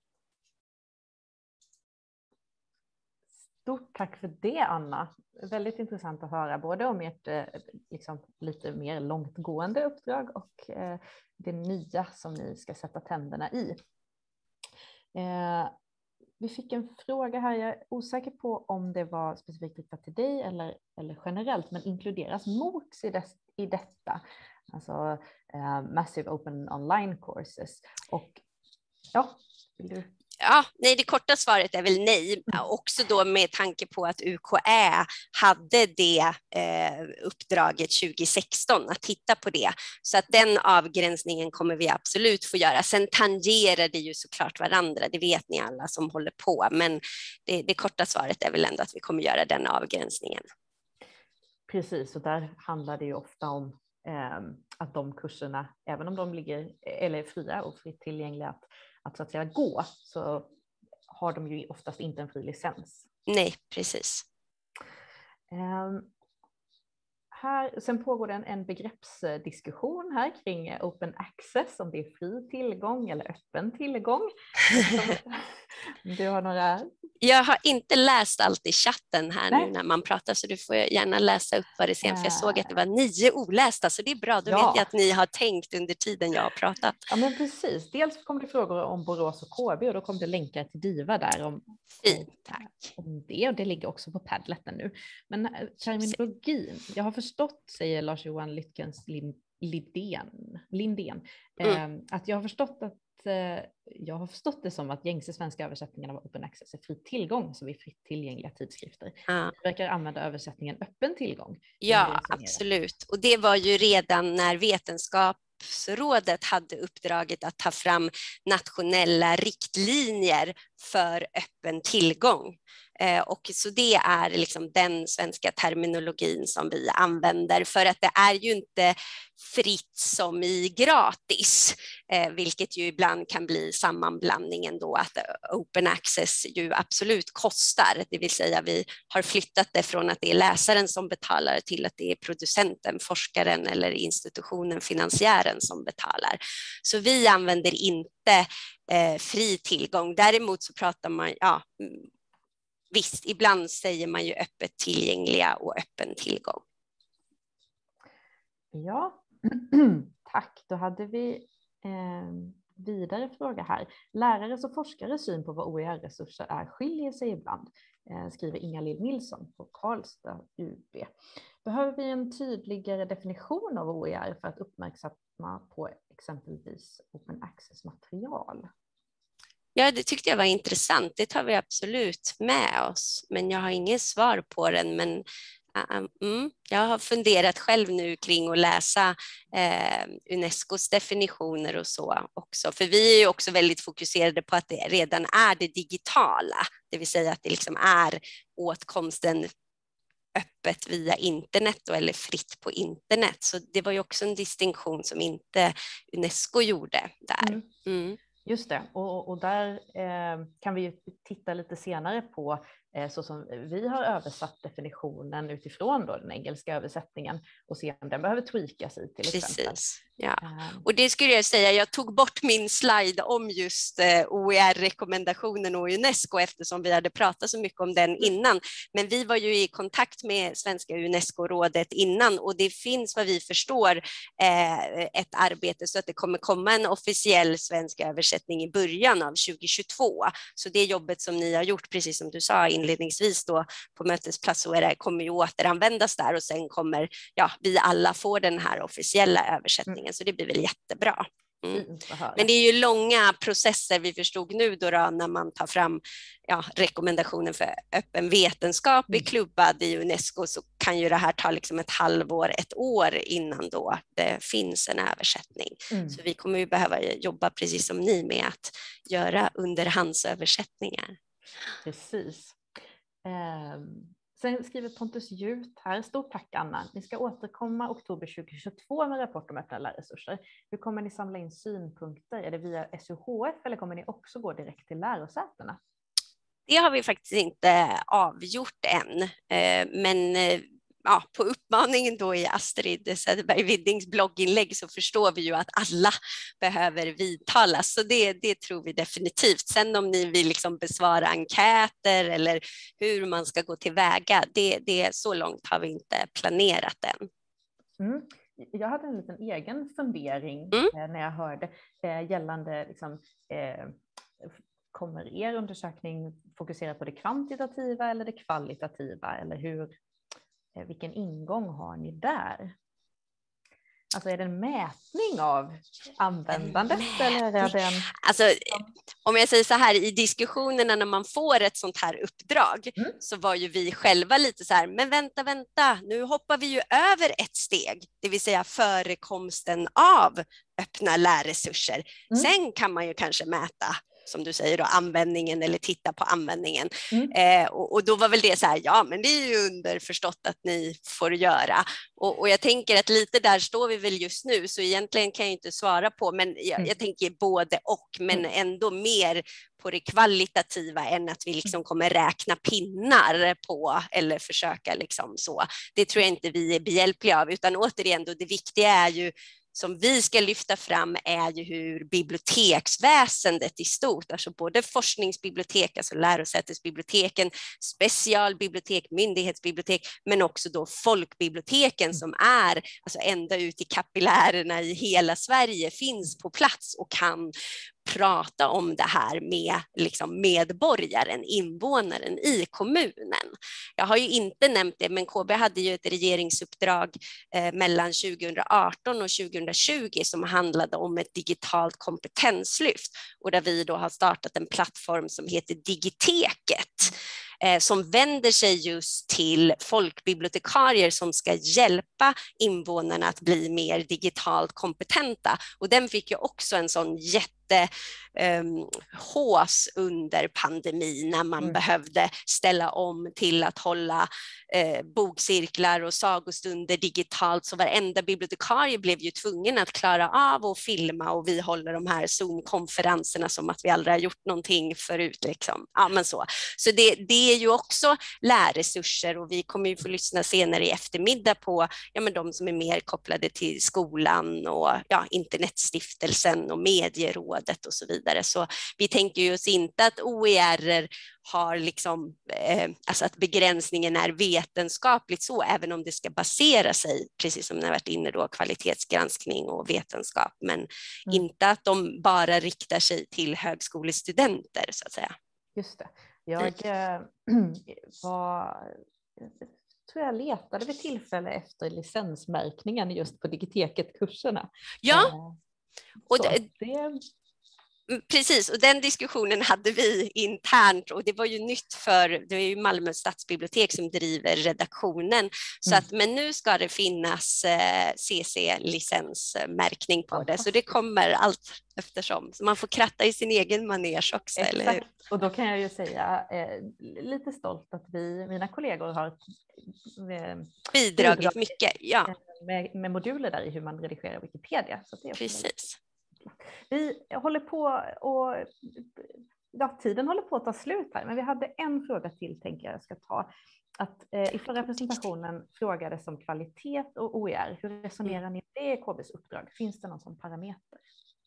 Stort tack för det, Anna. Väldigt intressant att höra både om ert liksom, lite mer långtgående uppdrag och det nya som ni ska sätta tänderna i. Vi fick en fråga här, jag är osäker på om det var specifikt riktat till dig eller generellt, men inkluderas MOOCs i detta? Alltså Massive Open Online Courses. Och ja, vill du? Ja, nej, det korta svaret är väl nej, också då med tanke på att UKÄ hade det uppdraget 2016 att titta på det. Så att den avgränsningen kommer vi absolut få göra. Sen tangerar det ju såklart varandra, det vet ni alla som håller på, men det korta svaret är väl ändå att vi kommer göra den avgränsningen. Precis, och där handlar det ju ofta om att de kurserna, även om de ligger eller är fria och fritt tillgängliga att så att säga gå, så har de ju oftast inte en fri licens. Nej, precis. Sen pågår det en begreppsdiskussion här kring open access, om det är fri tillgång eller öppen tillgång. Du har några... Jag har inte läst allt i chatten här nu när man pratar, så du får gärna läsa upp vad det sen, för jag såg att det var 9 olästa, så det är bra, då vet jag att ni har tänkt under tiden jag har pratat. Ja, men precis. Dels kommer det frågor om Borås och KB, och då kommer det länkar till DIVA där om det, och det ligger också på Padleten nu. Men terminologin, jag har förstått, säger Lars-Johan Lytkens Lindén, att jag har förstått det som att gängse svenska översättningen av open access är fri tillgång, som är fritt tillgängliga tidskrifter. Jag verkar använda översättningen öppen tillgång. Ja, absolut. Och det var ju redan när Vetenskapsrådet hade uppdraget att ta fram nationella riktlinjer för öppen tillgång. Och så det är liksom den svenska terminologin som vi använder, för att det är ju inte fritt som i gratis, vilket ju ibland kan bli sammanblandningen då, att open access ju absolut kostar, det vill säga vi har flyttat det från att det är läsaren som betalar till att det är producenten, forskaren eller institutionen, finansiären som betalar. Så vi använder inte fri tillgång. Däremot så pratar man, visst, ibland säger man ju öppet tillgängliga och öppen tillgång. Ja, tack. Då hade vi vidare fråga här. Lärares och forskares syn på vad OER-resurser är skiljer sig ibland, skriver Inga-Lill Nilsson på Karlstad UB. Behöver vi en tydligare definition av OER för att uppmärksamma på exempelvis open access-material? Ja, det tyckte jag var intressant. Det tar vi absolut med oss. Men jag har inget svar på den. Men jag har funderat själv nu kring att läsa Unescos definitioner och så också. För vi är ju också väldigt fokuserade på att det redan är det digitala. Det vill säga att det liksom är åtkomsten öppet via internet eller fritt på internet. Så det var ju också en distinktion som inte Unesco gjorde där. Just det, och där kan vi ju titta lite senare på så som vi har översatt definitionen utifrån då den engelska översättningen och se om den behöver tweakas i till exempel. Ja. Och det skulle jag säga, jag tog bort min slide om just OER-rekommendationen och Unesco eftersom vi hade pratat så mycket om den innan. Men vi var ju i kontakt med Svenska Unesco-rådet innan och det finns vad vi förstår ett arbete så att det kommer komma en officiell svensk översättning i början av 2022. Så det jobbet som ni har gjort, precis som du sa inledningsvis då på Mötesplats OER, kommer ju återanvändas där och sen kommer vi alla få den här officiella översättningen. Så det blir väl jättebra. Men det är ju långa processer vi förstod nu då när man tar fram rekommendationen för öppen vetenskap är klubbad i Unesco, så kan ju det här ta liksom ett halvår, ett år innan då det finns en översättning. Så vi kommer ju behöva jobba precis som ni med att göra underhandsöversättningar. Precis. Sen skriver Pontus Hjut här, stort tack Anna. Ni ska återkomma oktober 2022 med rapport om öppna lärresurser. Hur kommer ni samla in synpunkter? Är det via SUHF eller kommer ni också gå direkt till lärosätena? Det har vi faktiskt inte avgjort än, men på uppmaningen då i Astrid Söderberg-Widdings blogginlägg så förstår vi ju att alla behöver vidtalas, så det tror vi definitivt. Sen om ni vill liksom besvara enkäter eller hur man ska gå tillväga, det så långt har vi inte planerat än. Jag hade en liten egen fundering när jag hörde gällande liksom, kommer er undersökning fokusera på det kvantitativa eller det kvalitativa, eller vilken ingång har ni där? Alltså är det en mätning av användandet eller är det en... Alltså, om jag säger så här, i diskussionerna när man får ett sånt här uppdrag så var ju vi själva lite så här, men vänta, nu hoppar vi ju över ett steg, det vill säga förekomsten av öppna lärresurser. Sen kan man ju kanske mäta, som du säger då, användningen eller titta på användningen. Och då var väl det så här, men det är ju underförstått att ni får göra. Och jag tänker att lite där står vi väl just nu, så egentligen kan jag inte svara på, men jag tänker både och, men ändå mer på det kvalitativa än att vi liksom kommer räkna pinnar på eller försöka liksom så. Det tror jag inte vi är behjälpliga av, utan återigen då, det viktiga är ju som vi ska lyfta fram är ju hur biblioteksväsendet i stort, alltså både forskningsbibliotek, alltså lärosätesbiblioteken, specialbibliotek, myndighetsbibliotek, men också då folkbiblioteken som är alltså ända ut i kapillärerna i hela Sverige, finns på plats och kan prata om det här med liksom medborgaren, invånaren i kommunen. Jag har ju inte nämnt det, men KB hade ju ett regeringsuppdrag mellan 2018 och 2020 som handlade om ett digitalt kompetenslyft, och där vi då har startat en plattform som heter Digiteket, som vänder sig just till folkbibliotekarier som ska hjälpa invånarna att bli mer digitalt kompetenta. Och den fick ju också en sån hås under pandemin när man behövde ställa om till att hålla bokcirklar och sagostunder digitalt, så varenda bibliotekarie blev ju tvungen att klara av att filma, och vi håller de här Zoom-konferenserna som att vi aldrig har gjort någonting förut. Liksom. Ja, men så det är ju också lärresurser, och vi kommer ju få lyssna senare i eftermiddag på men de som är mer kopplade till skolan och Internetstiftelsen och Medierådet och så vidare. Så vi tänker ju oss inte att OER har liksom, alltså att begränsningen är vetenskapligt så, även om det ska basera sig, precis som ni har varit inne då, kvalitetsgranskning och vetenskap, men inte att de bara riktar sig till högskolestudenter så att säga. Just det. Jag tror jag letade vid tillfälle efter licensmärkningen just på Digiteket-kurserna. Ja, och precis, och den diskussionen hade vi internt, och det var ju nytt för det är ju Malmö stadsbibliotek som driver redaktionen, så att, men nu ska det finnas CC-licensmärkning på det, så det kommer allt eftersom, så man får kratta i sin egen manege också. Exakt. Eller hur? Och då kan jag ju säga lite stolt att mina kollegor har bidragit mycket, med moduler där i hur man redigerar Wikipedia. Så det är precis. Vi håller på och tiden håller på att ta slut här, men vi hade en fråga till tänker jag ska ta. Att i förra presentationen frågades om kvalitet och OER. Hur resonerar ni det i KBs uppdrag? Finns det någon sån parameter?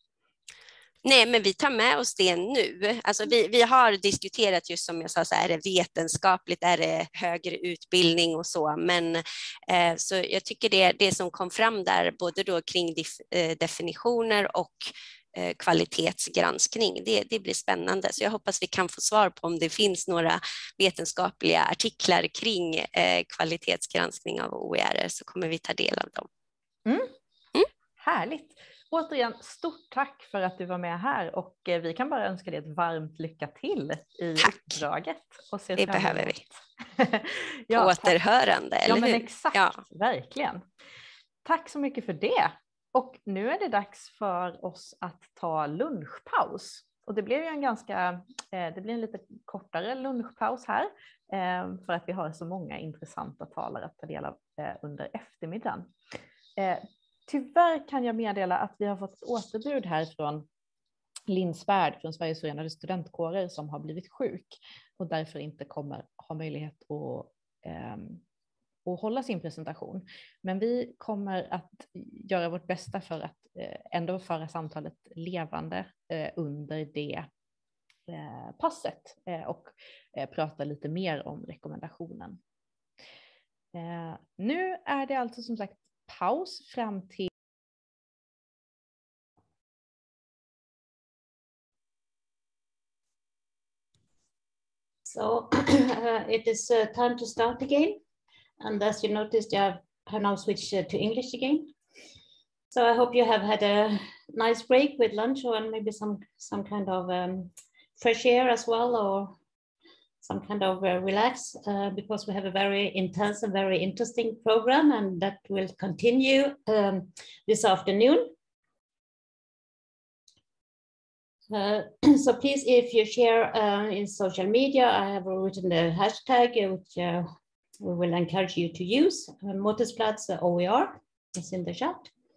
Nej, men vi tar med oss det nu. Alltså vi har diskuterat just som jag sa, så är det vetenskapligt, är det högre utbildning och så, men så jag tycker det som kom fram där, både då kring definitioner och kvalitetsgranskning, det blir spännande. Så jag hoppas vi kan få svar på om det finns några vetenskapliga artiklar kring kvalitetsgranskning av OER, så kommer vi ta del av dem. Härligt. Återigen, stort tack för att du var med här, och vi kan bara önska dig ett varmt lycka till i uppdraget. Och det behöver vi. Ja, återhörande, eller hur? Men exakt, verkligen. Tack så mycket för det. Och nu är det dags för oss att ta lunchpaus. Och det blir ju det blir en lite kortare lunchpaus här, för att vi har så många intressanta talare att ta del av under eftermiddagen. Tyvärr kan jag meddela att vi har fått ett återbud här från Linn Svärd från Sveriges förenade studentkårer som har blivit sjuk och därför inte kommer ha möjlighet att hålla sin presentation. Men vi kommer att göra vårt bästa för att ändå föra samtalet levande under det passet och prata lite mer om rekommendationen. Nu är det alltså som sagt paus fram till So it is time to start again. And as you noticed, I have now switched to English again. So I hope you have had a nice break with lunch or maybe some kind of fresh air as well, or some kind of relax, because we have a very intense and very interesting program, and that will continue this afternoon. So please, if you share in social media, I have written the hashtag, which we will encourage you to use. Mårtensplats OER is in the chat.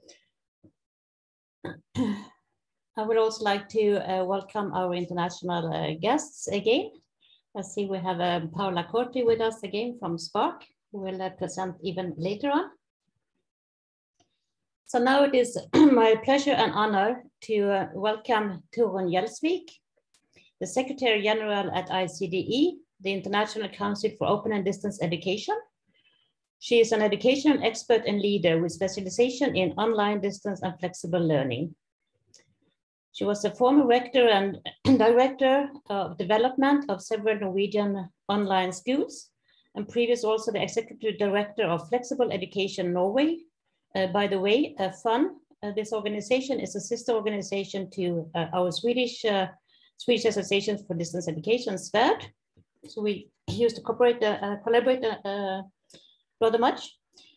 I would also like to welcome our international guests again. I see we have Paola Corti with us again from Spark, who will present even later on. So now it is my pleasure and honor to welcome Torun Gjelsvik, the Secretary General at ICDE, the International Council for Open and Distance Education. She is an education expert and leader with specialization in online, distance, and flexible learning. She was a former rector and director of development of several Norwegian online schools, and previous also the executive director of Flexible Education Norway. By the way, FUN, this organization is a sister organization to our Swedish Association for Distance Education, SVED. So we used to collaborate rather much.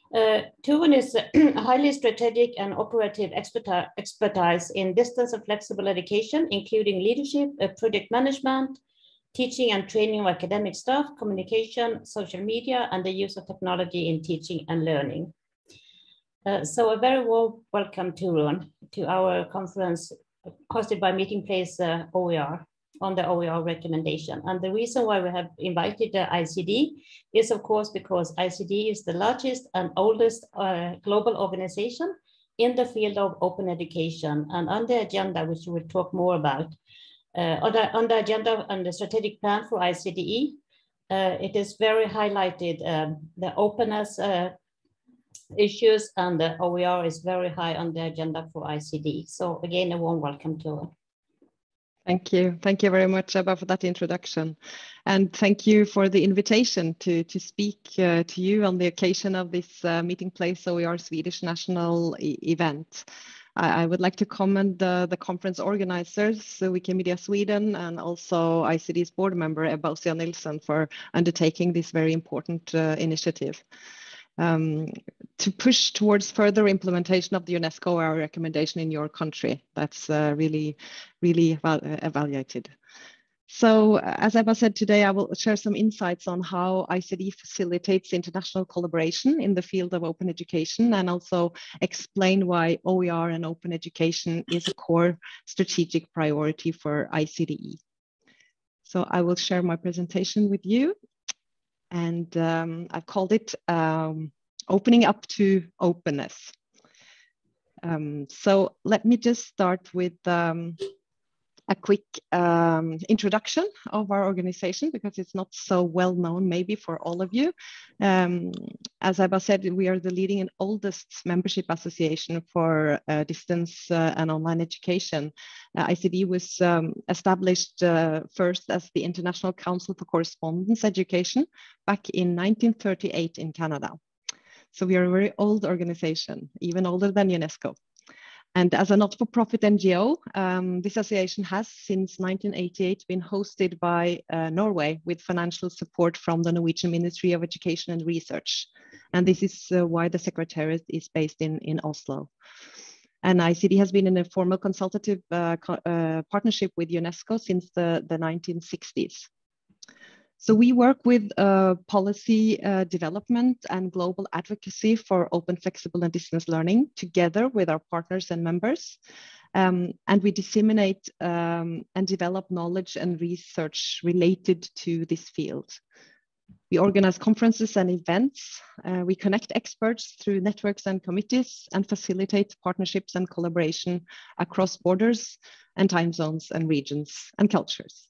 TURUN is a highly strategic and operative expertise in distance and flexible education, including leadership, project management, teaching and training of academic staff, communication, social media, and the use of technology in teaching and learning. So a very warm welcome, TURUN, to our conference hosted by Meeting Place OER on the OER recommendation. And the reason why we have invited the ICD is, of course, because ICD is the largest and oldest global organization in the field of open education. And on the agenda, which we will talk more about, on the agenda and the strategic plan for ICDE, it is very highlighted the openness issues, and the OER is very high on the agenda for ICD. So again, a warm welcome to her. Thank you. Thank you very much, Ebba, for that introduction. And thank you for the invitation to speak to you on the occasion of this Meeting Place OER Swedish national event. I would like to commend the conference organizers, Wikimedia Sweden, and also ICD's board member, Ebba Ossian-Nilsson, for undertaking this very important initiative. To push towards further implementation of the UNESCO OER recommendation in your country. That's really evaluated. So as Ebba said today, I will share some insights on how ICD facilitates international collaboration in the field of open education, and also explain why OER and open education is a core strategic priority for ICDE. So I will share my presentation with you. And I've called it Opening Up to Openness. So let me just start with a quick introduction of our organization, because it's not so well known maybe for all of you. As Ebba said, we are the leading and oldest membership association for distance and online education. ICD was established first as the International Council for Correspondence Education back in 1938 in Canada. So we are a very old organization, even older than UNESCO. And as a not-for-profit NGO, this association has since 1988 been hosted by Norway with financial support from the Norwegian Ministry of Education and Research. And this is why the Secretariat is based in Oslo. And ICD has been in a formal consultative partnership with UNESCO since the 1960s. So we work with policy development and global advocacy for open, flexible, and distance learning together with our partners and members. And we disseminate and develop knowledge and research related to this field. We organize conferences and events. We connect experts through networks and committees, and facilitate partnerships and collaboration across borders and time zones and regions and cultures.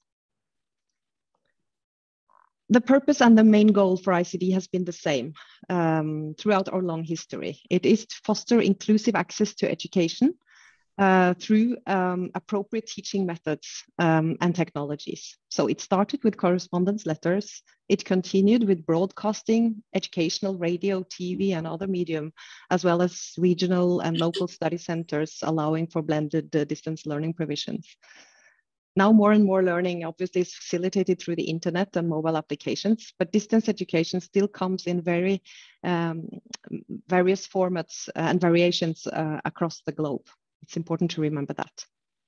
The purpose and the main goal for ICD has been the same throughout our long history. It is to foster inclusive access to education through appropriate teaching methods and technologies. So it started with correspondence letters. It continued with broadcasting, educational radio, TV, and other medium, as well as regional and local study centers allowing for blended distance learning provisions. Now more and more learning obviously is facilitated through the internet and mobile applications, but distance education still comes in very various formats and variations across the globe. It's important to remember that.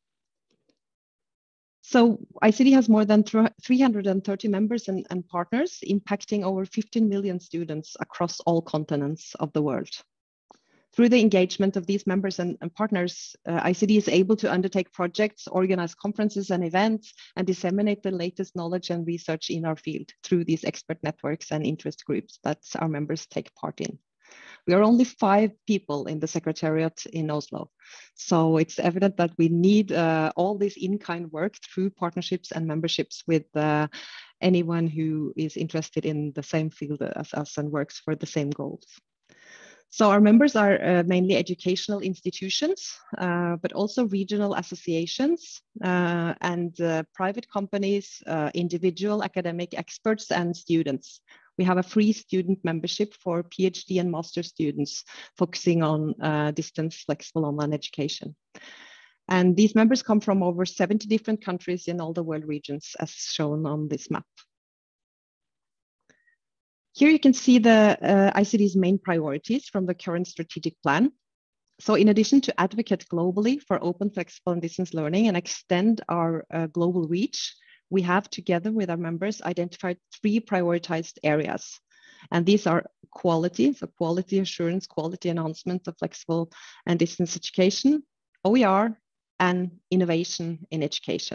So ICD has more than 330 members and partners, impacting over 15 million students across all continents of the world. Through the engagement of these members and partners, ICD is able to undertake projects, organize conferences and events, and disseminate the latest knowledge and research in our field through these expert networks and interest groups that our members take part in. We are only 5 people in the Secretariat in Oslo, so it's evident that we need all this in-kind work through partnerships and memberships with anyone who is interested in the same field as us and works for the same goals. So our members are mainly educational institutions, but also regional associations and private companies, individual academic experts and students. We have a free student membership for PhD and master students focusing on distance flexible online education. And these members come from over 70 different countries in all the world regions as shown on this map. Here you can see the ICD's main priorities from the current strategic plan. So in addition to advocate globally for open, flexible, and distance learning and extend our global reach, we have, together with our members, identified 3 prioritized areas. And these are quality, so quality assurance, quality enhancement of flexible and distance education, OER, and innovation in education.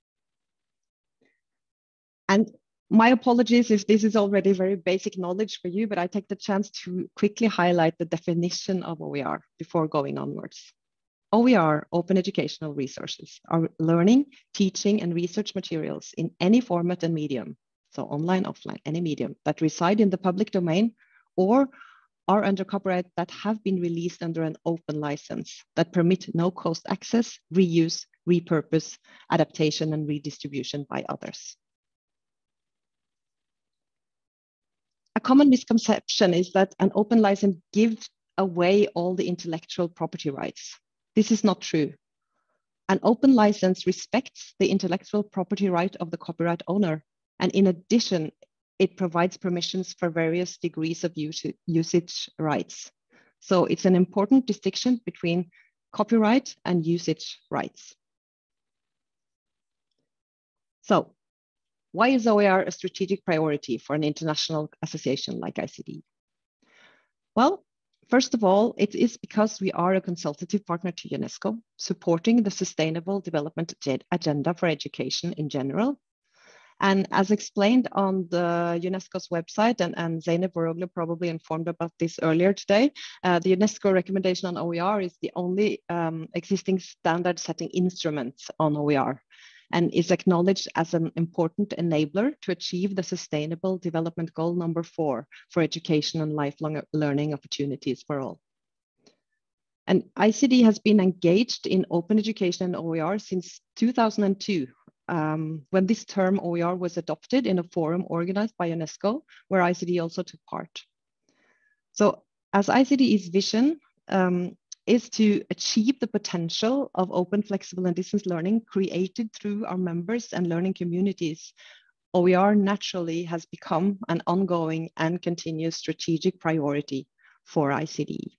And my apologies if this is already very basic knowledge for you, but I take the chance to quickly highlight the definition of OER before going onwards. OER, open educational resources, are learning, teaching, and research materials in any format and medium, so online, offline, any medium, that reside in the public domain or are under copyright that have been released under an open license that permit no-cost access, reuse, repurpose, adaptation, and redistribution by others. A common misconception is that an open license gives away all the intellectual property rights. This is not true. An open license respects the intellectual property right of the copyright owner, and in addition, it provides permissions for various degrees of usage rights. So it's an important distinction between copyright and usage rights. So, why is OER a strategic priority for an international association like ICD? Well, first of all, it is because we are a consultative partner to UNESCO, supporting the Sustainable Development Agenda for education in general. And as explained on the UNESCO's website, and Zeynep Voroglu probably informed about this earlier today, the UNESCO recommendation on OER is the only existing standard setting instrument on OER, and is acknowledged as an important enabler to achieve the Sustainable Development Goal number 4 for education and lifelong learning opportunities for all. And ICD has been engaged in open education and OER since 2002, when this term OER was adopted in a forum organized by UNESCO, where ICD also took part. So as ICD's vision is to achieve the potential of open, flexible, and distance learning created through our members and learning communities, OER naturally has become an ongoing and continuous strategic priority for ICD.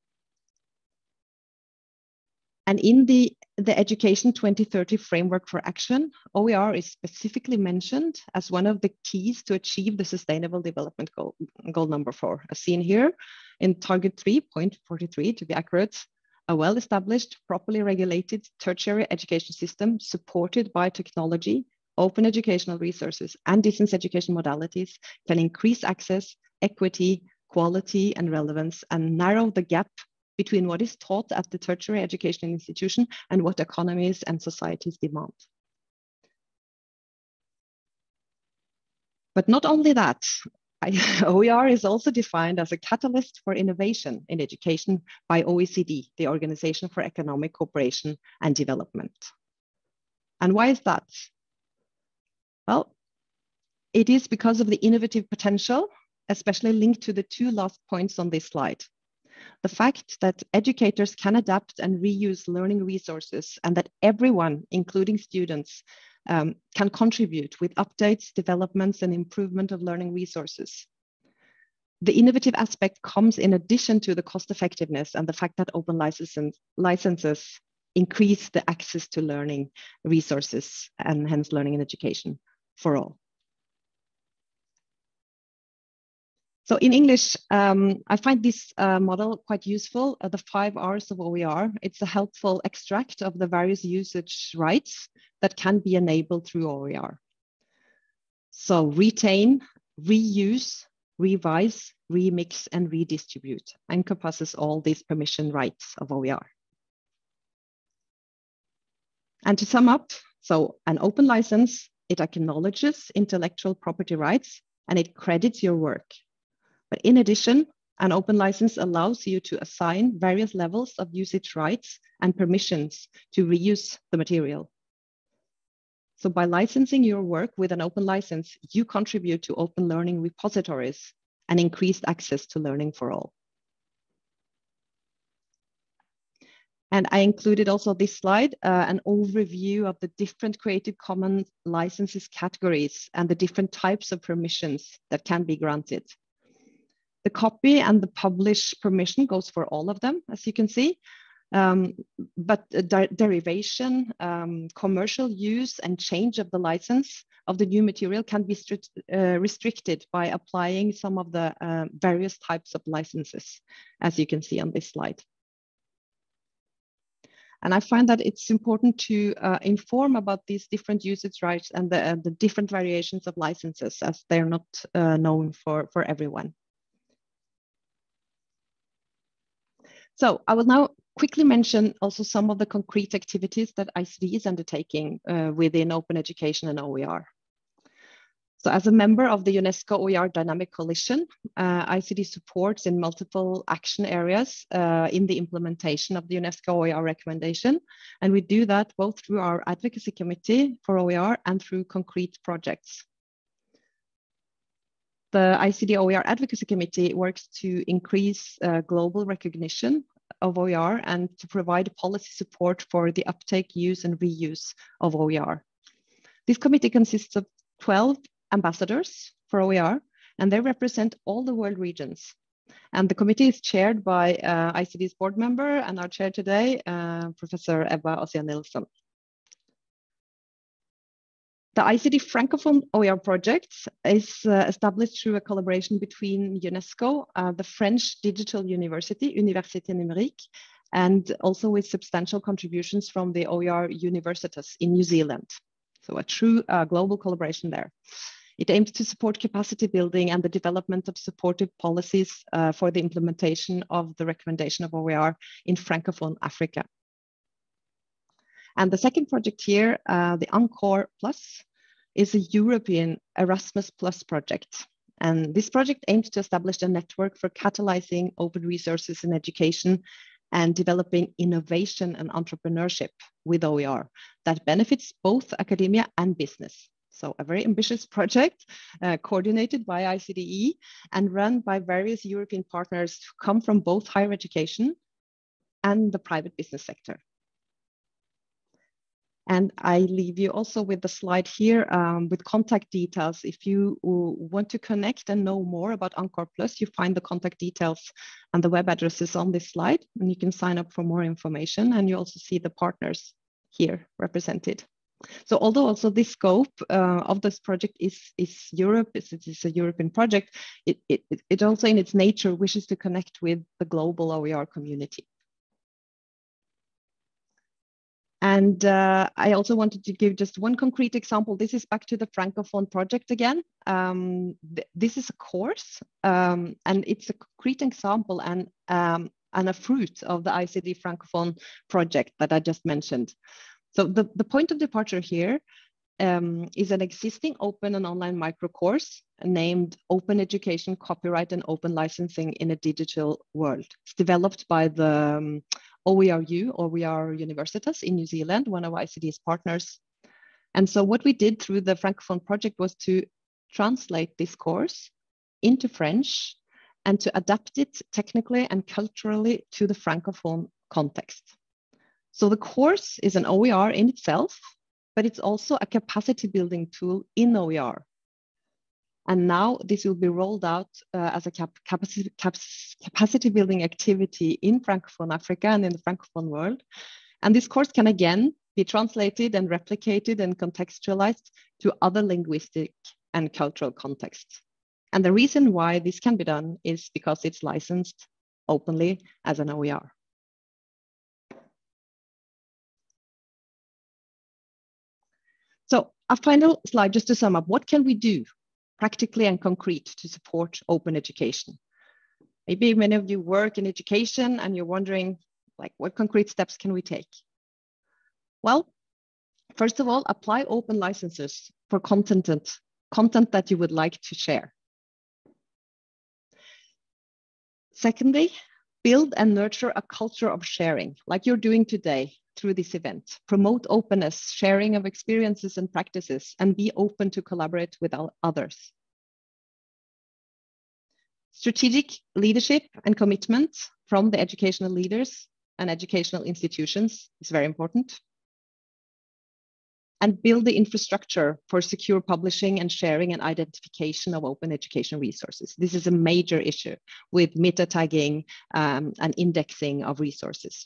And in the Education 2030 Framework for Action, OER is specifically mentioned as one of the keys to achieve the Sustainable Development Goal number 4, as seen here in Target 3.43, to be accurate, a well-established, properly regulated tertiary education system supported by technology, open educational resources, and distance education modalities can increase access, equity, quality, and relevance, and narrow the gap between what is taught at the tertiary education institution and what economies and societies demand. But not only that, OER is also defined as a catalyst for innovation in education by OECD, the Organization for Economic Cooperation and Development. And why is that? Well, it is because of the innovative potential, especially linked to the 2 last points on this slide. The fact that educators can adapt and reuse learning resources, and that everyone, including students, can contribute with updates, developments, and improvement of learning resources. The innovative aspect comes in addition to the cost effectiveness and the fact that open licenses increase the access to learning resources and hence learning and education for all. So in English, I find this model quite useful, the 5 R's of OER. It's a helpful extract of the various usage rights that can be enabled through OER. So retain, reuse, revise, remix, and redistribute encompasses all these permission rights of OER. And to sum up, so an open license, it acknowledges intellectual property rights and it credits your work. But in addition, an open license allows you to assign various levels of usage rights and permissions to reuse the material. So by licensing your work with an open license, you contribute to open learning repositories and increased access to learning for all. And I included also this slide, an overview of the different Creative Commons licenses categories and the different types of permissions that can be granted. The copy and the publish permission goes for all of them, as you can see. But derivation, commercial use and change of the license of the new material can be restricted by applying some of the various types of licenses, as you can see on this slide. And I find that it's important to inform about these different usage rights and the different variations of licenses, as they're not known for everyone. So I will now quickly mention also some of the concrete activities that ICD is undertaking within open education and OER. So as a member of the UNESCO OER Dynamic Coalition, ICD supports in multiple action areas in the implementation of the UNESCO OER recommendation. And we do that both through our advocacy committee for OER and through concrete projects. The ICD OER Advocacy Committee works to increase global recognition of OER and to provide policy support for the uptake, use, and reuse of OER. This committee consists of 12 ambassadors for OER, and they represent all the world regions. And the committee is chaired by ICD's board member and our chair today, Professor Ebba Ossian-Nilsson. The ICD Francophone OER project is established through a collaboration between UNESCO, the French Digital University, Université Numérique, and also with substantial contributions from the OER Universitas in New Zealand. So a true global collaboration there. It aims to support capacity building and the development of supportive policies for the implementation of the recommendation of OER in Francophone Africa. And the second project here, the Encore Plus, is a European Erasmus Plus project. And this project aims to establish a network for catalyzing open resources in education and developing innovation and entrepreneurship with OER that benefits both academia and business. So a very ambitious project coordinated by ICDE and run by various European partners who come from both higher education and the private business sector. And I leave you also with the slide here with contact details. If you want to connect and know more about Encore Plus, you find the contact details and the web addresses on this slide, and you can sign up for more information. And you also see the partners here represented. So although also this scope of this project is Europe, it's a European project, it also in its nature wishes to connect with the global OER community. And I also wanted to give just one concrete example. This is back to the Francophone project again. This is a course, and it's a concrete example and a fruit of the ICD Francophone project that I just mentioned. So the point of departure here is an existing open and online micro course named Open Education, Copyright and Open Licensing in a Digital World. It's developed by the OERU, OER Universitas in New Zealand, one of ICD's partners. And so what we did through the Francophone project was to translate this course into French and to adapt it technically and culturally to the Francophone context. So the course is an OER in itself, but it's also a capacity building tool in OER. And now this will be rolled out as a capacity building activity in Francophone Africa and in the Francophone world. And this course can again be translated and replicated and contextualized to other linguistic and cultural contexts. And the reason why this can be done is because it's licensed openly as an OER. So a final slide just to sum up, what can we do practically and concrete to support open education? Maybe many of you work in education and you're wondering, like, what concrete steps can we take? Well, first of all, apply open licenses for content that you would like to share. Secondly, build and nurture a culture of sharing, like you're doing today through this event. Promote openness, sharing of experiences and practices, and be open to collaborate with others. Strategic leadership and commitment from the educational leaders and educational institutions is very important. and build the infrastructure for secure publishing and sharing and identification of open education resources. This is a major issue with meta tagging and indexing of resources.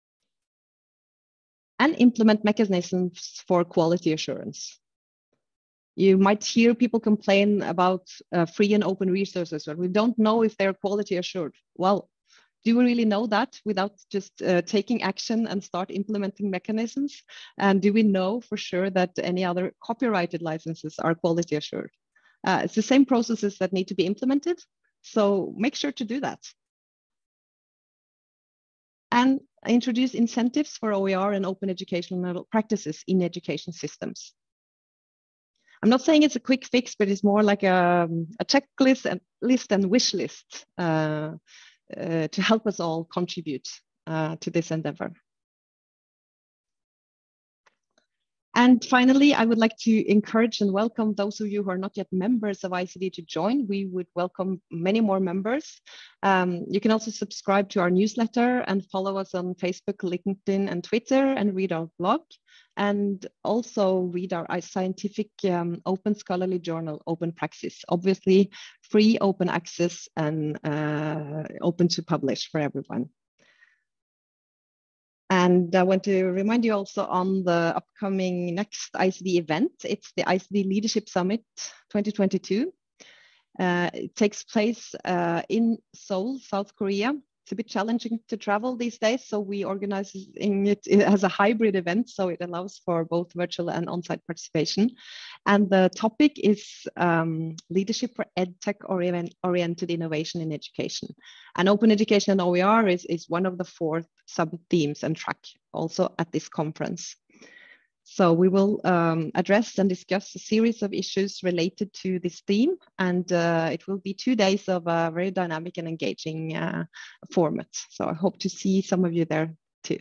And implement mechanisms for quality assurance. You might hear people complain about free and open resources, but we don't know if they're quality assured. Well, do we really know that without just taking action and start implementing mechanisms? And do we know for sure that any other copyrighted licenses are quality assured? It's the same processes that need to be implemented. So make sure to do that. And introduce incentives for OER and open educational practices in education systems. I'm not saying it's a quick fix, but it's more like a checklist and wish list to help us all contribute to this endeavor. And finally, I would like to encourage and welcome those of you who are not yet members of ICD to join. We would welcome many more members. You can also subscribe to our newsletter and follow us on Facebook, LinkedIn, and Twitter, and read our blog. And also read our scientific open scholarly journal, Open Praxis. Obviously, free, open access, and open to publish for everyone. And I want to remind you also on the upcoming next ICD event. It's the ICD Leadership Summit 2022. It takes place in Seoul, South Korea. It's a bit challenging to travel these days, so we organize it as a hybrid event, so it allows for both virtual and on-site participation. And the topic is leadership for EdTech-oriented innovation in education. And open education and OER is one of the 4 sub-themes and track also at this conference. So we will address and discuss a series of issues related to this theme, and it will be 2 days of a very dynamic and engaging format. So I hope to see some of you there too.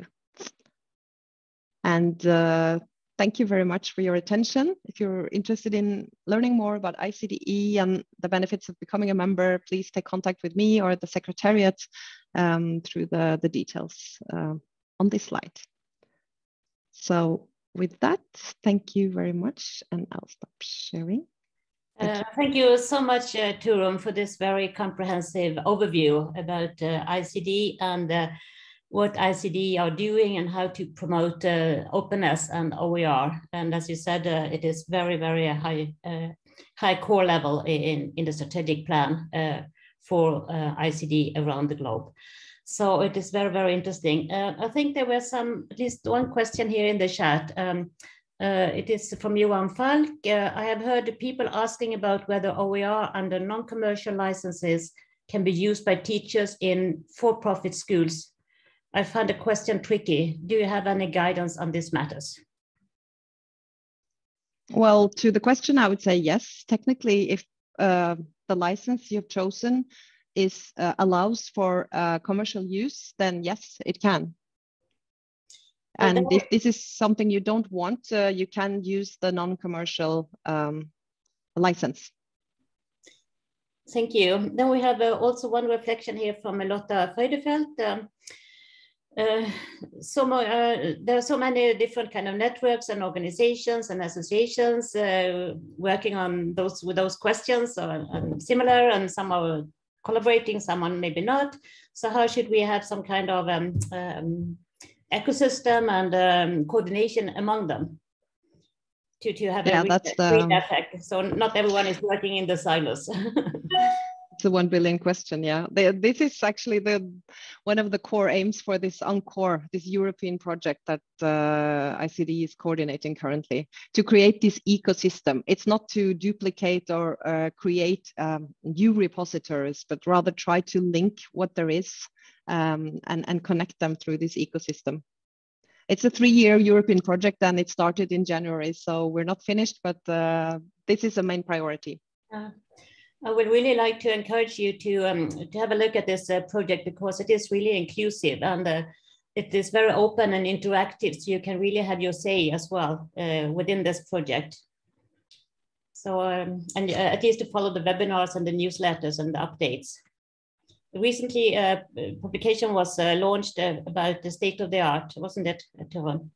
And thank you very much for your attention. If you're interested in learning more about ICDE and the benefits of becoming a member, please take contact with me or the Secretariat through the details on this slide. So with that, thank you very much, and I'll stop sharing. Thank you so much, Torun, for this very comprehensive overview about ICD and what ICD are doing and how to promote openness and OER. And as you said, it is very, very high core level in the strategic plan for ICD around the globe. So it is very, very interesting. I think there were at least one question here in the chat. It is from Johan Falk. I have heard people asking about whether OER under non-commercial licenses can be used by teachers in for-profit schools. I find the question tricky. Do you have any guidance on these matters? Well, to the question, I would say yes. Technically, if the license you've chosen allows for commercial use, then yes, it can. And if this is something you don't want, you can use the non-commercial license. Thank you. Then we have also one reflection here from Lotta Freudenfeld. There are so many different kind of networks and organizations and associations working on those questions and similar, and some are collaborating, some are maybe not. So how should we have some kind of ecosystem and coordination among them to have a real effect? So not everyone is working in the silos. It's a 1 billion question, yeah. This is actually one of the core aims for this ENCORE, this European project that ICD is coordinating currently, to create this ecosystem. It's not to duplicate or create new repositories, but rather try to link what there is and connect them through this ecosystem. It's a 3-year European project, and it started in January, so we're not finished, but this is a main priority. I would really like to encourage you to have a look at this project, because it is really inclusive and it is very open and interactive, so you can really have your say as well within this project. So, and at least to follow the webinars and the newsletters and the updates. Recently, a publication was launched about the state of the art, wasn't it, Torun?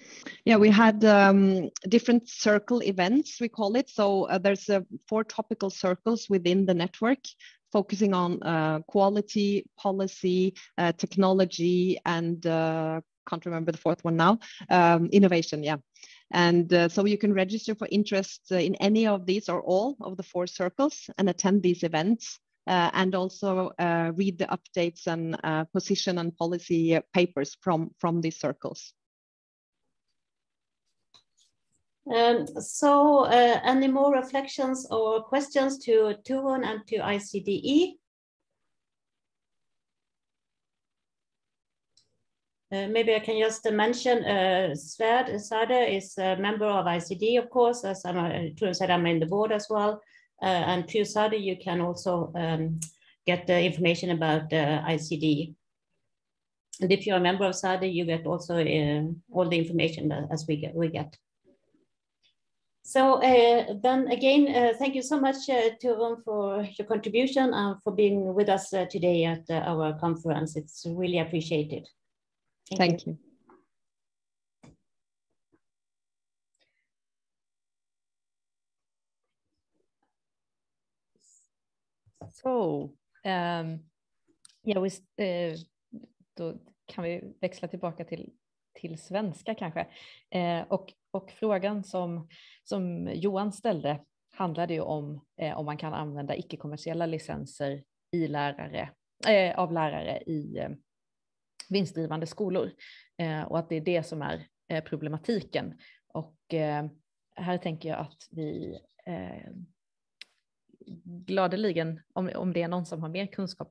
Yeah, we had different circle events, we call it. So there's 4 topical circles within the network, focusing on quality, policy, technology, and can't remember the 4th one now, innovation, yeah. And so you can register for interest in any of these or all of the 4 circles and attend these events. And also read the updates and position and policy papers from these circles. So any more reflections or questions to Torun and to ICDE? Maybe I can just mention Svärd Sade is a member of ICD, of course, as Torun said, I'm in the board as well. And through Sade, you can also get the information about ICD. And if you're a member of Sade, you get also all the information as we get. So then again, thank you so much, Torun, for your contribution and for being with us today at our conference. It's really appreciated. Thank you. So, då kan vi växla tillbaka till svenska kanske. Och frågan som Johan ställde handlade ju om man kan använda icke-kommersiella licenser av lärare i vinstdrivande skolor. Och att det är det som är problematiken. Och här tänker jag att vi gladeligen, om det är någon som har mer kunskap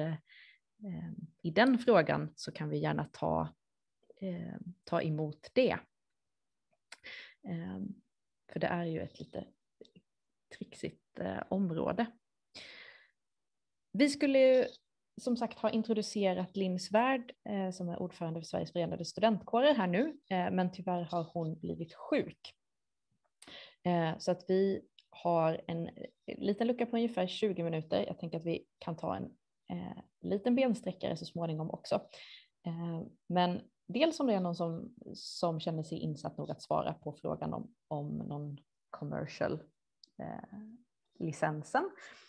i den frågan, så kan vi gärna ta emot det. För det är ju ett lite trixigt område. Vi skulle ju som sagt ha introducerat Linn Svärd som är ordförande för Sveriges förenade studentkårer här nu, men tyvärr har hon blivit sjuk. Så att vi har en liten lucka på ungefär 20 minuter. Jag tänker att vi kan ta en liten bensträckare så småningom också. Men dels om det är någon som känner sig insatt nog att svara på frågan om någon commercial licensen.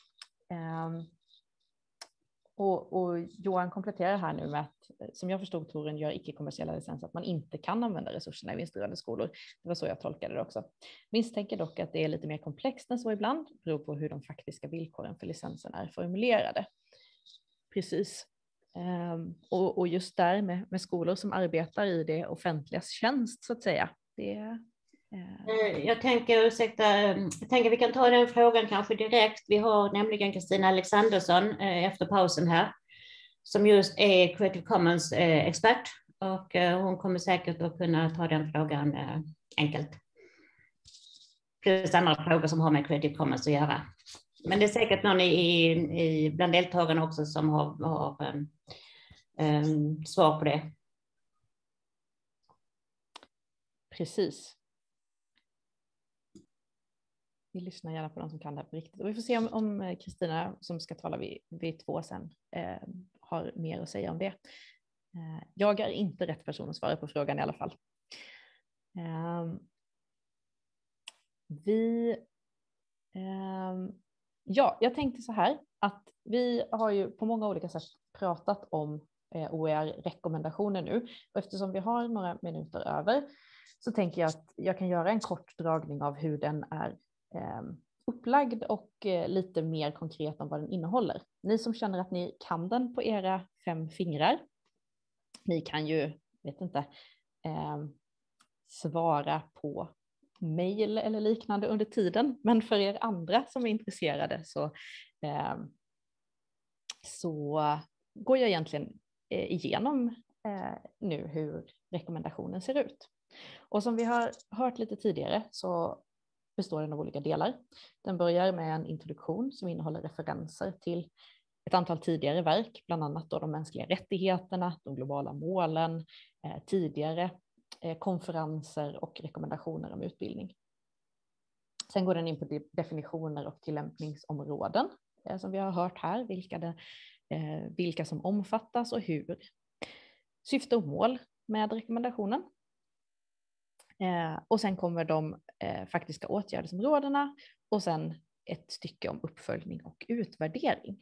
Och Johan kompletterar här nu med att, som jag förstod Torun, gör icke-kommersiella licenser att man inte kan använda resurserna i vinstdrivande skolor. Det var så jag tolkade det också. Misstänker dock att det är lite mer komplext än så ibland, beror på hur de faktiska villkoren för licensen är formulerade. Precis. Och just där med skolor som arbetar i det offentligas tjänst så att säga. Jag tänker vi kan ta den frågan kanske direkt. Vi har nämligen Kristina Alexandersson efter pausen här, som just är Creative Commons expert, och hon kommer säkert att kunna ta den frågan enkelt. Plus andra frågor som har med Creative Commons att göra. Men det är säkert någon bland deltagarna också som har svar på det. Precis. Vi lyssnar gärna på de som kan det här på riktigt. Och vi får se om Kristina, som ska tala vid 2 sen, har mer att säga om det. Jag är inte rätt person att svara på frågan i alla fall. Jag tänkte så här att vi har ju på många olika sätt pratat om OER-rekommendationer nu. Och eftersom vi har några minuter över så tänker jag att jag kan göra en kort dragning av hur den är upplagd och lite mer konkret om vad den innehåller. Ni som känner att ni kan den på era 5 fingrar, ni kan ju, svara på mejl eller liknande under tiden, men för er andra som är intresserade så går jag egentligen igenom nu hur rekommendationen ser ut. Och som vi har hört lite tidigare så består den av olika delar. Den börjar med en introduktion som innehåller referenser till ett antal tidigare verk, bland annat då de mänskliga rättigheterna, de globala målen, tidigare konferenser och rekommendationer om utbildning. Sen går den in på definitioner och tillämpningsområden som vi har hört här, vilka som omfattas och hur. Syfte och mål med rekommendationen. Sen går den in på tillämpningsområden som vi har hört här, vilka som omfattas och hur. Syfte och mål med rekommendationen. Sen går den in på definitioner och tillämpningsområden som vi har hört här, vilka som omfattas och hur. Syfte och mål med rekommendationen. Sen går den in på tillämpningsområden som vi har hört här, vilka som omfattas och hur. Och sen kommer de faktiska åtgärdsområdena och sen ett stycke om uppföljning och utvärdering.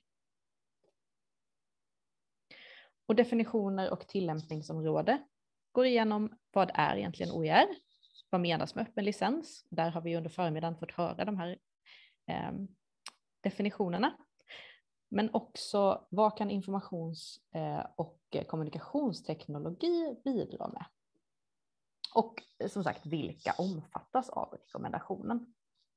Och definitioner och tillämpningsområde går igenom vad är egentligen OER, vad menas med öppen licens. Där har vi under förmiddagen fått höra de här definitionerna. Men också vad kan informations- och kommunikationsteknologi bidra med? Och som sagt, vilka omfattas av rekommendationen?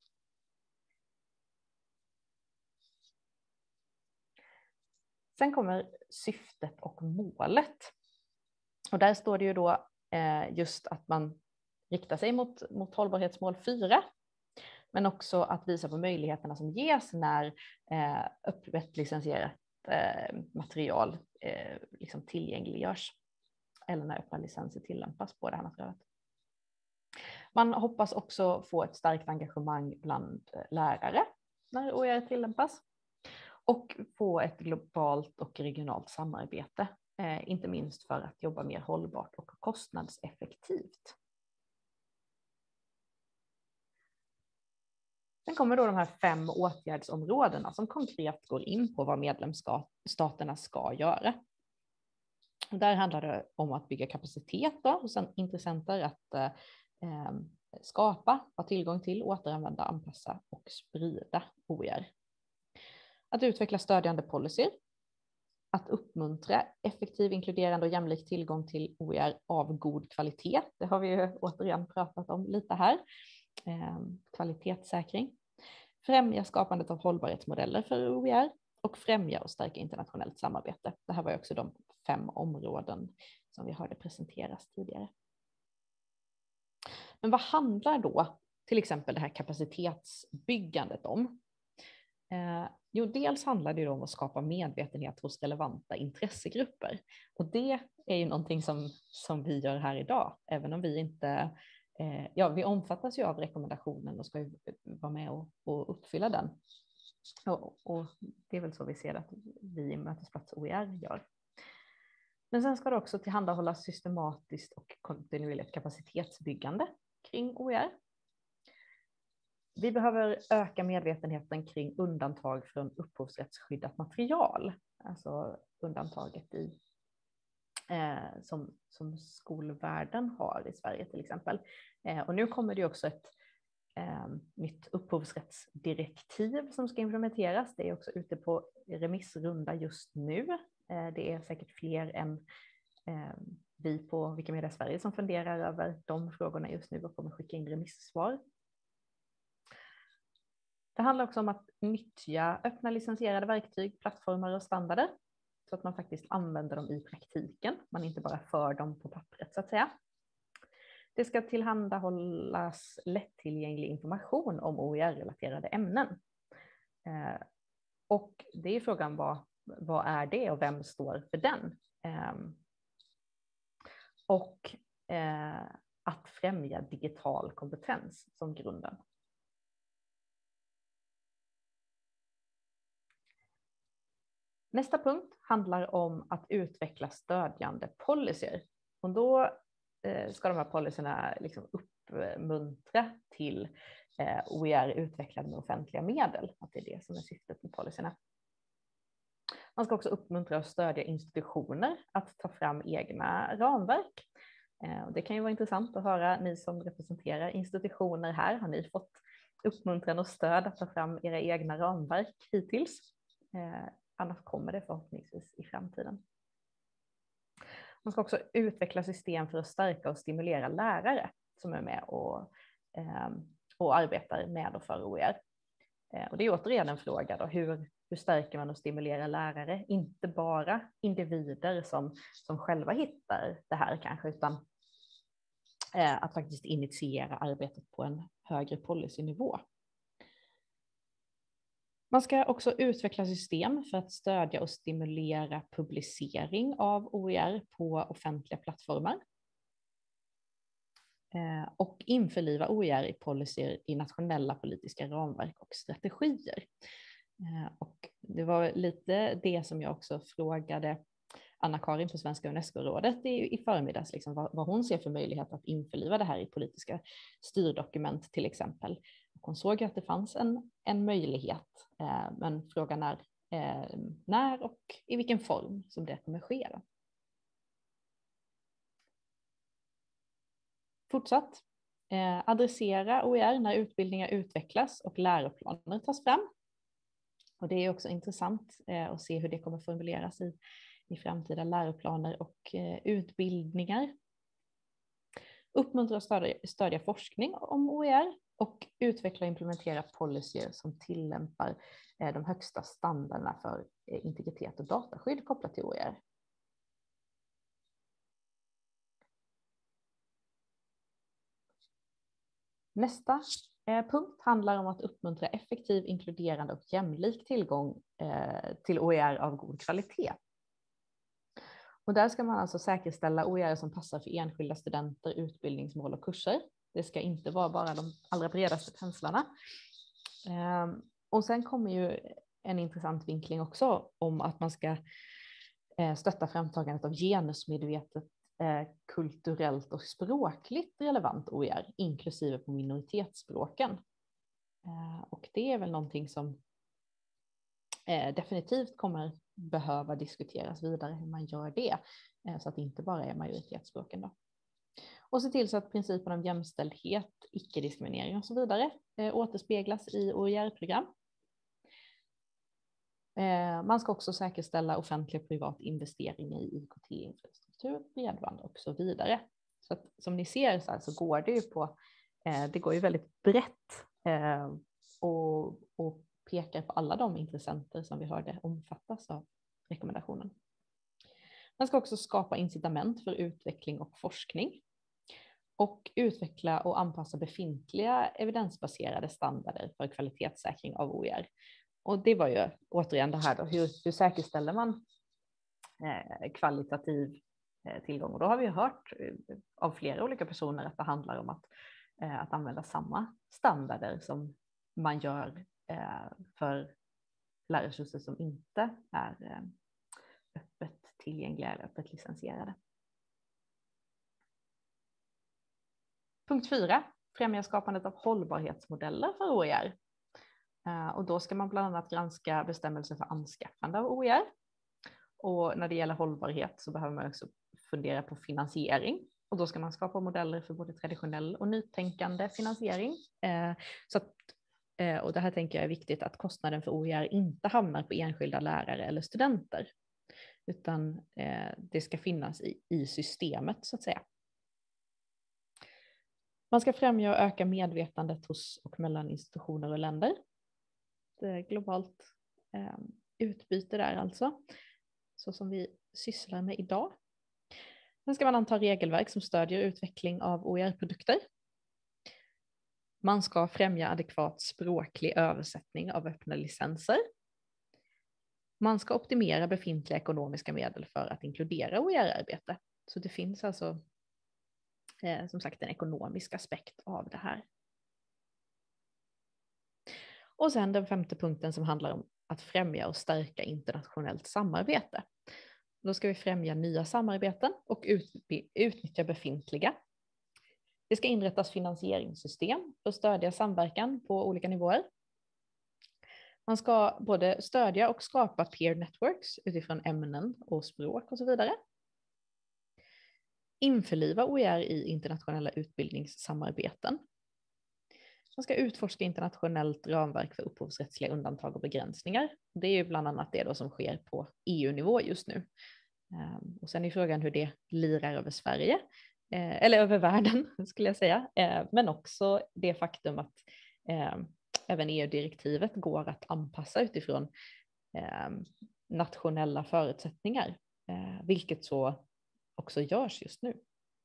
Sen kommer syftet och målet. Och där står det ju då just att man riktar sig mot hållbarhetsmål 4. Men också att visa på möjligheterna som ges när öppet licensierat material liksom tillgängliggörs. Eller när öppna licenser tillämpas på det här materialet. Man hoppas också få ett starkt engagemang bland lärare när OER tillämpas. Och få ett globalt och regionalt samarbete. Inte minst för att jobba mer hållbart och kostnadseffektivt. Sen kommer då de här 5 åtgärdsområdena som konkret går in på vad medlemsstaterna ska göra. Där handlar det om att bygga kapacitet då, hos intressenter att skapa, ha tillgång till, återanvända, anpassa och sprida OER. Att utveckla stödjande policy. Att uppmuntra effektiv, inkluderande och jämlik tillgång till OER av god kvalitet. Det har vi ju återigen pratat om lite här. Kvalitetssäkring. Främja skapandet av hållbarhetsmodeller för OER. Och främja och stärka internationellt samarbete. Det här var ju också de 5 områden som vi hörde presenteras tidigare. Men vad handlar då till exempel det här kapacitetsbyggandet om? Jo, dels handlar det om att skapa medvetenhet hos relevanta intressegrupper. Och det är ju någonting som vi gör här idag, även om vi inte... vi omfattas ju av rekommendationen och ska ju vara med och uppfylla den. Och det är väl så vi ser att vi i Mötesplats OER gör. Men sen ska det också tillhandahålla systematiskt och kontinuerligt kapacitetsbyggande kring OER. Vi behöver öka medvetenheten kring undantag från upphovsrättsskyddat material. Alltså undantaget som skolvärlden har i Sverige till exempel. Och nu kommer det också ett nytt upphovsrättsdirektiv som ska implementeras. Det är också ute på remissrunda just nu. Det är säkert fler än vi på Wikimedia Sverige som funderar över de frågorna just nu och kommer skicka in remissvar. Det handlar också om att nyttja öppna licensierade verktyg, plattformar och standarder så att man faktiskt använder dem i praktiken. Man inte bara för dem på pappret så att säga. Det ska tillhandahållas lättillgänglig information om OER-relaterade ämnen. Och det är frågan vad är det och vem står för den? Och att främja digital kompetens som grunden. Nästa punkt handlar om att utveckla stödjande policyer. Och då ska de här policyerna liksom uppmuntra till OER utvecklade med offentliga medel. Att det är det som är syftet med policyerna. Man ska också uppmuntra och stödja institutioner att ta fram egna ramverk. Det kan ju vara intressant att höra, ni som representerar institutioner här, har ni fått uppmuntran och stöd att ta fram era egna ramverk hittills? Annars kommer det förhoppningsvis i framtiden. Man ska också utveckla system för att stärka och stimulera lärare som är med och arbetar med och för OER. Och det är återigen en fråga då, hur stärker man och stimulerar lärare? Inte bara individer som själva hittar det här kanske, utan att faktiskt initiera arbetet på en högre policynivå. Man ska också utveckla system för att stödja och stimulera publicering av OER på offentliga plattformar. Och införliva OER i policyer i nationella politiska ramverk och strategier. Och det var lite det som jag också frågade Anna-Karin på Svenska UNESCO-rådet i förmiddags, liksom vad hon ser för möjlighet att införliva det här i politiska styrdokument till exempel. Och hon såg att det fanns en möjlighet, men frågan är när och i vilken form som det kommer ske. Då. Fortsatt. Adressera OER när utbildningar utvecklas och läroplaner tas fram. Och det är också intressant att se hur det kommer formuleras i framtida läroplaner och utbildningar. Uppmuntra och stödja forskning om OER och utveckla och implementera policyer som tillämpar de högsta standarderna för integritet och dataskydd kopplat till OER. Nästa punkt handlar om att uppmuntra effektiv, inkluderande och jämlik tillgång till OER av god kvalitet. Och där ska man alltså säkerställa OER som passar för enskilda studenter, utbildningsmål och kurser. Det ska inte vara bara de allra bredaste penslarna. Och sen kommer ju en intressant vinkling också om att man ska stötta framtagandet av genusmedvetet, kulturellt och språkligt relevant OER, inklusive på minoritetsspråken. Och det är väl någonting som definitivt kommer behöva diskuteras vidare hur man gör det, så att det inte bara är majoritetsspråken då. Och se till så att principen om jämställdhet, icke-diskriminering och så vidare återspeglas i OER-program. Man ska också säkerställa offentlig och privat investering i IKT-infrastruktur, bredband och så vidare. Så att, som ni ser så går det ju det går ju väldigt brett och pekar på alla de intressenter som vi hörde omfattas av rekommendationen. Man ska också skapa incitament för utveckling och forskning och utveckla och anpassa befintliga evidensbaserade standarder för kvalitetssäkring av OER. Och det var ju återigen det här då, hur säkerställer man kvalitativ tillgång? Och då har vi hört av flera olika personer att det handlar om att använda samma standarder som man gör för lärarresurser som inte är öppet tillgängliga eller öppet licensierade. Punkt 4. Främja skapandet av hållbarhetsmodeller för OER. Och då ska man bland annat granska bestämmelser för anskaffande av OER. Och när det gäller hållbarhet så behöver man också fundera på finansiering. Och då ska man skapa modeller för både traditionell och nytänkande finansiering. Och det här tänker jag är viktigt, att kostnaden för OER inte hamnar på enskilda lärare eller studenter. Utan det ska finnas i systemet så att säga. Man ska främja och öka medvetandet hos och mellan institutioner och länder. Det är globalt utbyte där alltså, så som vi sysslar med idag. Sen ska man anta regelverk som stödjer utveckling av OER-produkter. Man ska främja adekvat språklig översättning av öppna licenser. Man ska optimera befintliga ekonomiska medel för att inkludera OER-arbete. Så det finns alltså som sagt en ekonomisk aspekt av det här. Och sen den 5:e punkten som handlar om att främja och stärka internationellt samarbete. Då ska vi främja nya samarbeten och utnyttja befintliga. Det ska inrättas finansieringssystem för att stödja samverkan på olika nivåer. Man ska både stödja och skapa peer networks utifrån ämnen och språk och så vidare. Införliva OER i internationella utbildningssamarbeten. Man ska utforska internationellt ramverk för upphovsrättsliga undantag och begränsningar. Det är ju bland annat det då som sker på EU-nivå just nu. Och sen är frågan hur det lirar över Sverige, eller över världen skulle jag säga. Men också det faktum att även EU-direktivet går att anpassa utifrån nationella förutsättningar, vilket så också görs just nu.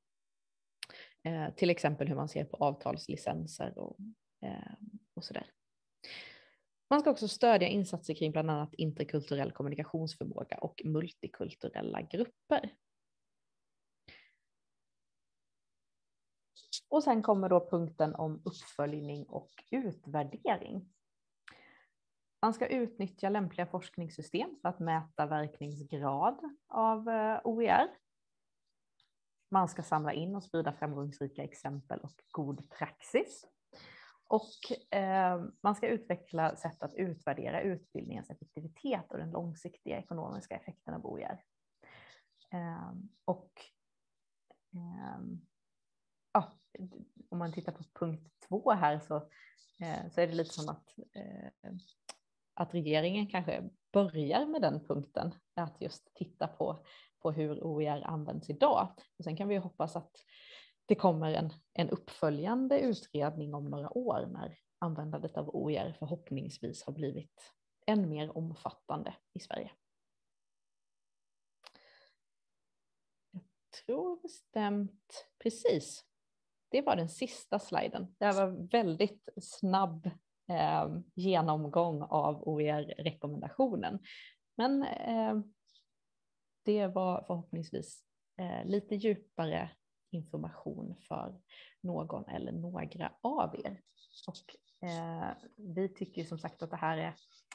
Till exempel hur man ser på avtalslicenser och sådär. Man ska också stödja insatser kring bland annat interkulturell kommunikationsförmåga och multikulturella grupper. Och sen kommer då punkten om uppföljning och utvärdering. Man ska utnyttja lämpliga forskningssystem för att mäta verkningsgrad av OER. Man ska samla in och sprida framgångsrika exempel och god praxis. Och man ska utveckla sätt att utvärdera utbildningens effektivitet och den långsiktiga ekonomiska effekten av OER. Om man tittar på punkt 2 här så är det lite som att regeringen kanske börjar med den punkten, att just titta på hur OER används idag. Och sen kan vi hoppas att det kommer en uppföljande utredning om några år när användandet av OER förhoppningsvis har blivit än mer omfattande i Sverige. Jag tror bestämt precis. Det var den sista sliden. Det var väldigt snabb genomgång av OER-rekommendationen. Men det var förhoppningsvis lite djupare information för någon eller några av er. Och vi tycker som sagt att det här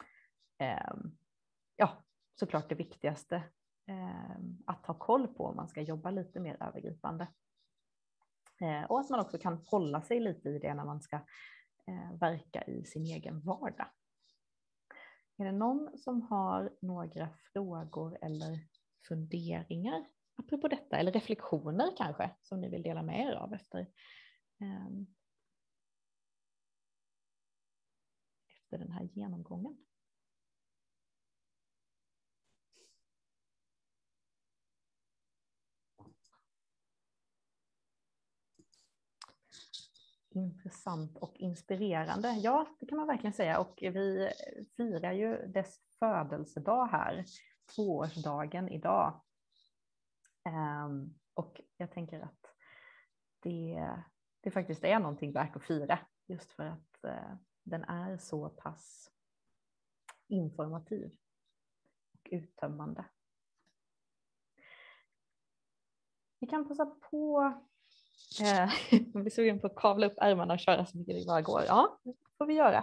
är såklart det viktigaste att ha koll på om man ska jobba lite mer övergripande. Och att man också kan hålla sig lite i det när man ska verka i sin egen vardag. Är det någon som har några frågor eller funderingar apropå detta, eller reflektioner kanske som ni vill dela med er av efter den här genomgången? Intressant och inspirerande. Ja, det kan man verkligen säga. Och vi firar ju dess födelsedag här, 2-årsdagen idag. Och jag tänker att det faktiskt är någonting värt att fira, just för att den är så pass informativ och uttömmande. Vi kan passa på. Man blir sugen på att kavla upp ärmarna och köra så mycket det bara går. Ja, det får vi göra.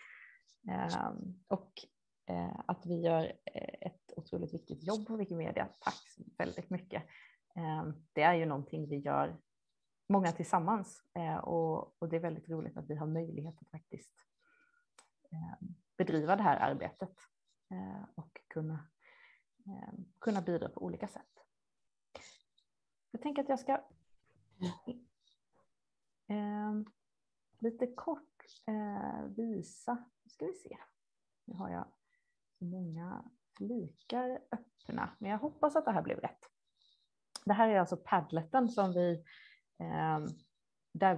Och att vi gör ett otroligt viktigt jobb på Wikimedia. Tack så väldigt mycket. Det är ju någonting vi gör många tillsammans. Och det är väldigt roligt att vi har möjlighet att faktiskt bedriva det här arbetet. Och kunna bidra på olika sätt. Jag tänker att jag ska lite kort visa. Nu ska vi se. Nu har jag så många flikar öppna, men jag hoppas att det här blev rätt. Det här är alltså Padleten som där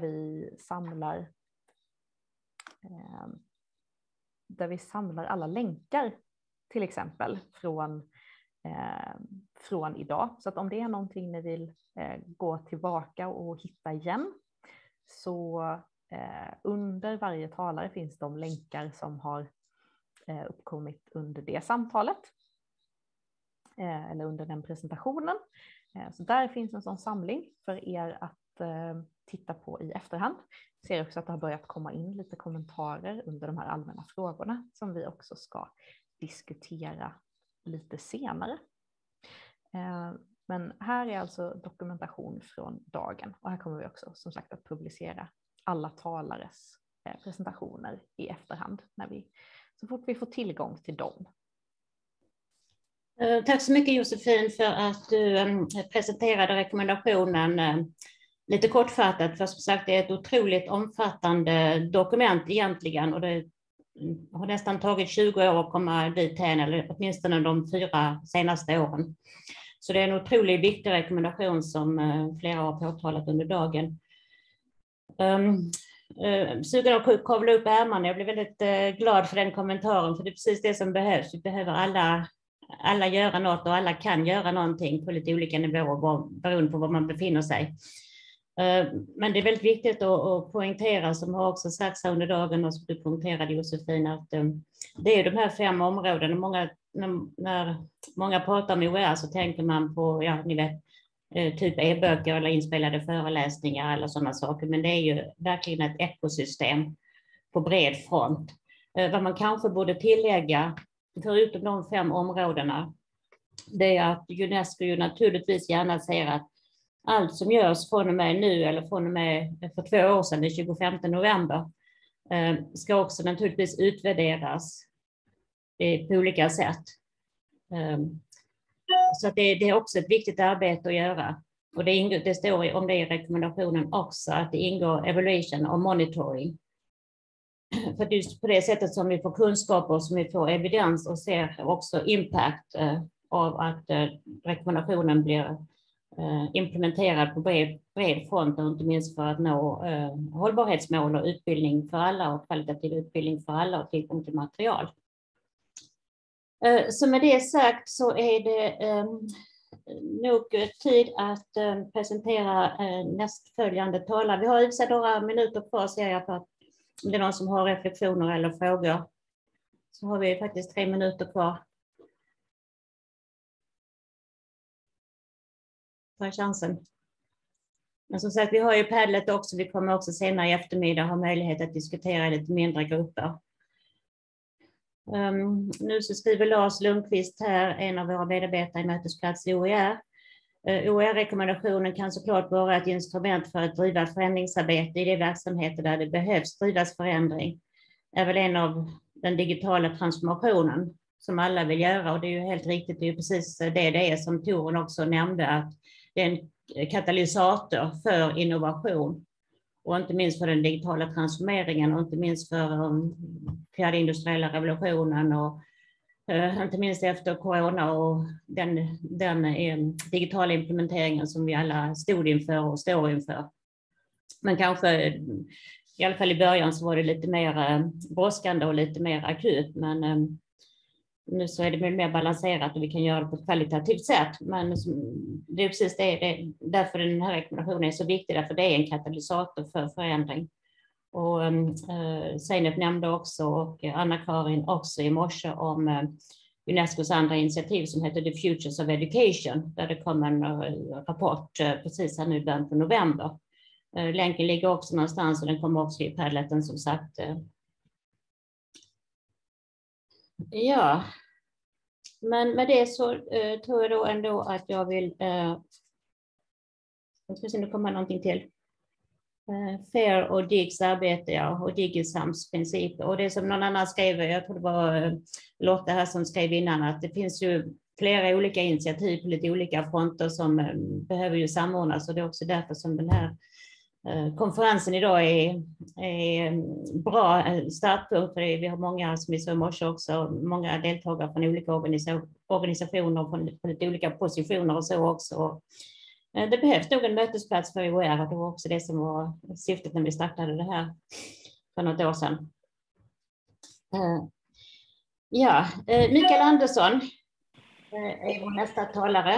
vi samlar alla länkar till exempel från idag. Så att om det är någonting ni vill gå tillbaka och hitta igen, så under varje talare finns de länkar som har uppkommit under det samtalet eller under den presentationen. Så där finns en sån samling för er att titta på i efterhand. Jag ser också att det har börjat komma in lite kommentarer under de här allmänna frågorna som vi också ska diskutera lite senare. Men här är alltså dokumentation från dagen, och här kommer vi också som sagt att publicera alla talares presentationer i efterhand så fort vi får tillgång till dem. Tack så mycket Josefin för att du presenterade rekommendationen lite kortfattat, för som sagt det är ett otroligt omfattande dokument egentligen, och det har nästan tagit 20 år att komma dit än, eller åtminstone de 4 senaste åren. Så det är en otroligt viktig rekommendation som flera har påtalat under dagen. Sugen att kavla upp ärmarna. Jag blir väldigt glad för den kommentaren, för det är precis det som behövs. Vi behöver alla göra något, och alla kan göra någonting på lite olika nivåer beroende på var man befinner sig. Men det är väldigt viktigt att poängtera, som har också sagts under dagen och som du poängterade Josefin, att det är de här 5 områdena. När många pratar om OER så tänker man på, ni vet, typ e-böcker eller inspelade föreläsningar eller sådana saker. Men det är ju verkligen ett ekosystem på bred front. Vad man kanske borde tillägga, förutom de 5 områdena, det är att UNESCO ju naturligtvis gärna ser att allt som görs från och med nu eller från och med för 2 år sedan, den 25 november, ska också naturligtvis utvärderas på olika sätt. Så att det är också ett viktigt arbete att göra. Och det står om det i rekommendationen också, att det ingår evaluation och monitoring. För just på det sättet som vi får kunskaper, som vi får evidens och ser också impact av att rekommendationen blir implementerad på bred front, och inte minst för att nå hållbarhetsmål och utbildning för alla och kvalitativ utbildning för alla och tillgång till material. Så med det sagt så är det nog tid att presentera nästföljande talare. Vi har i sig några minuter kvar, ser jag, för att om det är någon som har reflektioner eller frågor, så har vi faktiskt 3 minuter kvar. Ta chansen. Men som sagt, vi har ju Padlet också. Vi kommer också senare i eftermiddag ha möjlighet att diskutera i lite mindre grupper. Nu så skriver Lars Lundqvist här, en av våra medarbetare i Mötesplats i OER. OER-rekommendationen kan såklart vara ett instrument för att driva förändringsarbete i de verksamheter där det behövs drivas förändring. Det är väl en av den digitala transformationen som alla vill göra, och det är ju helt riktigt, det är ju precis det är som Torun också nämnde, att det är en katalysator för innovation. Och inte minst för den digitala transformeringen, och inte minst för fjärde industriella revolutionen, och inte minst efter corona och den digitala implementeringen som vi alla stod inför och står inför. Men kanske, i alla fall i början, så var det lite mer brådskande och lite mer akut. Men nu så är det mer balanserat och vi kan göra det på ett kvalitativt sätt. Men det är precis därför den här rekommendationen är så viktig, därför det är en katalysator för förändring. Och Zeynep nämnde också, och Anna-Karin också i morse, om Unescos andra initiativ som heter The Futures of Education, där det kom en rapport precis här nu i början på november. Länken ligger också någonstans, och den kommer också i Padleten som sagt. Ja, men med det så tror jag då ändå att jag vill... Jag ska se om det kommer någonting till. FAIR och DIGs arbete, ja, och DIGISAMs principer. Och det som någon annan skrev, jag tror det var Lotta här som skrev innan, att det finns ju flera olika initiativ på lite olika fronter som behöver ju samordnas, och det är också därför som den här konferensen idag är bra startpunkt, för vi har många, som vi sa i morse också, många deltagare från olika organisationer från lite olika positioner och så också. Det behövs nog en mötesplats för OER, och det var också det som var syftet när vi startade det här för något år sedan. Ja, Mikael Andersson är vår nästa talare.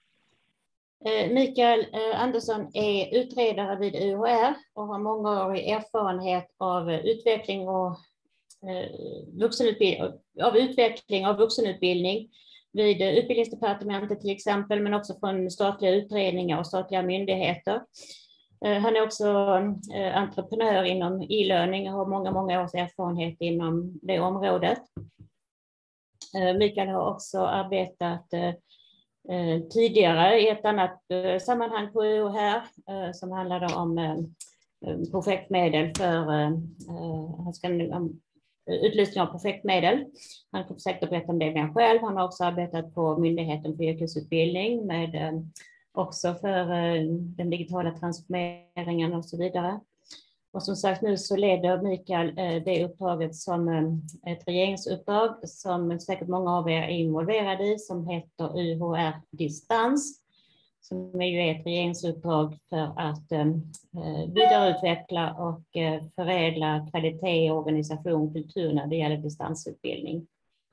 Mikael Andersson är utredare vid UHR och har mångårig erfarenhet av utveckling av vuxenutbildning vid Utbildningsdepartementet till exempel, men också från statliga utredningar och statliga myndigheter. Han är också entreprenör inom e-learning och har många års erfarenhet inom det området. Mikael har också arbetat tidigare i ett annat sammanhang på UHR som handlade om projektmedel för utlysning av projektmedel. Han kommer säkert att berätta om det med själv. Han har också arbetat på Myndigheten för yrkesutbildning med också för den digitala transformeringen och så vidare. Och som sagt, nu så leder Mikael det uppdraget som ett regeringsuppdrag som säkert många av er är involverade i, som heter UHR Distans, som är ju ett regeringsuppdrag för att vidareutveckla och förädla kvalitet, organisation, kultur när det gäller distansutbildning.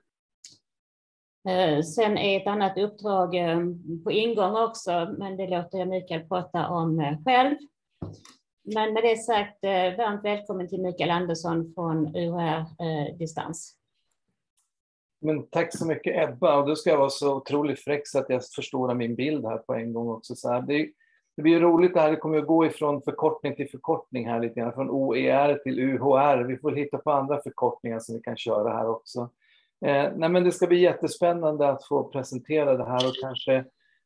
Sen är ett annat uppdrag på ingång också, men det låter jag Mikael prata om själv. Men med det sagt, varmt välkommen till Mikael Andersson från UHR Distans. Men tack så mycket Ebba, och då ska jag vara så otroligt fräck så att jag förstorar min bild här på en gång också. Så här, det blir ju roligt det här, det kommer att gå ifrån förkortning till förkortning här lite grann, från OER till UHR. Vi får hitta på andra förkortningar som vi kan köra här också. Nej, men det ska bli jättespännande att få presentera det här och kanske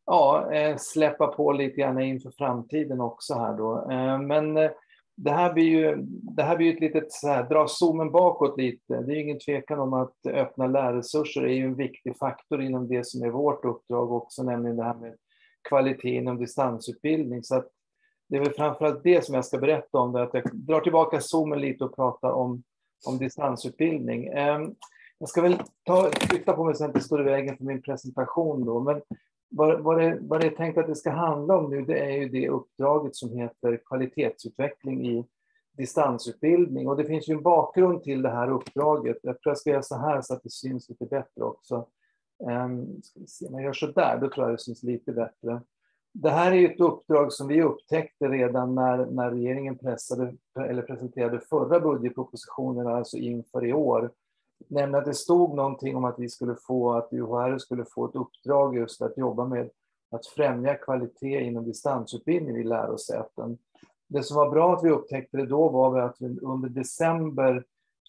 släppa på lite grann inför framtiden också här då. Men det här blir ju ett litet så här, dra zoomen bakåt lite. Det är ju ingen tvekan om att öppna lärresurser är ju en viktig faktor inom det som är vårt uppdrag också, nämligen det här med kvalitet inom distansutbildning. Så att det är väl framförallt det som jag ska berätta om, det, att jag drar tillbaka zoomen lite och pratar om distansutbildning. Jag ska väl flytta på mig så att det står i vägen för min presentation då, men vad det är tänkt att det ska handla om nu, det är ju det uppdraget som heter kvalitetsutveckling i distansutbildning. Och det finns ju en bakgrund till det här uppdraget. Jag tror jag ska göra så här så att det syns lite bättre också. Ska vi se, när jag gör så där, då tror jag det syns lite bättre. Det här är ju ett uppdrag som vi upptäckte redan när regeringen presenterade förra budgetpropositionen, alltså inför i år. Nämligen att det stod någonting om att UHR skulle få ett uppdrag just att jobba med att främja kvalitet inom distansutbildning vid lärosäten. Det som var bra att vi upptäckte det då var att vi under december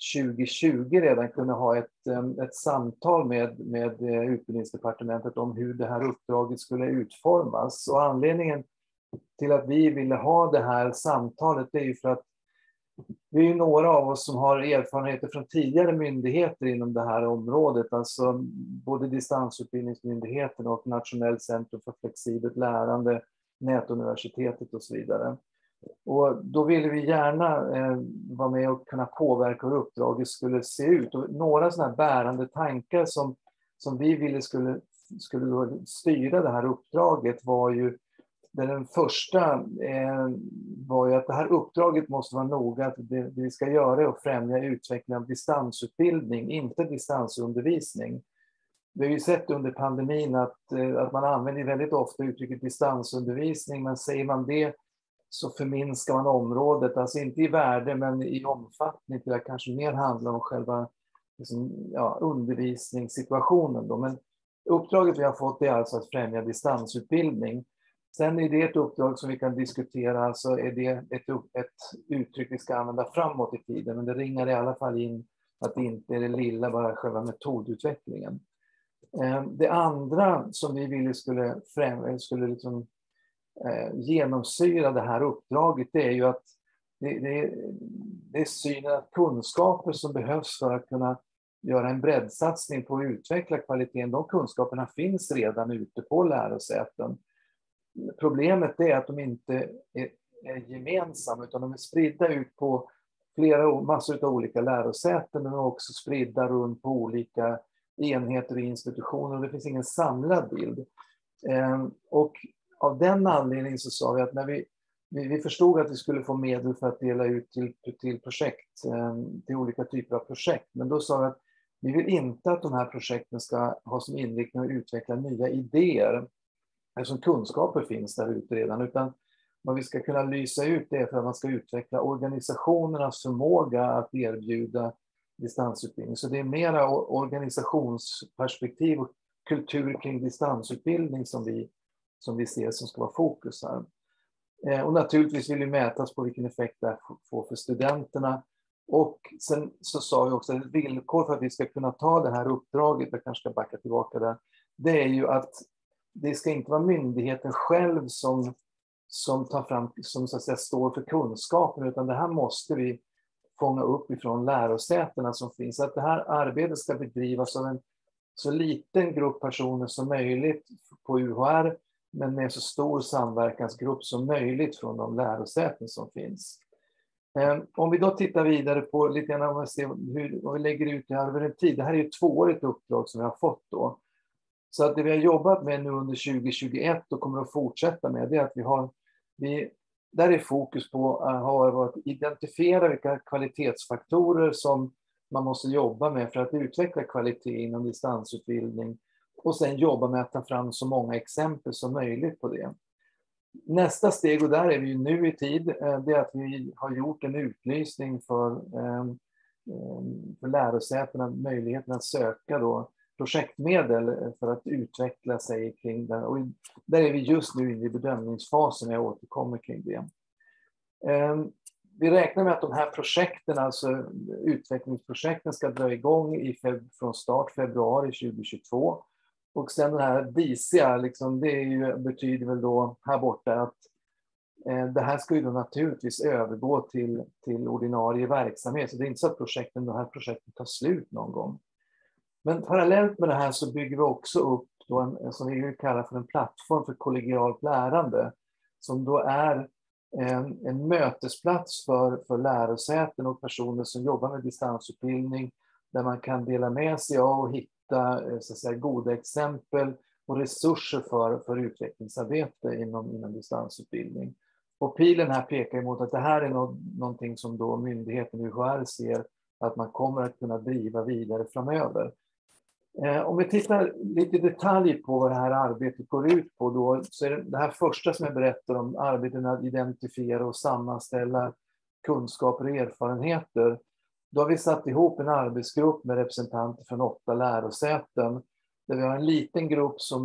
2020 redan kunde ha ett samtal med Utbildningsdepartementet om hur det här uppdraget skulle utformas. Och anledningen till att vi ville ha det här samtalet är ju för att vi är ju några av oss som har erfarenheter från tidigare myndigheter inom det här området, alltså både distansutbildningsmyndigheten och Nationellt centrum för flexibelt lärande, Nätuniversitetet och så vidare. Och då ville vi gärna vara med och kunna påverka hur uppdraget skulle se ut. Och några sådana här bärande tankar som vi ville skulle styra det här uppdraget var ju, den första var ju att det här uppdraget måste vara noga, att det vi ska göra är att främja utveckling av distansutbildning, inte distansundervisning. Vi har ju sett under pandemin att man använder väldigt ofta uttrycket distansundervisning, men säger man det så förminskar man området, alltså inte i värde men i omfattning till att kanske mer handla om själva undervisningssituationen då. Men uppdraget vi har fått är alltså att främja distansutbildning. Sen är det ett uppdrag som vi kan diskutera, alltså är det ett uttryck vi ska använda framåt i tiden, men det ringar i alla fall in att det inte är det lilla, bara själva metodutvecklingen. Det andra som vi ville skulle liksom, genomsyra det här uppdraget, det är ju att det är synen att kunskaper som behövs för att kunna göra en breddsatsning på att utveckla kvaliteten, de kunskaperna finns redan ute på lärosäten. Problemet är att de inte är gemensamma, utan de är spridda ut på massor av olika lärosäten, men också spridda runt på olika enheter och institutioner, och det finns ingen samlad bild. Och av den anledningen så sa vi att när vi förstod att vi skulle få medel för att dela ut till projekt, till olika typer av projekt, men då sa vi att vi vill inte att de här projekten ska ha som inriktning att utveckla nya idéer, eftersom kunskaper finns där ute redan, utan vad vi ska kunna lysa ut det är för att man ska utveckla organisationernas förmåga att erbjuda distansutbildning. Så det är mera organisationsperspektiv och kultur kring distansutbildning som vi ser som ska vara fokus här. Och naturligtvis vill vi mätas på vilken effekt det får för studenterna. Och sen så sa vi också att ett villkor för att vi ska kunna ta det här uppdraget, jag kanske ska backa tillbaka där, det är ju att det ska inte vara myndigheten själv som tar fram, som så att säga står för kunskapen, utan det här måste vi fånga upp ifrån lärosätena som finns. Att det här arbetet ska bedrivas av en så liten grupp personer som möjligt på UHR, men med så stor samverkansgrupp som möjligt från de lärosäten som finns. Om vi då tittar vidare på lite grann om vi lägger ut det här över en tid. Det här är ju ett 2-årigt uppdrag som vi har fått då. Så att det vi har jobbat med nu under 2021 och kommer att fortsätta med, det är att där är fokus på att identifiera vilka kvalitetsfaktorer som man måste jobba med för att utveckla kvalitet inom distansutbildning, och sen jobba med att ta fram så många exempel som möjligt på det. Nästa steg, och där är vi ju nu i tid, det är att vi har gjort en utlysning för lärosätena, möjligheten att söka då projektmedel för att utveckla sig kring den. Och där är vi just nu inne i bedömningsfasen, jag återkommer kring det. Vi räknar med att de här projekten, alltså utvecklingsprojekten, ska dra igång från start februari 2022. Och sen den här DICIA, liksom, betyder väl då här borta att det här ska ju då naturligtvis övergå till ordinarie verksamhet. Så det är inte så att de här projekten tar slut någon gång. Men parallellt med det här så bygger vi också upp då som vi kallar för en plattform för kollegialt lärande, som då är en mötesplats för lärosäten och personer som jobbar med distansutbildning, där man kan dela med sig av och hitta så att säga, goda exempel och resurser för utvecklingsarbete inom distansutbildning. Och pilen här pekar emot att det här är någonting som då myndigheten UHR ser att man kommer att kunna driva vidare framöver. Om vi tittar lite i detalj på vad det här arbetet går ut på då, så är det här första som jag berättar om, arbetet med att identifiera och sammanställa kunskaper och erfarenheter. Då har vi satt ihop en arbetsgrupp med representanter från 8 lärosäten, där vi har en liten grupp som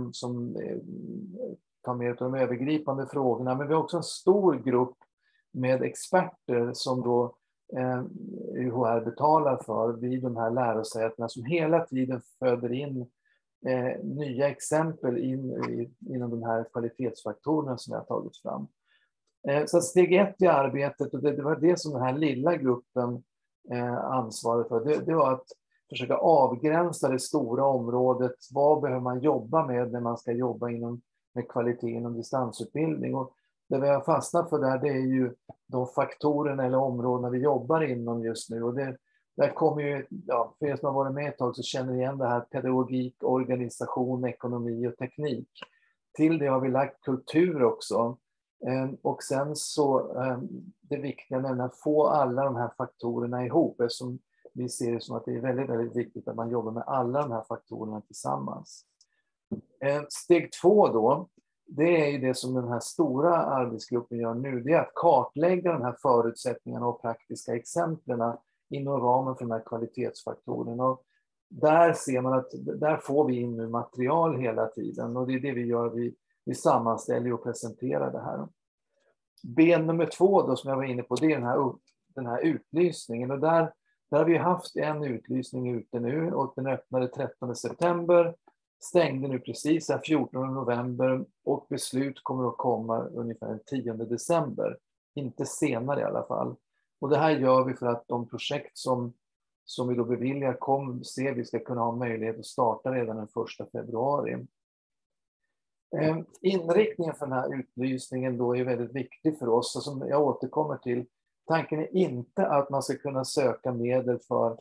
tar med av de övergripande frågorna, men vi har också en stor grupp med experter som då UHR betalar för vid de här lärosätena, som hela tiden föder in nya exempel inom de här kvalitetsfaktorerna som jag har tagit fram. Så steg 1 i arbetet, och det var det som den här lilla gruppen ansvarade för, det var att försöka avgränsa det stora området. Vad behöver man jobba med när man ska jobba med kvalitet inom distansutbildning? Och det vi har fastnat för där, det är ju de faktorerna eller områdena vi jobbar inom just nu. Och där kommer ju, för er som har varit med ett tag så känner ni igen det här: pedagogik, organisation, ekonomi och teknik. Till det har vi lagt kultur också. Och sen så det viktiga är att få alla de här faktorerna ihop, eftersom vi ser det som att det är väldigt, väldigt viktigt att man jobbar med alla de här faktorerna tillsammans. Steg 2 då, det är ju det som den här stora arbetsgruppen gör nu, det är att kartlägga de här förutsättningarna och praktiska exemplen inom ramen för de här kvalitetsfaktorerna. Och där ser man att där får vi in material hela tiden, och det är det vi gör, vi sammanställer och presenterar det här. Ben nummer 2 då, som jag var inne på, det är den här utlysningen, och där har vi haft en utlysning ute nu, och den öppnade 13 september. Stängde nu precis 14 november, och beslut kommer att komma ungefär den 10 december. Inte senare i alla fall. Och det här gör vi för att de projekt som vi då beviljar vi ska kunna ha möjlighet att starta redan den 1 februari. Inriktningen för den här utlysningen då är väldigt viktig för oss, och som jag återkommer till. Tanken är inte att man ska kunna söka medel för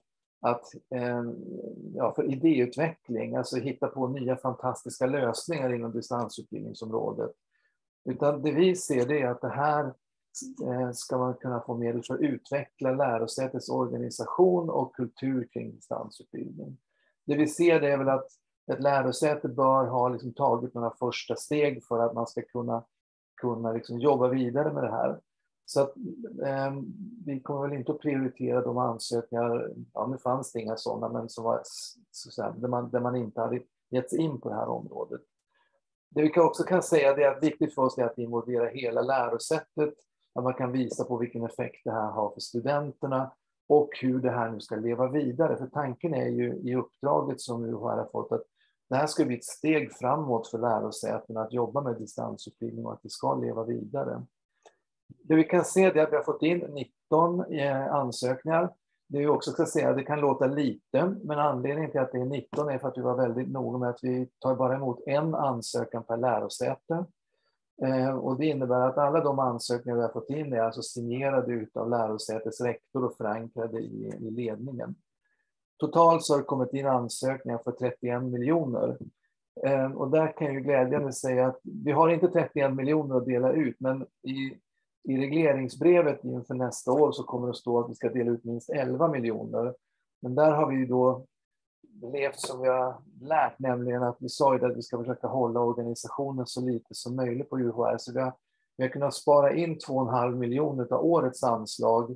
idéutveckling, alltså hitta på nya fantastiska lösningar inom distansutbildningsområdet. Utan det vi ser, det är att det här ska man kunna få medel för att utveckla lärosätets organisation och kultur kring distansutbildning. Det vi ser, det är väl att ett lärosäte bör ha liksom tagit några första steg för att man ska kunna liksom jobba vidare med det här. Så att, vi kommer väl inte att prioritera de ansökningar, nu fanns det inga sådana, men som var där man inte hade gett sig in på det här området. Det vi också kan säga, det är att viktigt för oss är att involvera hela lärosättet, att man kan visa på vilken effekt det här har för studenterna och hur det här nu ska leva vidare. För tanken är ju i uppdraget som UHR har fått att det här ska bli ett steg framåt för lärosätena att jobba med distansutbildning och att det ska leva vidare. Det vi kan se är att vi har fått in 19 ansökningar. Det vi också ska säga, det kan låta lite, men anledningen till att det är 19 är för att vi var väldigt noga med att vi tar bara emot en ansökan per lärosäte. Och det innebär att alla de ansökningar vi har fått in är alltså signerade av lärosätets rektor och förankrade i ledningen. Totalt så har det kommit in ansökningar för 31 miljoner. Och där kan jag ju glädjande säga att vi har inte 31 miljoner att dela ut, men i regleringsbrevet inför nästa år så kommer det att stå att vi ska dela ut minst 11 miljoner. Men där har vi ju då levt som vi har lärt, nämligen att vi sa ju att vi ska försöka hålla organisationen så lite som möjligt på UHR. Så vi har kunnat spara in 2,5 miljoner av årets anslag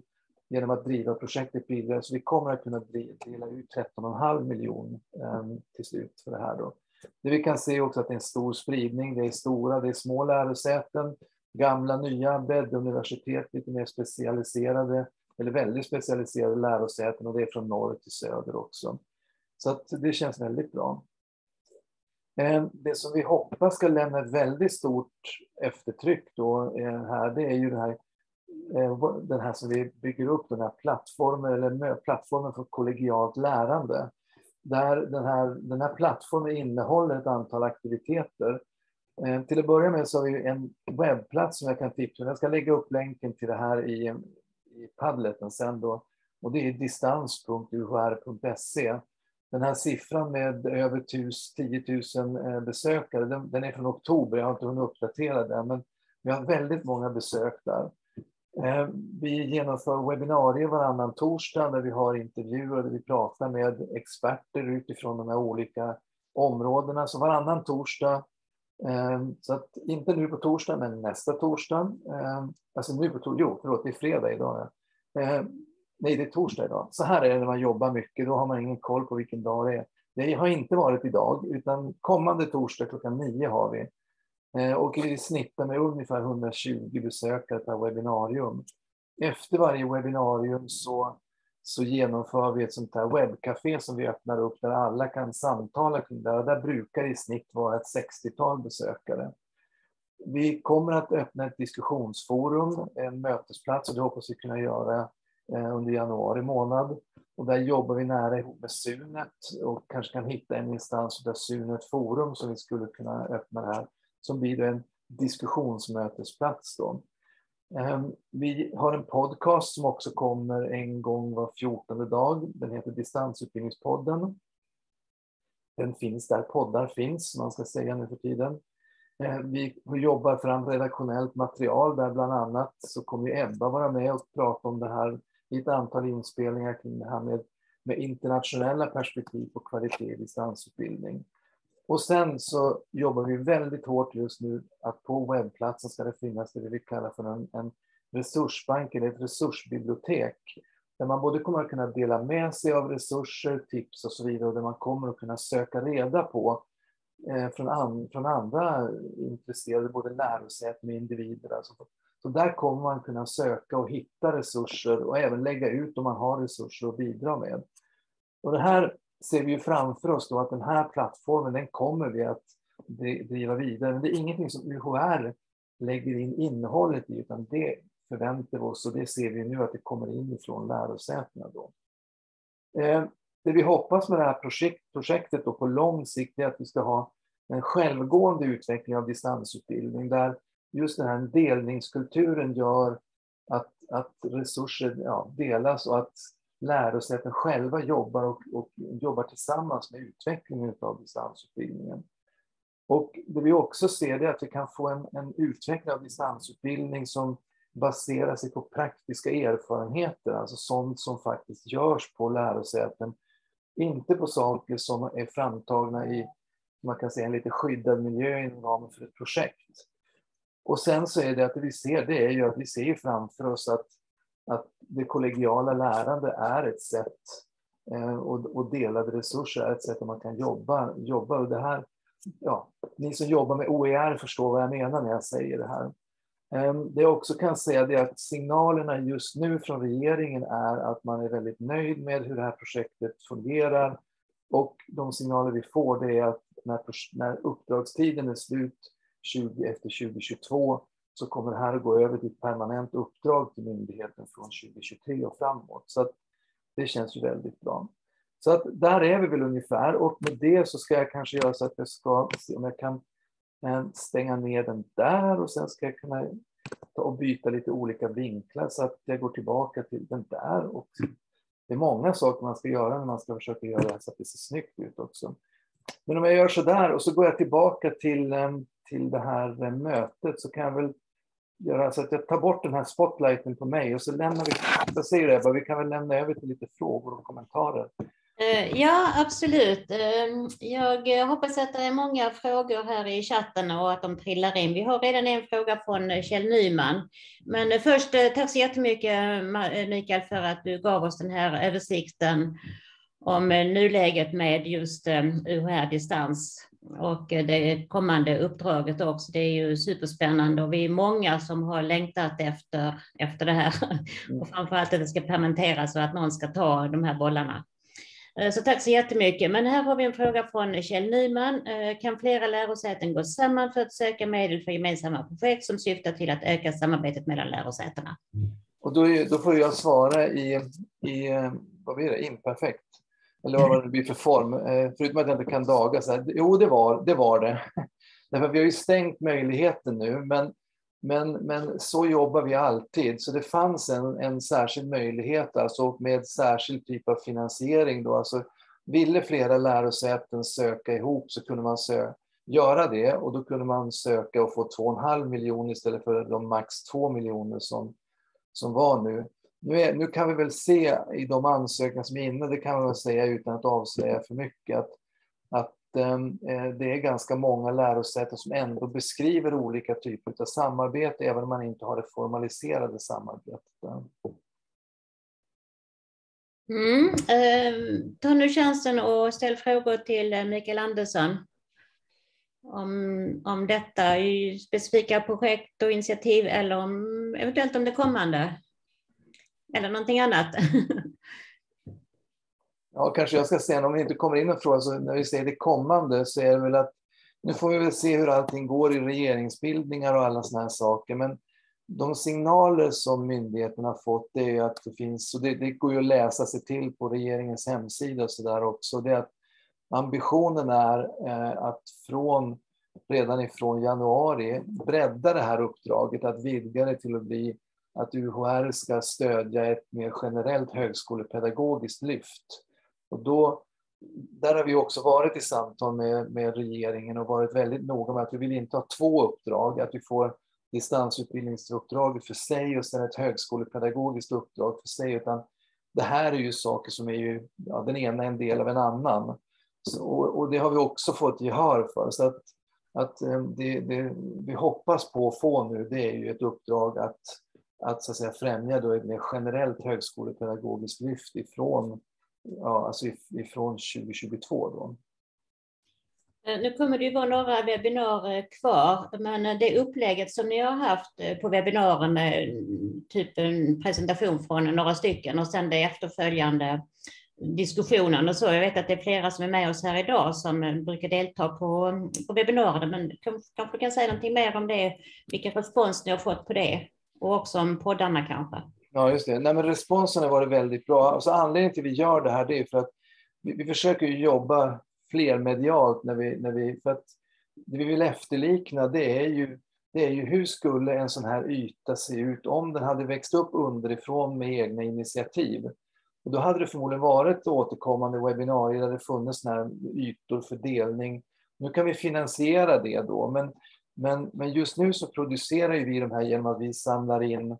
genom att driva projektet vidare. Så vi kommer att kunna dela ut 13,5 miljoner till slut för det här då. Det vi kan se också att det är en stor spridning. Det är stora, det är små lärosäten, gamla, nya, bredduniversitet, lite mer specialiserade eller väldigt specialiserade lärosäten, och det är från norr till söder också. Så att det känns väldigt bra. Det som vi hoppas ska lämna ett väldigt stort eftertryck då här, det är ju den här som vi bygger upp, den här plattformen för kollegialt lärande. Där den här plattformen innehåller ett antal aktiviteter. Till att börja med så har vi en webbplats som jag kan tipsa om. Jag ska lägga upp länken till det här i Padleten sen då. Och det är distans.uhr.se. Den här siffran med över 10 000 besökare, den är från oktober. Jag har inte hunnit uppdatera den, men vi har väldigt många besök där. Vi genomför webbinarier varannan torsdag där vi har intervjuer, där vi pratar med experter utifrån de här olika områdena. Så varannan torsdag, så att inte nu på torsdag men nästa torsdag. Alltså nu på torsdag, det är fredag idag. Nej, det är torsdag idag. Så här är det när man jobbar mycket, då har man ingen koll på vilken dag det är. Det har inte varit idag, utan kommande torsdag klockan 9 har vi. Och vi snittar med ungefär 120 besökare per webbinarium. Efter varje webbinarium så genomför vi ett sånt här webbcafé som vi öppnar upp där alla kan samtala kring det. Och där brukar det i snitt vara ett 60-tal besökare. Vi kommer att öppna ett diskussionsforum, en mötesplats, och det hoppas vi kunna göra under januari månad. Och där jobbar vi nära ihop med Sunet och kanske kan hitta en instans där Sunet forum som vi skulle kunna öppna här, som blir en diskussionsmötesplats då. Vi har en podcast som också kommer en gång var 14:e dag. Den heter Distansutbildningspodden. Den finns där poddar finns, man ska säga nu för tiden. Vi jobbar fram redaktionellt material där bland annat så kommer Ebba vara med och prata om det här i ett antal inspelningar kring det här med internationella perspektiv och kvalitet i distansutbildning. Och sen så jobbar vi väldigt hårt just nu att på webbplatsen ska det finnas det vi kallar för en resursbank eller ett resursbibliotek. Där man både kommer att kunna dela med sig av resurser, tips och så vidare. Och där man kommer att kunna söka reda på från andra intresserade, både lärosäten och individer. Alltså. Så där kommer man kunna söka och hitta resurser och även lägga ut om man har resurser att bidra med. Och det här ser vi ju framför oss då, att den här plattformen, den kommer vi att driva vidare. Men det är ingenting som UHR lägger in innehållet i, utan det förväntar vi oss, och det ser vi nu att det kommer in ifrån lärosätena då. Det vi hoppas med det här projektet då på lång sikt är att vi ska ha en självgående utveckling av distansutbildning där just den här delningskulturen gör att resurser delas och att lärosäten själva jobbar och jobbar tillsammans med utvecklingen av distansutbildningen. Och det vi också ser är att vi kan få en utveckling av distansutbildning som baserar sig på praktiska erfarenheter, alltså sånt som faktiskt görs på lärosäten, inte på saker som är framtagna i, man kan säga, en lite skyddad miljö inom ramen för ett projekt. Och sen så är det att vi ser framför oss att det kollegiala lärande är ett sätt och delade resurser är ett sätt att man kan jobba. Och det här, ni som jobbar med OER förstår vad jag menar när jag säger det här. Det jag också kan säga är att signalerna just nu från regeringen är att man är väldigt nöjd med hur det här projektet fungerar. Och de signaler vi får, det är att när uppdragstiden är slut efter 2022 så kommer det här att gå över till ett permanent uppdrag till myndigheten från 2023 och framåt. Så att det känns ju väldigt bra. Så att där är vi väl ungefär, och med det så ska jag kanske göra så att jag ska se om jag kan stänga ner den där, och sen ska jag kunna ta och byta lite olika vinklar så att jag går tillbaka till den där. Och det är många saker man ska göra när man ska försöka göra det här så att det ser snyggt ut också. Men om jag gör så där och så går jag tillbaka till det här mötet, så kan jag väl göra så att jag tar bort den här spotlighten på mig och så lämnar vi, jag säger det, vi kan väl lämna över till lite frågor och kommentarer. Ja, absolut. Jag hoppas att det är många frågor här i chatten och att de trillar in. Vi har redan en fråga från Kjell Nyman. Men först, tack så jättemycket Mikael för att du gav oss den här översikten om nuläget med just UHR-distans och det kommande uppdraget också. Det är ju superspännande och vi är många som har längtat efter det här. Och framförallt att det ska permanentas och att någon ska ta de här bollarna. Så tack så jättemycket. Men här har vi en fråga från Kjell Nyman. Kan flera lärosäten gå samman för att söka medel för gemensamma projekt som syftar till att öka samarbetet mellan lärosätena? Och då får jag svara i vad blir det, imperfekt. Eller vad det blir för form. Förutom att jag inte kan daga så här. Jo, det var det. Därför vi har ju stängt möjligheten nu. Men så jobbar vi alltid. Så det fanns en särskild möjlighet alltså med särskild typ av finansiering då. Alltså ville flera lärosäten söka ihop så kunde man göra det. Och då kunde man söka och få 2,5 miljoner istället för de max 2 miljoner som var nu. Nu kan vi väl se i de ansökningar som är inne, det kan man väl säga utan att avslöja för mycket, att det är ganska många lärosäten som ändå beskriver olika typer av samarbete, även om man inte har det formaliserade samarbetet. Ta nu chansen och ställ frågor till Mikael Andersson om detta i specifika projekt och initiativ eller eventuellt om det kommande. Eller någonting annat. Ja, kanske jag ska säga, om det inte kommer in en fråga, så när vi säger det kommande så är det väl att nu får vi väl se hur allting går i regeringsbildningar och alla såna här saker. Men de signaler som myndigheterna har fått är ju att det finns, och det går ju att läsa sig till på regeringens hemsida och så där också, det är att ambitionen är att redan ifrån januari bredda det här uppdraget, att vidga det till att bli att UHR ska stödja ett mer generellt högskolepedagogiskt lyft. Och där har vi också varit i samtal med regeringen och varit väldigt noga med att vi vill inte ha 2 uppdrag, att vi får distansutbildningsuppdraget för sig och sen ett högskolepedagogiskt uppdrag för sig, utan det här är ju saker som är ju, ja, den ena är en del av en annan. Och det har vi också fått gehör för, så att det vi hoppas på att få nu, det är ju ett uppdrag att så att säga främja då ett mer generellt högskolepedagogiskt lyft ifrån 2022 då. Nu kommer det ju vara några webbinarier kvar, men det upplägget som ni har haft på webbinaren med typ en presentation från några stycken och sen det efterföljande diskussionen och så. Jag vet att det är flera som är med oss här idag som brukar delta på webbinarierna, men kanske du kan säga någonting mer om det, vilken respons ni har fått på det och också om poddarna kanske. Ja, just det. Nej, men responsen har varit väldigt bra. Alltså, anledningen till att vi gör det här, det är för att vi försöker jobba flermedialt för att det vi vill efterlikna, det är ju hur skulle en sån här yta se ut om den hade växt upp underifrån med egna initiativ. Och då hade det förmodligen varit återkommande webbinarier där det funnits såna här ytor för delning. Nu kan vi finansiera det då, men just nu så producerar vi de här genom att vi samlar in,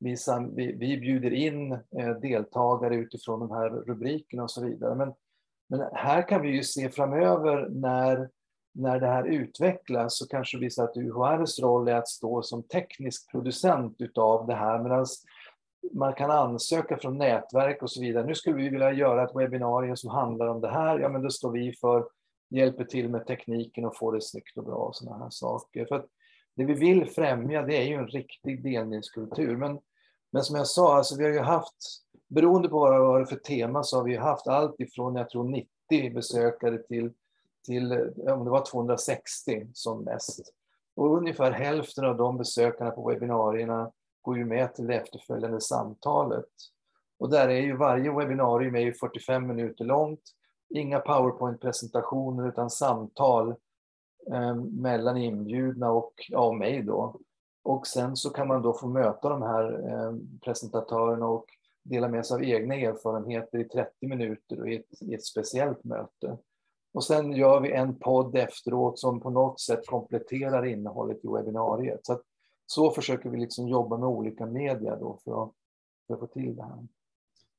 vi bjuder in deltagare utifrån de här rubrikerna och så vidare. Men här kan vi ju se framöver när det här utvecklas, så kanske vi ser att UHRs roll är att stå som teknisk producent utav det här, medan man kan ansöka från nätverk och så vidare. Nu skulle vi vilja göra ett webbinarium som handlar om det här. Ja, men då står vi hjälper till med tekniken och får det snyggt och bra och sådana här saker. För att det vi vill främja, det är ju en riktig delningskultur. Men som jag sa, alltså vi har ju haft, beroende på vad det var för tema, så har vi haft allt ifrån, jag tror 90 besökare till om det var 260 som mest. Och ungefär hälften av de besökarna på webbinarierna går ju med till det efterföljande samtalet. Och där är ju varje webbinarium är ju 45 minuter långt. Inga PowerPoint-presentationer utan samtal mellan inbjudna och mig då. Och sen så kan man då få möta de här presentatörerna och dela med sig av egna erfarenheter i 30 minuter och i ett speciellt möte. Och sen gör vi en podd efteråt som på något sätt kompletterar innehållet i webbinariet. Så försöker vi liksom jobba med olika media då för att få till det här.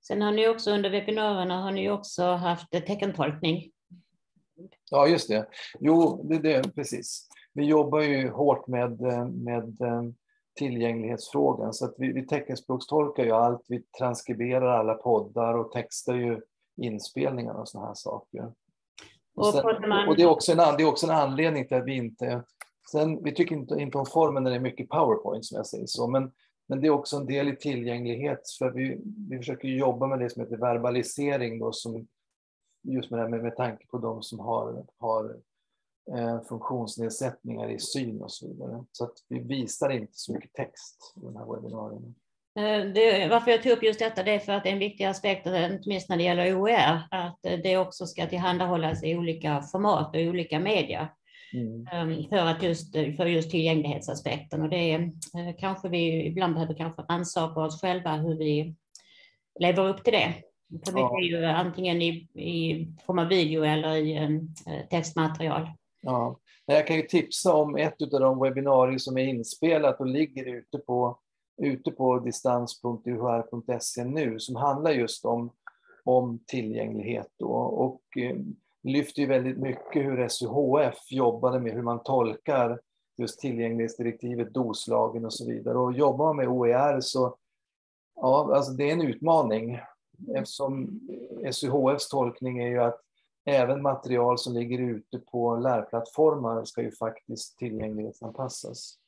Sen har ni också under webbinarierna har ni också haft teckentolkning. Ja, just det. Jo, det är precis. Vi jobbar ju hårt med tillgänglighetsfrågan, så att vi teckenspråkstolkar ju allt. Vi transkriberar alla poddar och textar ju inspelningarna och såna här saker. Och det är också en anledning till att vi inte... vi tycker inte om formen när det är mycket PowerPoint, som jag säger så, men det är också en del i tillgänglighet, för vi försöker jobba med det som heter verbalisering då, som just med tanke på de som har funktionsnedsättningar i syn och så vidare. Så att vi visar inte så mycket text i den här webbinarien. Varför jag tog upp just detta, det är för att det är en viktig aspekt, inte minst när det gäller OER, att det också ska tillhandahållas i olika format och i olika medier. För just tillgänglighetsaspekten, och det är kanske vi ibland behöver kanske ansaka oss själva hur vi lever upp till det. För mycket är ju antingen i form av video eller i textmaterial. Ja, jag kan ju tipsa om ett av de webbinarier som är inspelat och ligger ute på distans.uhr.se nu, som handlar just om tillgänglighet då, och lyfter ju väldigt mycket hur SUHF jobbade med hur man tolkar just tillgänglighetsdirektivet, DOS-lagen och så vidare. Och jobbar man med OER så alltså det är en utmaning, eftersom SUHFs tolkning är ju att även material som ligger ute på lärplattformar ska ju faktiskt tillgänglighetsanpassas.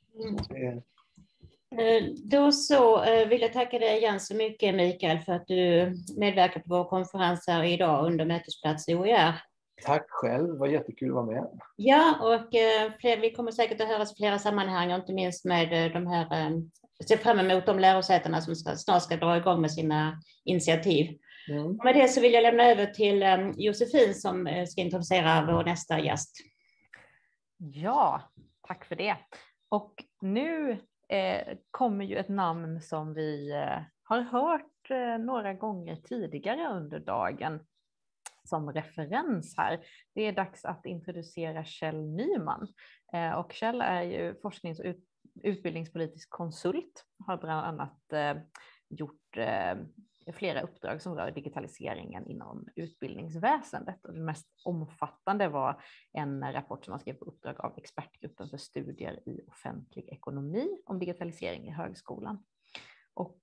Då så vill jag tacka dig igen så mycket, Mikael, för att du medverkar på vår konferens här idag under Mötesplats OER. Tack själv, det var jättekul att vara med. Ja, och vi kommer säkert att höras i flera sammanhang, inte minst med de här, se fram emot de lärosätena som snart ska dra igång med sina initiativ. Med det så vill jag lämna över till Josefin som ska introducera vår nästa gäst. Ja, tack för det. Och nu kommer ju ett namn som vi har hört några gånger tidigare under dagen som referens här. Det är dags att introducera Kjell Nyman. Och Kjell är ju forsknings- och utbildningspolitisk konsult, har bland annat gjort flera uppdrag som rör digitaliseringen inom utbildningsväsendet. Och det mest omfattande var en rapport som han skrev på uppdrag av expertgruppen för studier i offentlig ekonomi om digitalisering i högskolan. Och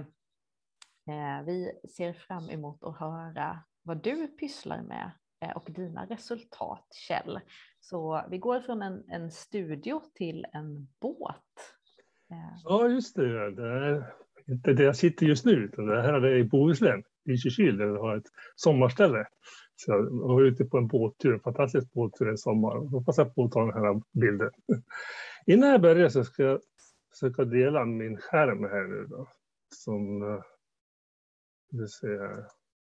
vi ser fram emot att höra vad du pysslar med och dina resultat, Kjell. Så vi går från en studio till en båt. Ja, just det. Det är inte där jag sitter just nu, utan det här är i Bohuslän, i Kyl, där vi har ett sommarställe. Så jag var ute på en båttur, en fantastisk båttur i sommar. Och jag passar på att ta den här bilden. Innan jag börjar så ska jag försöka dela min skärm här nu då. Som vi ser här.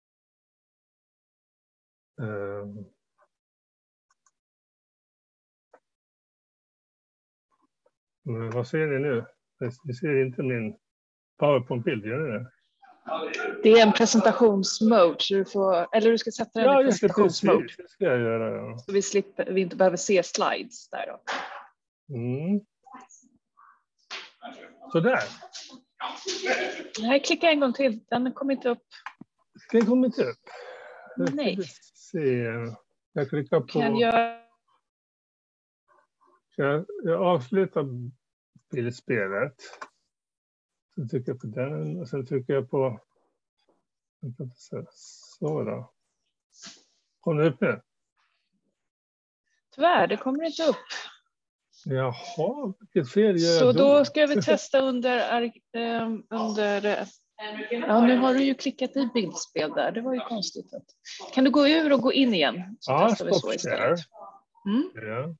Men vad ser ni nu? Ni ser inte min PowerPoint-bild, gör ni det? Det är en presentationsmode, så du ska sätta den i presentationsmode. Det ska jag göra. Ja. Så vi inte behöver se slides där då. Sådär. Nej, klicka en gång till. Den kommer inte upp. Den kommer inte upp? Nej. Jag klickar på... Jag avslutar bildspelet. Sen trycker jag på den och sen trycker jag på... Så då. Kommer det upp nu? Tyvärr, det kommer inte upp. Jaha, vilket fel gör jag så då ska vi testa under... Ja, nu har du ju klickat i bildspel där. Det var ju konstigt. Kan du gå ur och gå in igen? Så ja, testar vi så istället. Ja.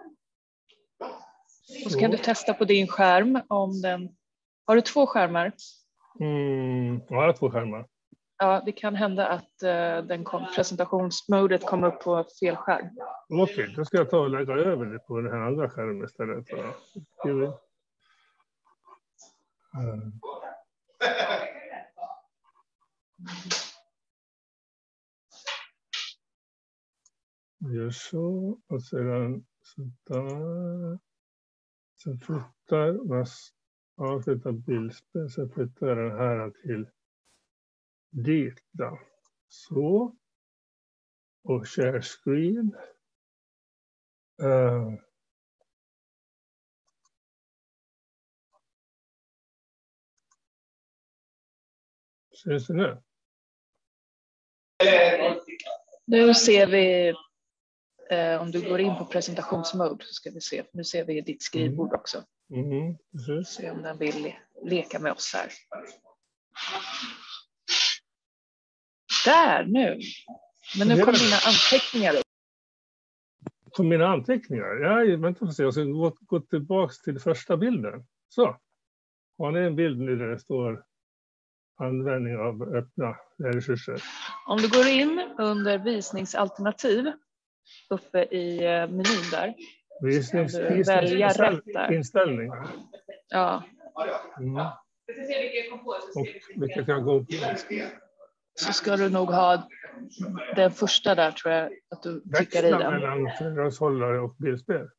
Och så kan du testa på din skärm om den... Har du 2 skärmar? Ja, jag har 2 skärmar. Ja, det kan hända att presentationsmodet kommer upp på fel skärm. Okej, då ska jag ta och lägga över det på den här andra skärmen istället. Gör så och sedan sådär. Sen flyttar bilspel, så flyttar den här till dit då. Så. Och share screen. Syns det nu? Nu ser vi, om du går in på presentationsmode så ska vi se. Nu ser vi ditt skrivbord också. Se om den vill leka med oss här. Där nu. Men nu kommer dina anteckningar upp. På mina anteckningar? Ja, vänta får se. Jag ska gå tillbaka till första bilden. Så. Har ni en bild nu där det står användning av öppna resurser? Om du går in under visningsalternativ uppe i menyn där. Inställning. Ja. Och vilka kan gå på? Så ska du nog ha den första där, tror jag, att du klickar i den. Växla mellan föredragshållare och bildspel.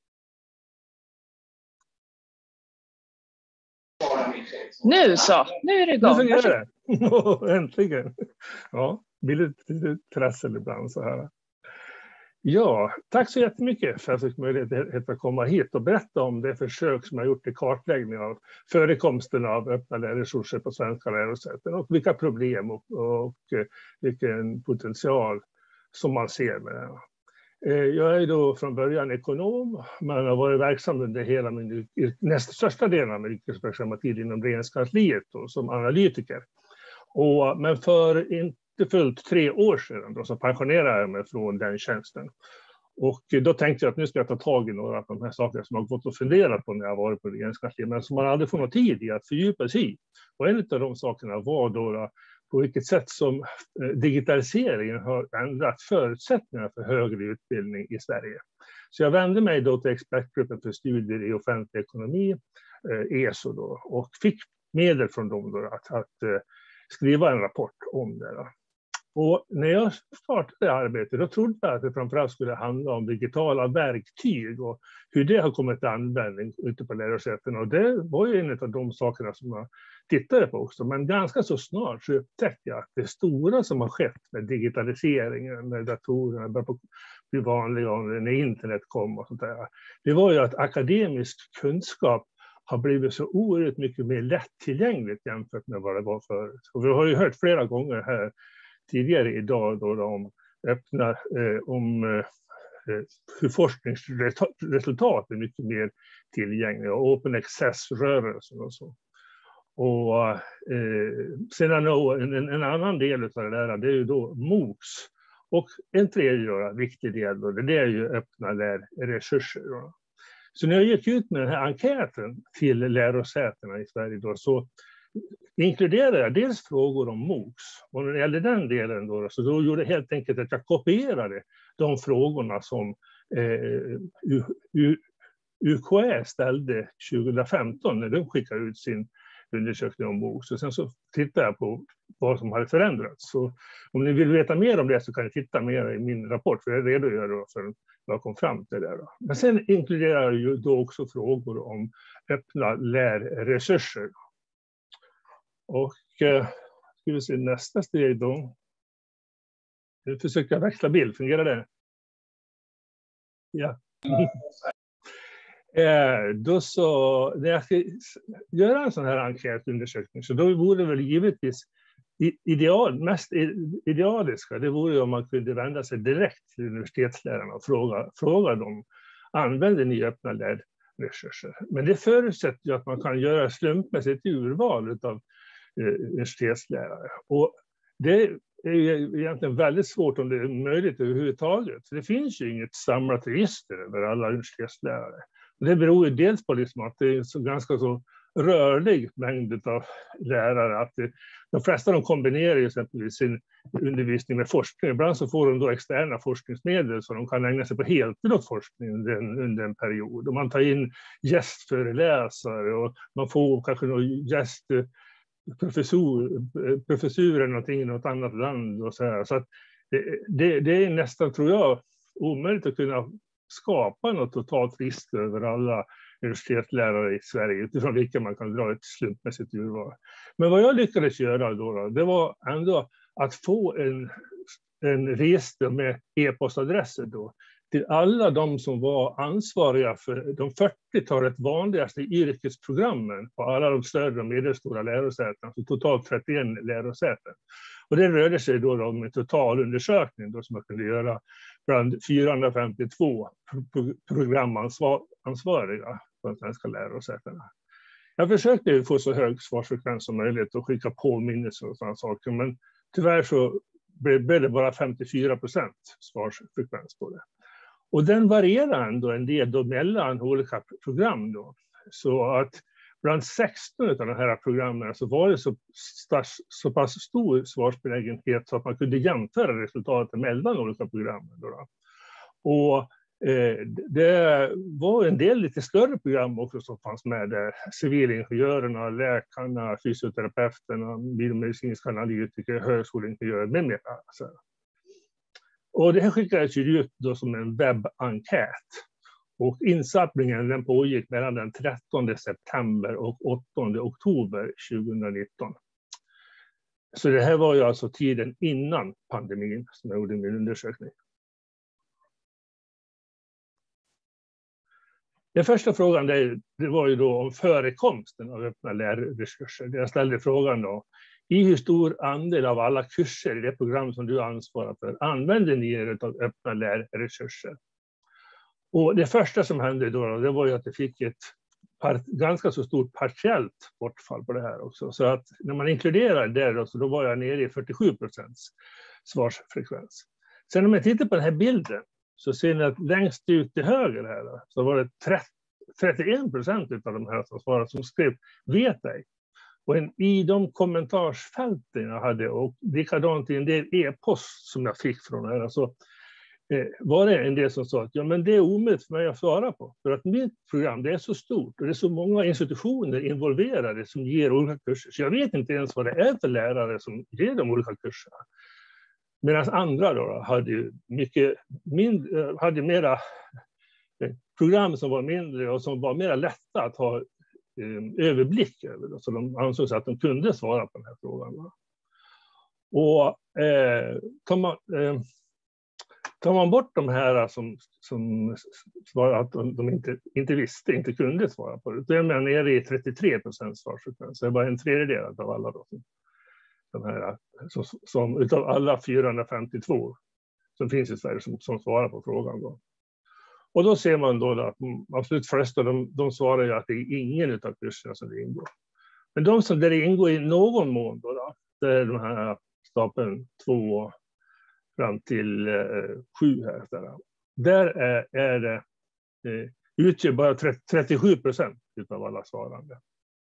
Nu så, nu är det igång. Nu fungerar det. Äntligen. Ja, blir lite trassel ibland så här. Ja, tack så jättemycket för att jag fick möjlighet att komma hit och berätta om det försök som jag gjort i kartläggning av förekomsten av öppna lärresurser på svenska lärosäten och vilka problem och vilken potential som man ser med det. Jag är då från början ekonom, men har varit verksam under hela min näst största delen av min yrkesverksamma tid inom regeringskansliet som analytiker. Men för inte fullt 3 år sedan då, så pensionerade jag mig från den tjänsten. Och då tänkte jag att nu ska jag ta tag i några av de här sakerna som jag har gått och funderat på när jag varit på regeringskansliet, men som man aldrig får någon tid i att fördjupa sig i. Och en av de sakerna var då på vilket sätt som digitaliseringen har ändrat förutsättningarna för högre utbildning i Sverige. Så jag vände mig då till expertgruppen för studier i offentlig ekonomi, ESO då, och fick medel från dem då att skriva en rapport om det då. Och när jag startade arbetet då trodde jag att det framförallt skulle handla om digitala verktyg och hur det har kommit till användning ute på lärosäten. Och det var ju en av de sakerna som jag tittade på också. Men ganska så snart så upptäckte jag att det stora som har skett med digitaliseringen, med datorerna, började bli vanliga när internet kom och sånt där. Det var ju att akademisk kunskap har blivit så oerhört mycket mer lättillgängligt jämfört med vad det var förut. Och vi har ju hört flera gånger här tidigare idag då om hur forskningsresultat är mycket mer tillgängliga och open access-rörelser och så. Och sedan en annan del av det där, det är ju då MOOCs. Och en tredje viktig del då, det är ju öppna lärresurser. Så när jag gick ut med den här enkäten till lärosätena i Sverige då, så inkluderade jag dels frågor om MOOCs. Och när det gällde den delen då, så då gjorde jag helt enkelt att jag kopierade de frågorna som UKÄ ställde 2015 när de skickade ut sin undersökning om MOOCs. Och sen så tittade jag på vad som hade förändrats. Så om ni vill veta mer om det så kan ni titta mer i min rapport, för jag redogör då för vad jag kom fram till där. Men sen inkluderar jag ju då också frågor om öppna lärresurser. Och ska vi se nästa steg då. Nu försöker jag växla bild, fungerar det? Ja. Då så, när jag ska göra en sån här enkätundersökning så då vore det väl givetvis mest idealiska, det vore om man kunde vända sig direkt till universitetslärarna och fråga dem, använder ni öppna lärresurser? Men det förutsätter ju att man kan göra slumpmässigt urval av universitetslärare. Och det är ju egentligen väldigt svårt om det är möjligt överhuvudtaget. Det finns ju inget samlat register över alla universitetslärare. Och det beror ju dels på liksom att det är så ganska så rörlig mängd av lärare. Att de flesta de kombinerar ju exempelvis sin undervisning med forskning. Ibland så får de då externa forskningsmedel så de kan ägna sig på heltid åt forskning under en period. Och man tar in gästföreläsare och man får kanske någon professur eller någonting i något annat land och så här. Så att det är nästan, tror jag, omöjligt att kunna skapa något totalt register över alla universitetslärare i Sverige utifrån vilka man kan dra ett slumpmässigt urval. Men vad jag lyckades göra då det var ändå att få en register med e-postadresser då till alla de som var ansvariga för de 40-talet vanligaste yrkesprogrammen på alla de större och medelstora lärosätena, så totalt 31 lärosäten. Och det rörde sig då om en totalundersökning då som man kunde göra bland 452 programansvariga på de svenska lärosätena. Jag försökte få så hög svarsfrekvens som möjligt och skicka påminnelser och sådana saker, men tyvärr så blev det bara 54% svarsfrekvens på det. Och den varierar ändå en del då mellan olika program då. Så att bland 16 av de här programmen så var det så pass stor svarsbenägenhet så att man kunde jämföra resultaten mellan olika program. Då. Och det var en del lite större program också som fanns med där. Civilingenjörerna, läkarna, fysioterapeuterna, biomedicinska analytiker, högskoleingenjörer med mera. Och det här skickades ju ut då som en webbenkät. Och insamlingen den pågick mellan den 13 september och 8 oktober 2019. Så det här var ju alltså tiden innan pandemin som jag gjorde min undersökning. Den första frågan det var ju då om förekomsten av öppna lärresurser. Jag ställde frågan då, i hur stor andel av alla kurser i det program som du ansvarar för använder ni er av öppna lärresurser? Och det första som hände då det var ju att det fick ett ganska så stort partiellt bortfall på det här också. Så att när man inkluderar det då, så då var jag nere i 47% svarsfrekvens. Sen om jag tittar på den här bilden så ser ni att längst ut till höger här då, så var det 31% av de här som svarade som skrev vet ej. Och i de kommentarsfälten jag hade och likadant i en del e-post som jag fick från här så var det en del som sa att ja, men det är omöjligt för mig att svara på. För att mitt program det är så stort och det är så många institutioner involverade som ger olika kurser. Så jag vet inte ens vad det är för lärare som ger de olika kurserna. Medan andra då hade ju hade mera program som var mindre och som var mer lätta att ha överblick över. Så de ansåg att de kunde svara på den här frågan. Och tar man bort de här som svarar att de inte visste, inte kunde svara på det, då är man nere i 33% svarsfrekvens. Så det är bara en tredjedel av alla då, de här, som utav alla 452 som finns i Sverige som svarar på frågan. Då. Och då ser man då att absolut flesta de svarar ju att det är ingen utav kurserna som det ingår. Men de som där det ingår i någon mån då det är de här stapeln 2 fram till 7 här. Där är det utgör bara 37% utav alla svarande.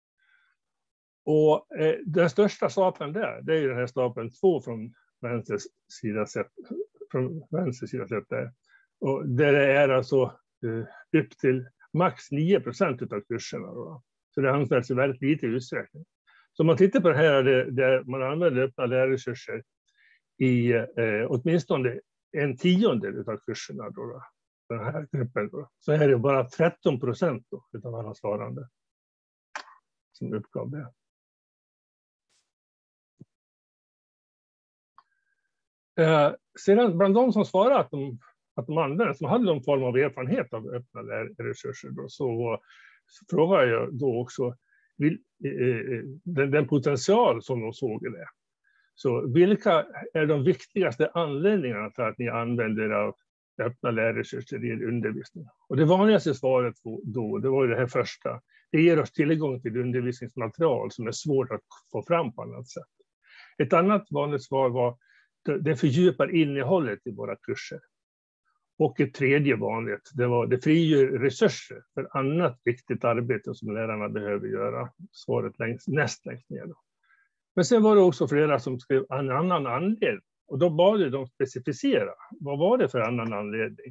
Och den största stapeln där, det är ju den här stapeln 2 från vänster sida sett där. Och där är alltså upp till max 9% utav kurserna. Då. Så det används i väldigt lite utsträckning. Så om man tittar på det här där man använder öppna lärresurser i åtminstone 1/10 av kurserna då, den här gruppen då, så är det bara 13% av alla svarande som uppgav det. Sedan bland de som svarade att de använder, som hade någon form av erfarenhet av öppna lärresurser då, så frågar jag då också den potential som de såg i det. Så vilka är de viktigaste anledningarna till att ni använder av öppna lärresurser i undervisning? Och det vanligaste svaret då, det var ju det här första. Det ger oss tillgång till undervisningsmaterial som är svårt att få fram på annat sätt. Ett annat vanligt svar var det fördjupar innehållet i våra kurser. Och ett tredje vanligt, det frigör resurser för annat viktigt arbete som lärarna behöver göra. Svaret näst längst ner. Då. Men sen var det också flera som skrev en annan anledning. Och då bad de specificera. Vad var det för annan anledning?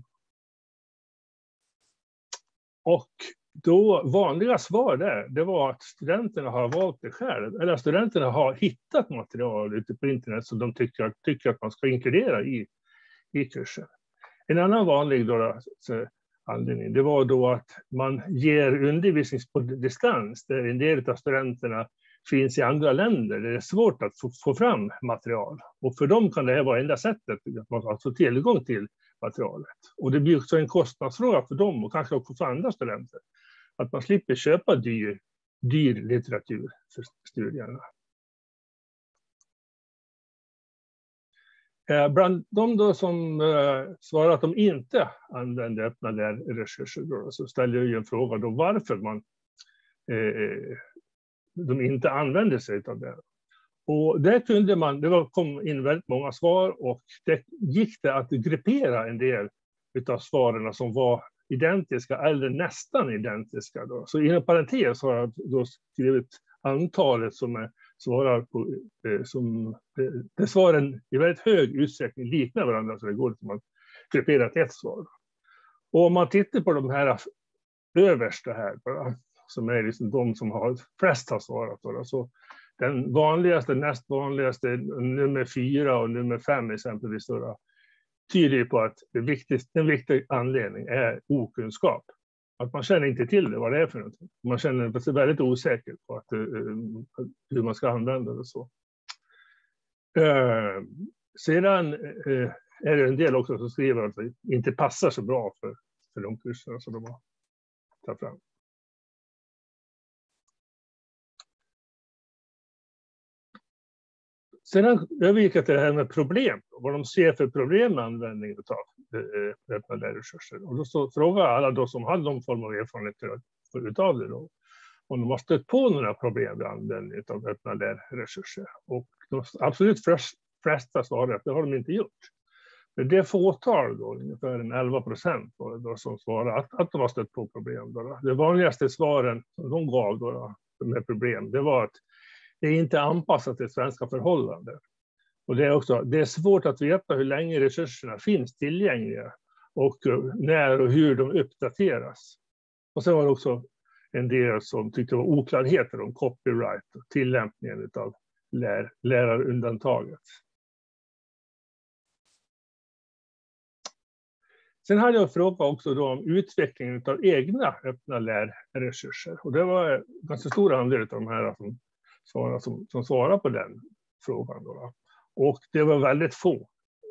Och då vanliga svar där, det var att studenterna har valt det själv. Eller studenterna har hittat material ute på internet som de tycker att man ska inkludera i kursen. En annan vanlig anledning, det var då att man ger undervisning på distans. Där en del av studenterna finns i andra länder. Det är svårt att få fram material. Och för dem kan det här vara enda sättet att man har tillgång till materialet. Och det blir också en kostnadsfråga för dem och kanske också för andra studenter. Att man slipper köpa dyr litteratur för studierna. Bland de då som svarar att de inte använder öppna lärresurser då, så ställer jag ju en fråga då varför de inte använder sig av det. Och där kunde man, kom in väldigt många svar och det gick det att gruppera en del av svaren som var identiska eller nästan identiska. Då. Så inom parentes har jag då skrivit antalet som svarar på, det svaren i väldigt hög utsträckning liknar varandra så det går att gruppera ett svar. Och om man tittar på de här översta här bara, som är liksom de som har flest har svarat då, så den vanligaste, näst vanligaste, nummer 4 och nummer 5 exempelvis då, tyder på att en viktig anledning är okunskap. Att man känner inte till det, vad det är för någonting. Man känner sig väldigt osäker på hur man ska använda det så. Sedan är det en del också som skriver att det inte passar så bra för de kurserna som de har tagit fram. Sedan övergick jag till det här med problem. Vad de ser för problem med användningen av öppna lärresurser. Och då så frågar alla då som hade någon form av erfarenhet utav det då. Om de har stött på några problem med användningen av öppna lärresurser. Och de absolut flesta svarar att det har de inte gjort. Men det fåtal då, ungefär 11% som svarar att de har stött på problem. Då. Det vanligaste svaren som de gav då, med problem, det var att det är inte anpassat till svenska förhållanden. Och det är svårt att veta hur länge resurserna finns tillgängliga och när och hur de uppdateras. Och sen var det också en del som tyckte det var oklarheter om copyright och tillämpningen av lärarundantaget. Sen hade jag en fråga också då om utvecklingen av egna öppna lärresurser. Och det var en ganska stor andel av de här som svarar på den frågan. Då. Och det var väldigt få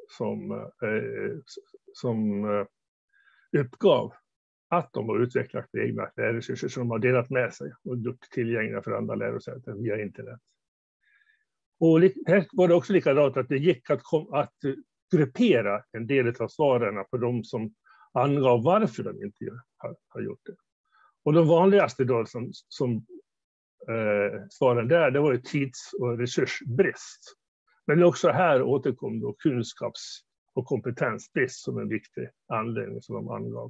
som uppgav att de har utvecklat egna lärresurser som de har delat med sig och gjort tillgängliga för andra lärosäten via internet. Och här var det också likadant att det gick att gruppera en del av svaren på de som angav varför de inte har gjort det. Och de vanligaste då som svaren där, det var ju tids- och resursbrist. Men också här återkom då kunskaps- och kompetensbrist som en viktig anledning som de angav.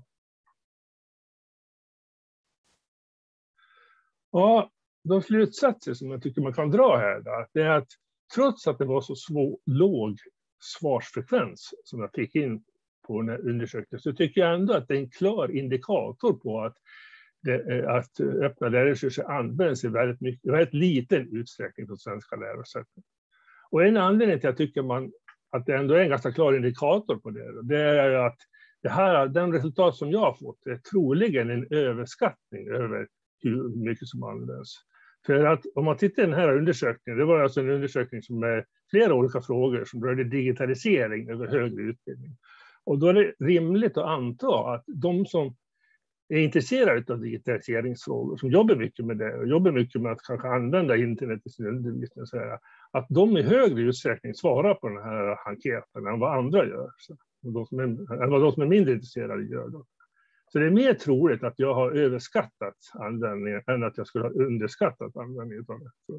Ja, de slutsatser som jag tycker man kan dra här då, det är att trots att det var så låg svarsfrekvens som jag fick in på den här undersökningen så tycker jag ändå att det är en klar indikator på att öppna lärresurser används i väldigt liten utsträckning på svenska lärosäten. Och en anledning till att jag tycker att det ändå är en ganska klar indikator på det är ju att den resultat som jag har fått är troligen en överskattning över hur mycket som används. För att om man tittar i den här undersökningen, det var alltså en undersökning som är flera olika frågor som rörde digitalisering över högre utbildning. Och då är det rimligt att anta att de som är intresserade av digitaliseringsfrågor, som jobbar mycket med det och jobbar mycket med att kanske använda internet i sin undervisning, att de i högre utsträckning svarar på den här enkäten än vad andra gör. Än vad de som är mindre intresserade gör. Då. Så det är mer troligt att jag har överskattat användningen än att jag skulle ha underskattat användningen av det.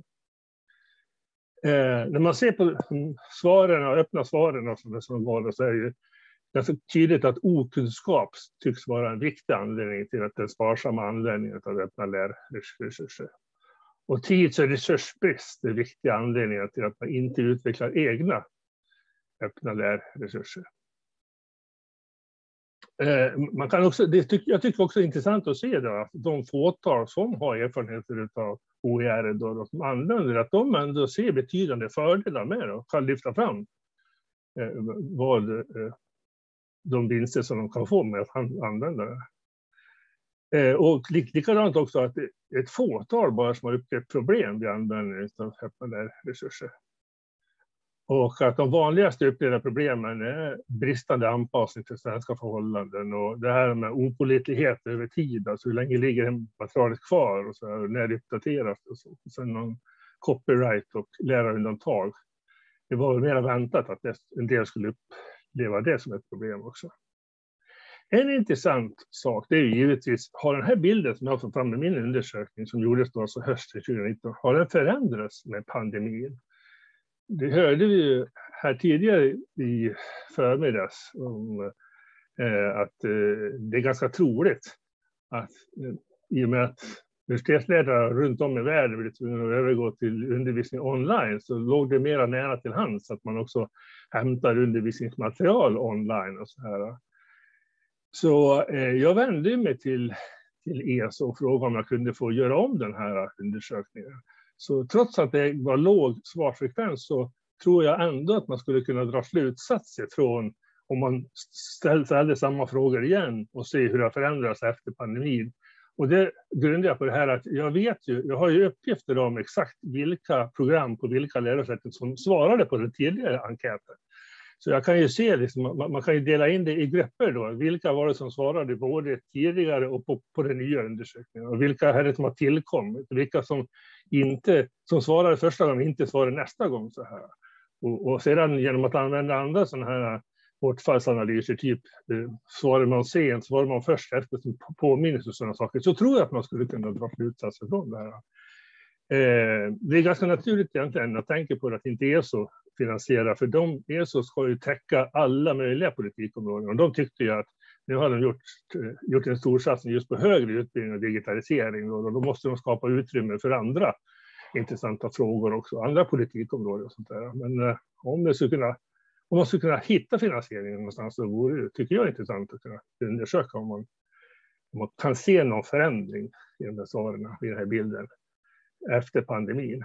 När man ser på svaren och öppna svaren som var så är det ju ganska tydligt att okunskap tycks vara en viktig anledning till att den sparsamma användningen av öppna lärresurser. Och tids- och resursbrist är viktiga anledningar till att man inte utvecklar egna öppna lärresurser. Jag tycker också det är intressant att se då, att de fåtal som har erfarenheter av OER då, som använder att de ändå ser betydande fördelar med det och kan lyfta fram vad de vinster som de kan få med att använda det. Och likadant också att ett fåtal bara som har upplevt problem vid användningen av öppna lärresurser. Och att de vanligaste upplevda problemen är bristande anpassning till svenska förhållanden och det här med opålitlighet över tid, alltså hur länge ligger materialet kvar och så här, när det uppdateras och så. Och sen någon copyright och lärarundantag. Det var väl mer väntat att en del skulle uppleva det som ett problem också. En intressant sak, det är ju givetvis, har den här bilden som jag har fått fram i min undersökning som gjordes då alltså hösten 2019, har den förändrats med pandemin? Det hörde vi ju här tidigare i förmiddags om att det är ganska troligt att i och med att universitetslärare runt om i världen blev tvungna att övergå till undervisning online så låg det mera nära till hands att man också hämtar undervisningsmaterial online och så här. Så jag vände mig till ESO och frågade om jag kunde få göra om den här undersökningen. Så trots att det var låg svarsfrekvens så tror jag ändå att man skulle kunna dra slutsatser från om man ställde samma frågor igen och se hur det har förändrats efter pandemin. Och det grundar jag på det här att jag har ju uppgifter om exakt vilka program på vilka lärosäten som svarade på den tidigare enkäten. Så jag kan ju se, liksom, man kan ju dela in det i grupper då. Vilka var det som svarade både tidigare och på den nya undersökningen? Och vilka är det som har tillkommit? Vilka som svarade första gången inte svarade nästa gång så här. Och sedan genom att använda andra sådana här bortfallsanalyser, typ svarar man sent, svarar man först efter som påminnelse och sådana saker, så tror jag att man skulle kunna dra slutsatser från det här. Det är ganska naturligt egentligen att tänka på att det inte är så finansiera, för ESO ska ju täcka alla möjliga politikområden. Och de tyckte ju att nu har de gjort en stor satsning just på högre utbildning och digitalisering. Och då måste de skapa utrymme för andra intressanta frågor också, andra politikområden och sånt där. Men om man skulle kunna hitta finansieringen någonstans så vore det, tycker jag, intressant att kunna undersöka om man kan se någon förändring i de här svaren, i den här bilden efter pandemin.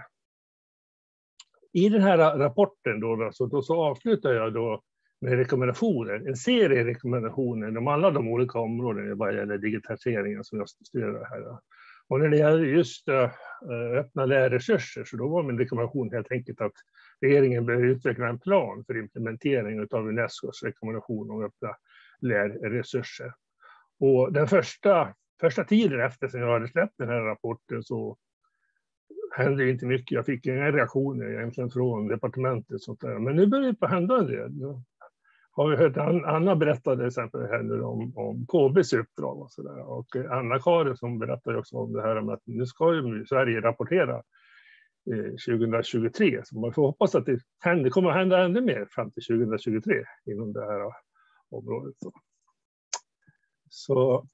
I den här rapporten då så avslutar jag då med rekommendationer, en serie rekommendationer om alla de olika områden vad gäller digitaliseringen som jag studerar här. Och när det gäller just öppna lärresurser så då var min rekommendation helt enkelt att regeringen bör utveckla en plan för implementering av Unescos rekommendation om öppna lärresurser. Och den första tiden efter som jag hade släppt den här rapporten så hände inte mycket. Jag fick inga reaktioner egentligen från departementet. Sånt där. Men nu börjar det på hända en del. Nu har vi hört Anna berätta till exempel här om KBs uppdrag och så där. Och Anna-Karin som berättar också om det här med att nu ska ju Sverige rapportera 2023. Så man får hoppas att det kommer att hända ännu mer fram till 2023 inom det här området. Så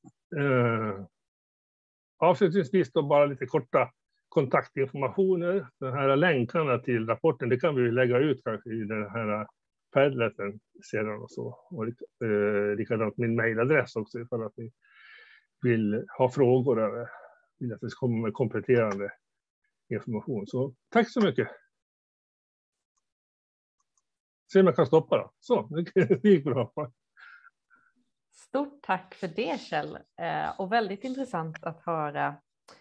avslutningsvis då bara lite korta kontaktinformationer. Den här länkarna till rapporten, det kan vi lägga ut kanske i den här Padleten sedan och så. Och likadant min mejladress också ifall att ni vill ha frågor eller vill att det ska komma med kompletterande information. Så tack så mycket. Se om jag kan stoppa då. Så, det gick bra. Stort tack för det, Kjell. Och väldigt intressant att höra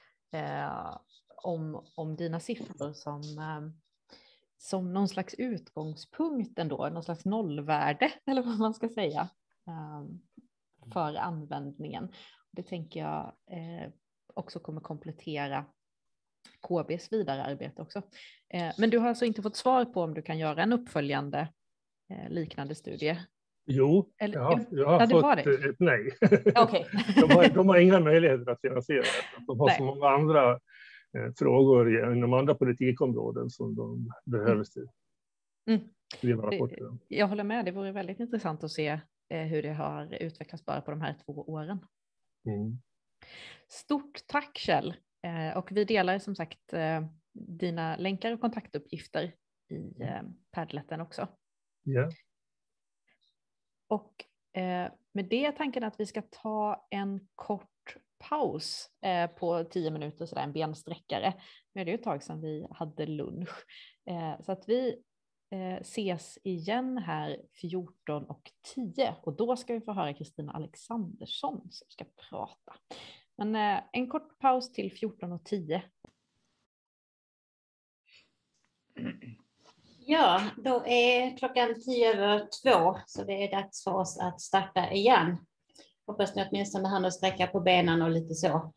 om dina siffror som någon slags utgångspunkt ändå, någon slags nollvärde eller vad man ska säga för användningen. Det tänker jag också kommer komplettera KBs vidare arbete också. Men du har alltså inte fått svar på om du kan göra en uppföljande liknande studie? Jo, eller, jag har fått ett nej. Okay. de har inga möjligheter att finansiera det. De har så många andra frågor inom andra politikområden som de behöver skriva rapporter om. Jag håller med, det vore väldigt intressant att se hur det har utvecklats bara på de här 2 åren. Stort tack, Kjell. Och vi delar som sagt dina länkar och kontaktuppgifter i Padleten också. Ja. Och med det tanken att vi ska ta en kort paus på 10 minuter, sådär en bensträckare. Nu är det ju ett tag sedan vi hade lunch. Så att vi ses igen här 14:10 och då ska vi få höra Kristina Alexandersson som ska prata. Men en kort paus till 14:10. Ja, då är klockan 1:10 så det är dags för oss att starta igen. Hoppas ni åtminstone hann att sträcka på benen och lite så.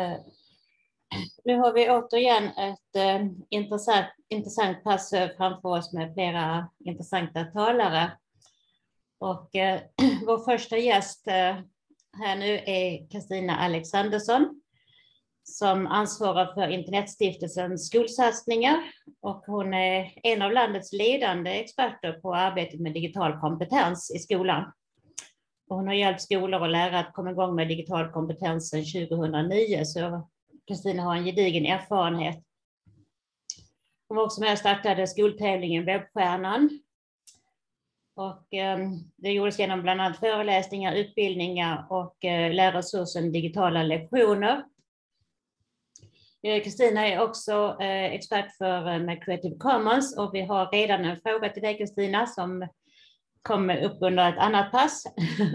Nu har vi återigen ett intressant pass framför oss med flera intressanta talare. Och vår första gäst här nu är Kristina Alexandersson som ansvarar för Internetstiftelsens skolsatsningar. Och hon är en av landets ledande experter på arbetet med digital kompetens i skolan. Och hon har hjälpt skolor och lärare att komma igång med digital kompetens sedan 2009. Så Kristina har en gedigen erfarenhet. Hon var också med och startade skoltävlingen Webbstjärnan. Och det gjordes genom bland annat föreläsningar, utbildningar och lärarresursen digitala lektioner. Kristina är också expert med Creative Commons och vi har redan en fråga till dig Kristina som kommer upp under ett annat pass.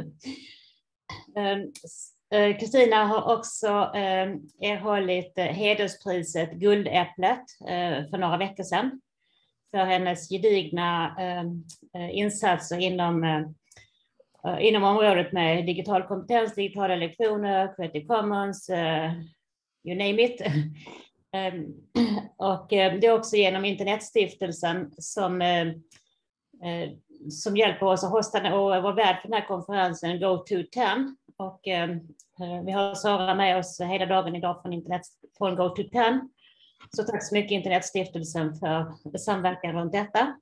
Kristina har också erhållit hederspriset Guldäpplet för några veckor sedan för hennes gedigna insatser inom området med digital kompetens, digitala lektioner, Creative Commons, you name it. Och det är också genom Internetstiftelsen som hjälper oss att hosta och vara värd för den här konferensen GoTo10. Och vi har Sara med oss hela dagen idag från GoTo10. Så tack så mycket Internetstiftelsen för samverkan runt detta.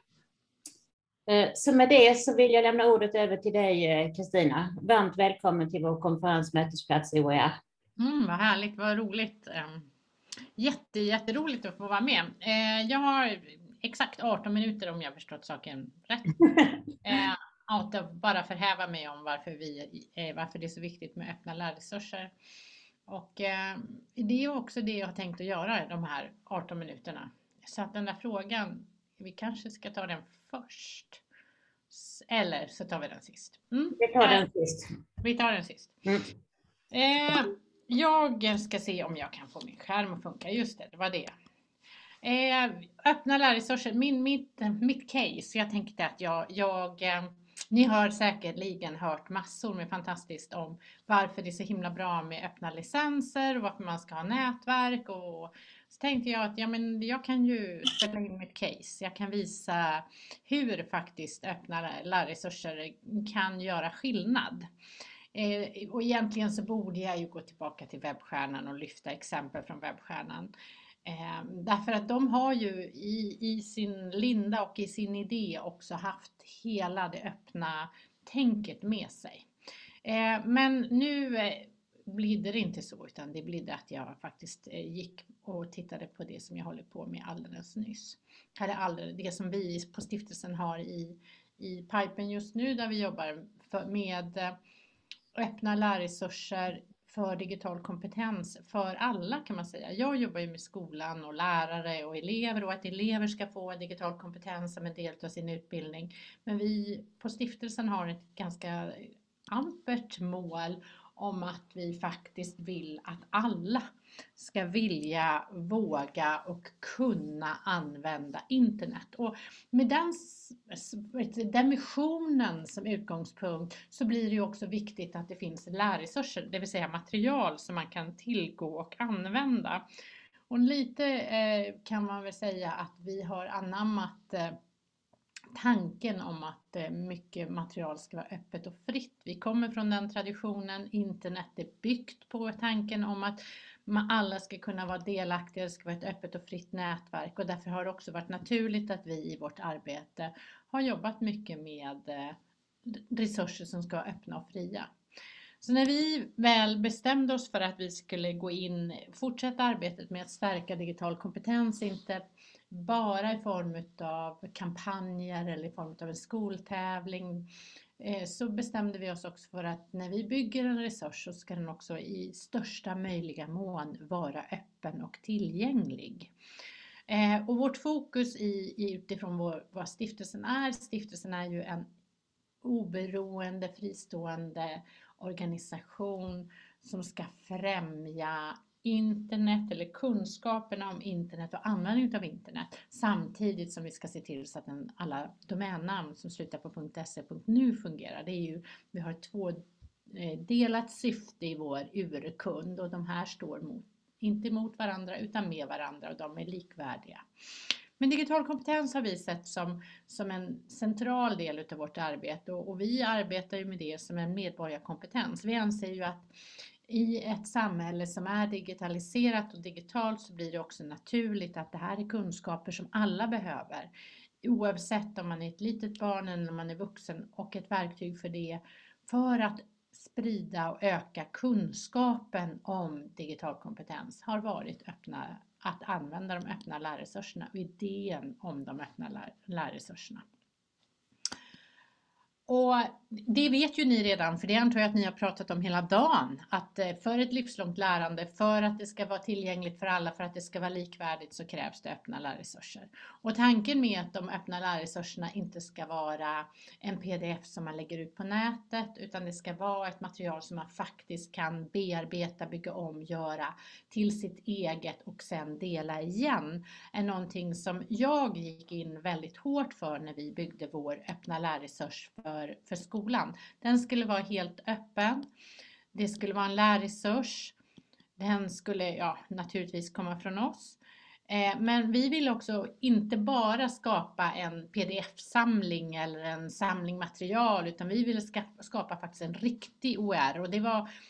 Så med det så vill jag lämna ordet över till dig Kristina. Varmt välkommen till vår konferens Mötesplats i OER. Vad härligt, vad roligt. Jätteroligt att få vara med. Jag har exakt 18 minuter om jag förstått saken rätt. Att bara förhäva mig om varför det är så viktigt med öppna lärresurser. Och det är också det jag har tänkt att göra de här 18 minuterna. Så att den där frågan, vi kanske ska ta den först. Eller så tar vi den sist. Vi tar den sist. Vi tar den sist. Jag ska se om jag kan få min skärm att funka. Just det var det. Öppna lärresurser, mitt case. Jag tänkte att ni har säkerligen hört massor med fantastiskt om varför det är så himla bra med öppna licenser och varför man ska ha nätverk. Och så tänkte jag att jag kan ju spela in mitt case. Jag kan visa hur faktiskt öppna lärresurser kan göra skillnad. Och egentligen så borde jag ju gå tillbaka till Webbstjärnan och lyfta exempel från Webbstjärnan. Därför att de har ju i sin linda och i sin idé också haft hela det öppna tänket med sig. Men nu blir det inte så, utan det blir det att jag faktiskt gick och tittade på det som jag håller på med alldeles nyss. Det som vi på stiftelsen har i pipen just nu, där vi jobbar med öppna lärresurser för digital kompetens för alla kan man säga. Jag jobbar ju med skolan och lärare och elever och att elever ska få digital kompetens som en del av sin utbildning. Men vi på stiftelsen har ett ganska ampert mål om att vi faktiskt vill att alla ska vilja, våga och kunna använda internet. Och med den visionen som utgångspunkt så blir det ju också viktigt att det finns lärresurser, det vill säga material som man kan tillgå och använda. Och lite kan man väl säga att vi har anammat tanken om att mycket material ska vara öppet och fritt. Vi kommer från den traditionen. Internet är byggt på tanken om att alla ska kunna vara delaktiga, det ska vara ett öppet och fritt nätverk. Och därför har det också varit naturligt att vi i vårt arbete har jobbat mycket med resurser som ska vara öppna och fria. Så när vi väl bestämde oss för att vi skulle fortsätta arbetet med att stärka digital kompetens, inte bara i form av kampanjer eller i form av en skoltävling, så bestämde vi oss också för att när vi bygger en resurs så ska den också i största möjliga mån vara öppen och tillgänglig. Och vårt fokus utifrån vad stiftelsen är ju en oberoende, fristående organisation som ska främja internet eller kunskaperna om internet och användningen av internet, samtidigt som vi ska se till så att alla domännamn som slutar på .se.nu fungerar. Det är ju, vi har ett delat syfte i vår urkund, och de här står inte mot varandra utan med varandra, och de är likvärdiga. Men digital kompetens har vi sett som en central del av vårt arbete, och vi arbetar ju med det som en medborgarkompetens. Vi anser ju att i ett samhälle som är digitaliserat och digitalt så blir det också naturligt att det här är kunskaper som alla behöver, oavsett om man är ett litet barn eller om man är vuxen, och ett verktyg för det, för att sprida och öka kunskapen om digital kompetens har varit att använda de öppna lärresurserna och idén om de öppna lärresurserna. Och det vet ju ni redan, för det antar jag att ni har pratat om hela dagen, att för ett livslångt lärande, för att det ska vara tillgängligt för alla, för att det ska vara likvärdigt, så krävs det öppna lärresurser. Och tanken med att de öppna lärresurserna inte ska vara en pdf som man lägger ut på nätet, utan det ska vara ett material som man faktiskt kan bearbeta, bygga om, göra till sitt eget och sen dela igen, är någonting som jag gick in väldigt hårt för när vi byggde vår öppna lärresurs för skolan. Den skulle vara helt öppen. Det skulle vara en lärresurs. Den skulle naturligtvis komma från oss. Men vi vill också inte bara skapa en pdf-samling eller en samling material, utan vi vill skapa faktiskt en riktig OER. Och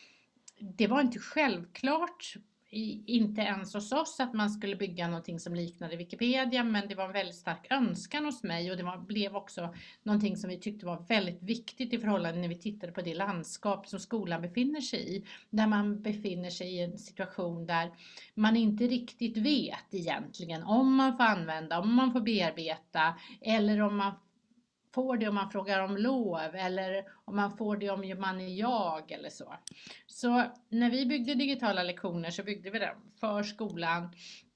det var inte självklart, inte ens hos oss, att man skulle bygga någonting som liknade Wikipedia, men det var en väldigt stark önskan hos mig, och det blev också någonting som vi tyckte var väldigt viktigt i förhållande när vi tittade på det landskap som skolan befinner sig i, där man befinner sig i en situation där man inte riktigt vet egentligen om man får använda, om man får bearbeta, eller om man får det om man frågar om lov, eller om man får det om man är jag eller så. Så när vi byggde digitala lektioner så byggde vi den för skolan,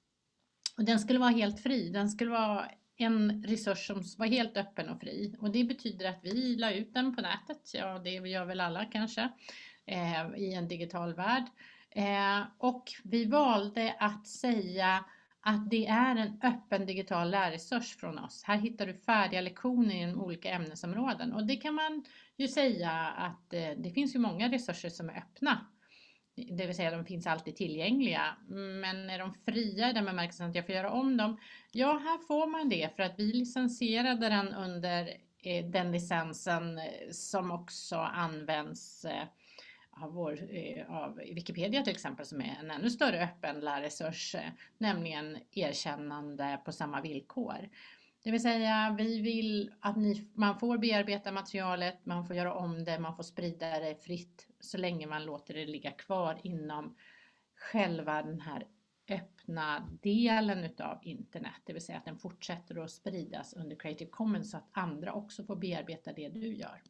och den skulle vara helt fri. Den skulle vara en resurs som var helt öppen och fri, och det betyder att vi la ut den på nätet. Ja, det gör väl alla kanske i en digital värld. Och vi valde att säga att det är en öppen digital lärresurs från oss. Här hittar du färdiga lektioner i olika ämnesområden. Och det kan man ju säga att det finns ju många resurser som är öppna. Det vill säga de finns alltid tillgängliga. Men är de fria i den bemärkelsen att jag får göra om dem? Ja, här får man det, för att vi licensierade den under den licensen som också används av Wikipedia till exempel, som är en ännu större öppen lärresurs, nämligen erkännande på samma villkor. Det vill säga, vi vill att man får bearbeta materialet, man får göra om det, man får sprida det fritt så länge man låter det ligga kvar inom själva den här öppna delen utav internet. Det vill säga att den fortsätter att spridas under Creative Commons så att andra också får bearbeta det du gör.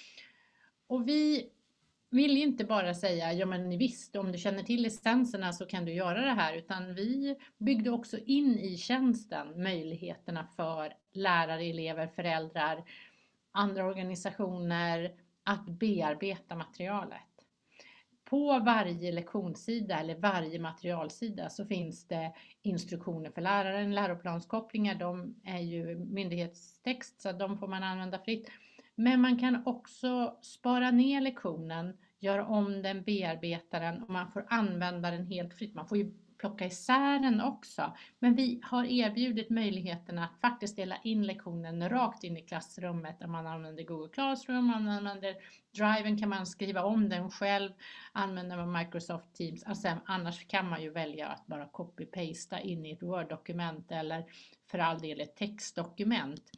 Och vi vill inte bara säga, ja men visst, om du känner till licenserna så kan du göra det här, utan vi byggde också in i tjänsten möjligheterna för lärare, elever, föräldrar, andra organisationer att bearbeta materialet. På varje lektionssida eller varje materialsida så finns det instruktioner för läraren, läroplanskopplingar, de är ju myndighetstext så de får man använda fritt. Men man kan också spara ner lektionen, göra om den, bearbeta den, och man får använda den helt fritt. Man får ju plocka isär den också. Men vi har erbjudit möjligheten att faktiskt dela in lektionen rakt in i klassrummet. Om man använder Google Classroom, man använder Driven, kan man skriva om den själv. Använder man Microsoft Teams. Alltså, annars kan man ju välja att bara copy-pasta in i ett Word-dokument eller för all del ett textdokument.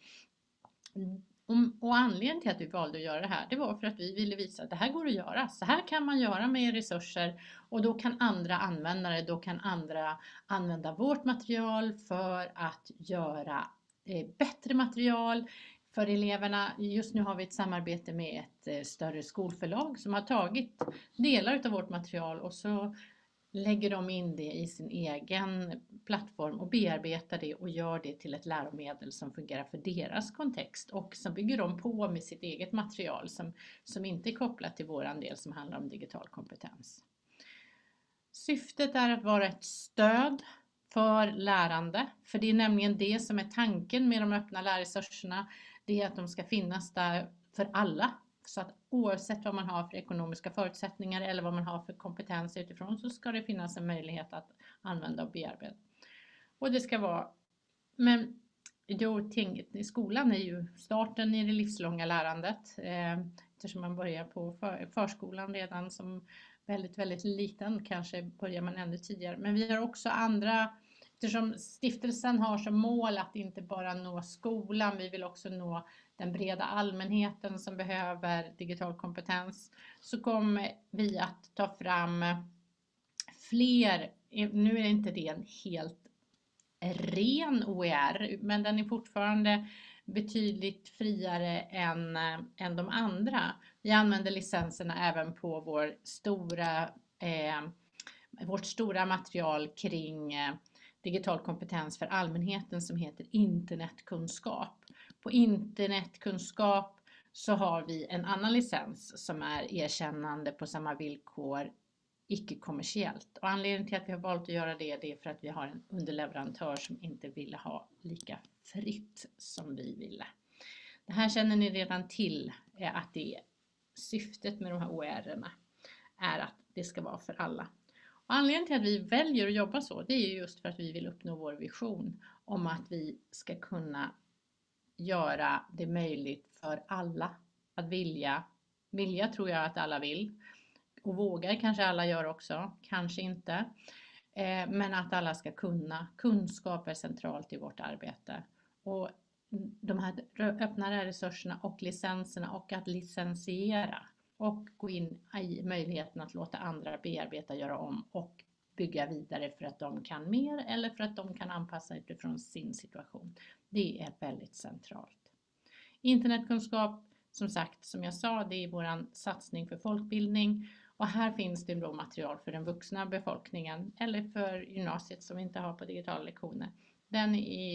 Och anledningen till att vi valde att göra det här, det var för att vi ville visa att det här går att göra. Så här kan man göra med resurser, och då kan andra använda det. Då kan andra använda vårt material för att göra bättre material för eleverna. Just nu har vi ett samarbete med ett större skolförlag som har tagit delar av vårt material och så lägger de in det i sin egen plattform och bearbetar det och gör det till ett läromedel som fungerar för deras kontext, och så bygger de på med sitt eget material som inte är kopplat till våran del som handlar om digital kompetens. Syftet är att vara ett stöd för lärande, för det är nämligen det som är tanken med de öppna lärresurserna. Det är att de ska finnas där för alla, så att oavsett vad man har för ekonomiska förutsättningar eller vad man har för kompetens utifrån, så ska det finnas en möjlighet att använda och bearbeta. Och det ska vara, men skolan är ju starten i det livslånga lärandet, eftersom man börjar på förskolan redan som väldigt, väldigt liten, kanske börjar man ännu tidigare. Men vi har också andra, eftersom stiftelsen har som mål att inte bara nå skolan, vi vill också nå den breda allmänheten som behöver digital kompetens, så kommer vi att ta fram fler, nu är inte det en helt ren OER, men den är fortfarande betydligt friare än de andra. Vi använder licenserna även på vårt stora material kring digital kompetens för allmänheten som heter internetkunskap. På internetkunskap så har vi en annan licens som är erkännande på samma villkor, icke-kommersiellt. Och anledningen till att vi har valt att göra det är för att vi har en underleverantör som inte ville ha lika fritt som vi ville. Det här känner ni redan till, att det är syftet med de här OER-erna är att det ska vara för alla. Och anledningen till att vi väljer att jobba så, det är just för att vi vill uppnå vår vision om att vi ska kunna göra det möjligt för alla att vilja. Vilja tror jag att alla vill. Och vågar kanske alla gör också, kanske inte. Men att alla ska kunna. Kunskap är centralt i vårt arbete. Och de här öppna resurserna och licenserna och att licensiera. Och gå in i möjligheten att låta andra bearbeta, göra om och bygga vidare för att de kan mer eller för att de kan anpassa utifrån sin situation. Det är väldigt centralt. Internetkunskap, som sagt, som jag sa, det är vår satsning för folkbildning. Och här finns det då material för den vuxna befolkningen eller för gymnasiet som inte har på digitala lektioner. Den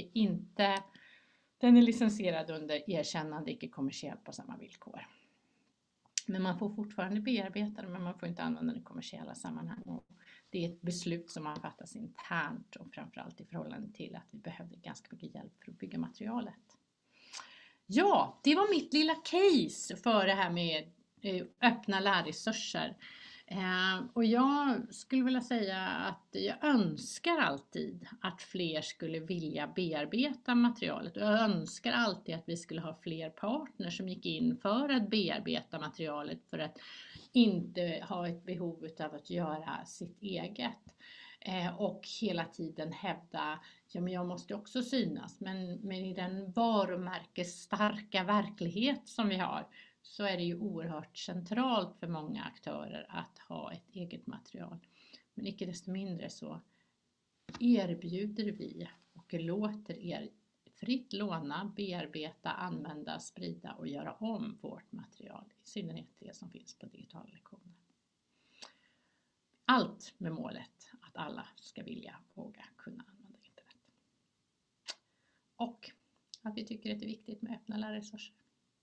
är licensierad under erkännande icke-kommersiellt på samma villkor. Men man får fortfarande bearbeta det, men man får inte använda det i kommersiella sammanhang. Och det är ett beslut som man fattas internt och framförallt i förhållande till att vi behövde ganska mycket hjälp för att bygga materialet. Ja, det var mitt lilla case för det här med öppna lärresurser. Och jag skulle vilja säga att jag önskar alltid att fler skulle vilja bearbeta materialet. Och jag önskar alltid att vi skulle ha fler partners som gick in för att bearbeta materialet för att inte ha ett behov av att göra sitt eget. Och hela tiden hävda, ja men jag måste också synas, men i den varumärkesstarka verklighet som vi har så är det ju oerhört centralt för många aktörer att ha ett eget material. Men icke desto mindre så erbjuder vi och låter er fritt låna, bearbeta, använda, sprida och göra om vårt material. I synnerhet det som finns på digitala lektioner. Allt med målet att alla ska vilja, våga, kunna använda internet. Och att vi tycker att det är viktigt med öppna lärresurser.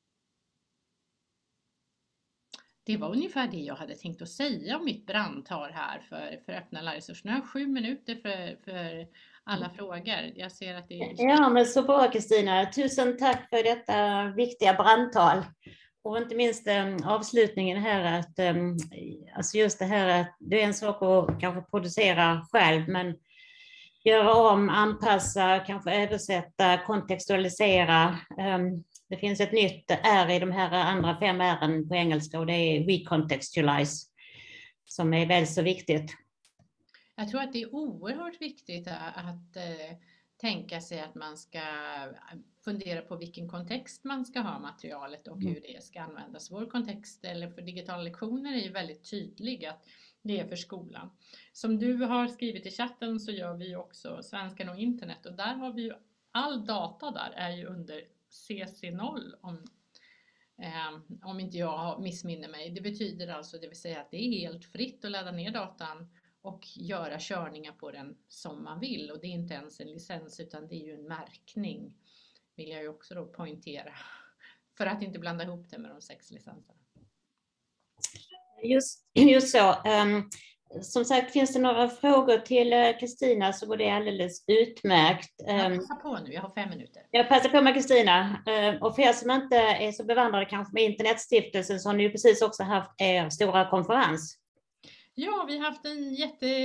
Det var ungefär det jag hade tänkt att säga om mitt brandtal här för öppna lärresurser. Nu har jag 7 minuter för alla frågor. Jag ser att det är... Ja, men så bra Kristina. Tusen tack för detta viktiga brandtal. Och inte minst avslutningen här, att alltså just det här att det är en sak att kanske producera själv, men göra om, anpassa, kanske översätta, kontextualisera. Det finns ett nytt R i de här andra 5 R:en på engelska och det är recontextualize som är väldigt så viktigt. Jag tror att det är oerhört viktigt att tänka sig att man ska fundera på vilken kontext man ska ha materialet och hur det ska användas. Vår kontext eller för digitala lektioner är ju väldigt tydlig att det är för skolan. Som du har skrivit i chatten så gör vi också Svenskan och internet och där har vi ju all data där är ju under CC0 om inte jag missminner mig. Det betyder alltså, det vill säga att det är helt fritt att ladda ner datan och göra körningar på den som man vill. Och det är inte ens en licens utan det är ju en märkning, vill jag ju också då poängtera. För att inte blanda ihop det med de 6 licenserna. Just så. som sagt, finns det några frågor till Kristina så går det alldeles utmärkt. Passa på nu, jag har 5 minuter. Jag passar på med Kristina. Och för er som inte är så bevandrade kanske med Internetstiftelsen så har ni ju precis också haft er stora konferens. Ja, vi har haft en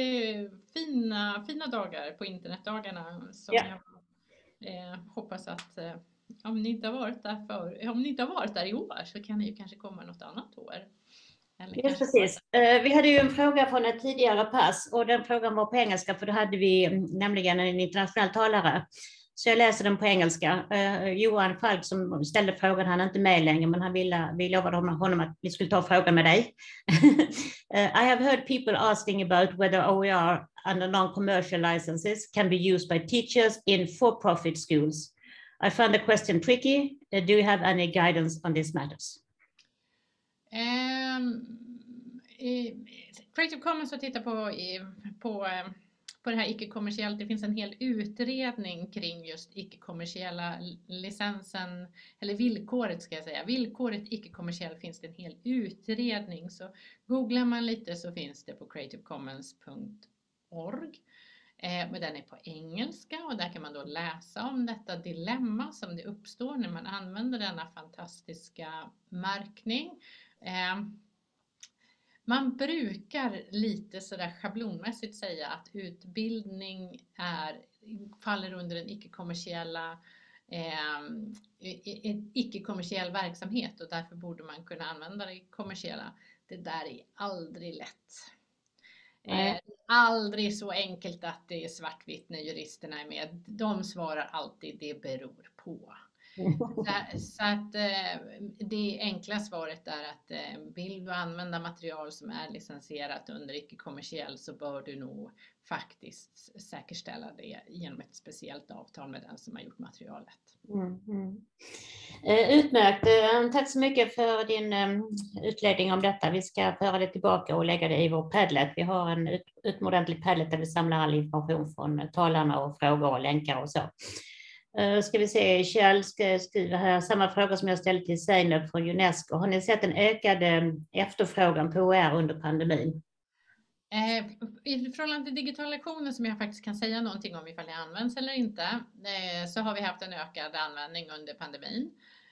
fina dagar på internetdagarna som jag hoppas att om ni inte har varit där i år så kan ni ju kanske komma något annat år. Just precis. Vi hade ju en fråga från ett tidigare pass och den frågan var på engelska för då hade vi nämligen en internationell talare. Så jag läser den på engelska. Johan Falk som ställde frågan, han är inte med längre men vi lovade honom att vi skulle ta frågan med dig. I have heard people asking about whether OER under non-commercial licenses can be used by teachers in for-profit schools. I found the question tricky. Do you have any guidance on these matters? Creative Commons att titta på det här icke-kommersiellt. Det finns en hel utredning kring just icke-kommersiella licensen, eller villkoret ska jag säga. Villkoret icke-kommersiell finns det en hel utredning. Så googlar man lite så finns det på creativecommons.org. Men den är på engelska och där kan man då läsa om detta dilemma som det uppstår när man använder denna fantastiska märkning. Man brukar lite sådär schablonmässigt säga att utbildning faller under en icke-kommersiell verksamhet och därför borde man kunna använda det kommersiella. Det där är aldrig lätt. Aldrig så enkelt att det är svartvitt när juristerna är med. De svarar alltid det beror på. Så att det enkla svaret är att vill du använda material som är licensierat under icke-kommersiell så bör du nog faktiskt säkerställa det genom ett speciellt avtal med den som har gjort materialet. Utmärkt. Tack så mycket för din utläggning om detta. Vi ska föra det tillbaka och lägga det i vår Padlet. Vi har en utomordentlig Padlet där vi samlar all information från talarna och frågor och länkar och så. Ska vi se, Kjell ska skriva här samma fråga som jag ställde till Zeynep från UNESCO. Har ni sett en ökad efterfrågan på OER under pandemin? I förhållande till digitala lektioner som jag faktiskt kan säga någonting om ifall det används eller inte så har vi haft en ökad användning under pandemin.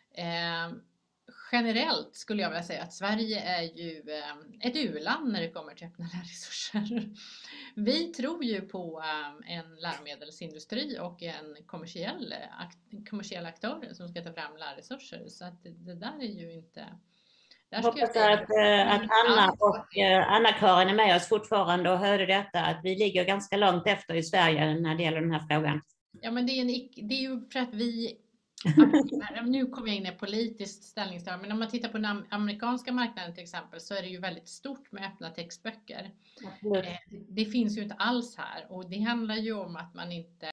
Generellt skulle jag vilja säga att Sverige är ju ett u-land när det kommer till öppna lärresurser. Vi tror ju på en läromedelsindustri och en kommersiell aktörer som ska ta fram lärresurser. Så att det där är ju inte... Jag hoppas att Anna och Anna-Karin är med oss fortfarande och hörde detta att vi ligger ganska långt efter i Sverige när det gäller den här frågan. Ja, men det är ju för att vi... Nu kommer jag in i politiskt ställningstagande, men om man tittar på den amerikanska marknaden till exempel så är det ju väldigt stort med öppna textböcker. Det finns ju inte alls här och det handlar ju om att man inte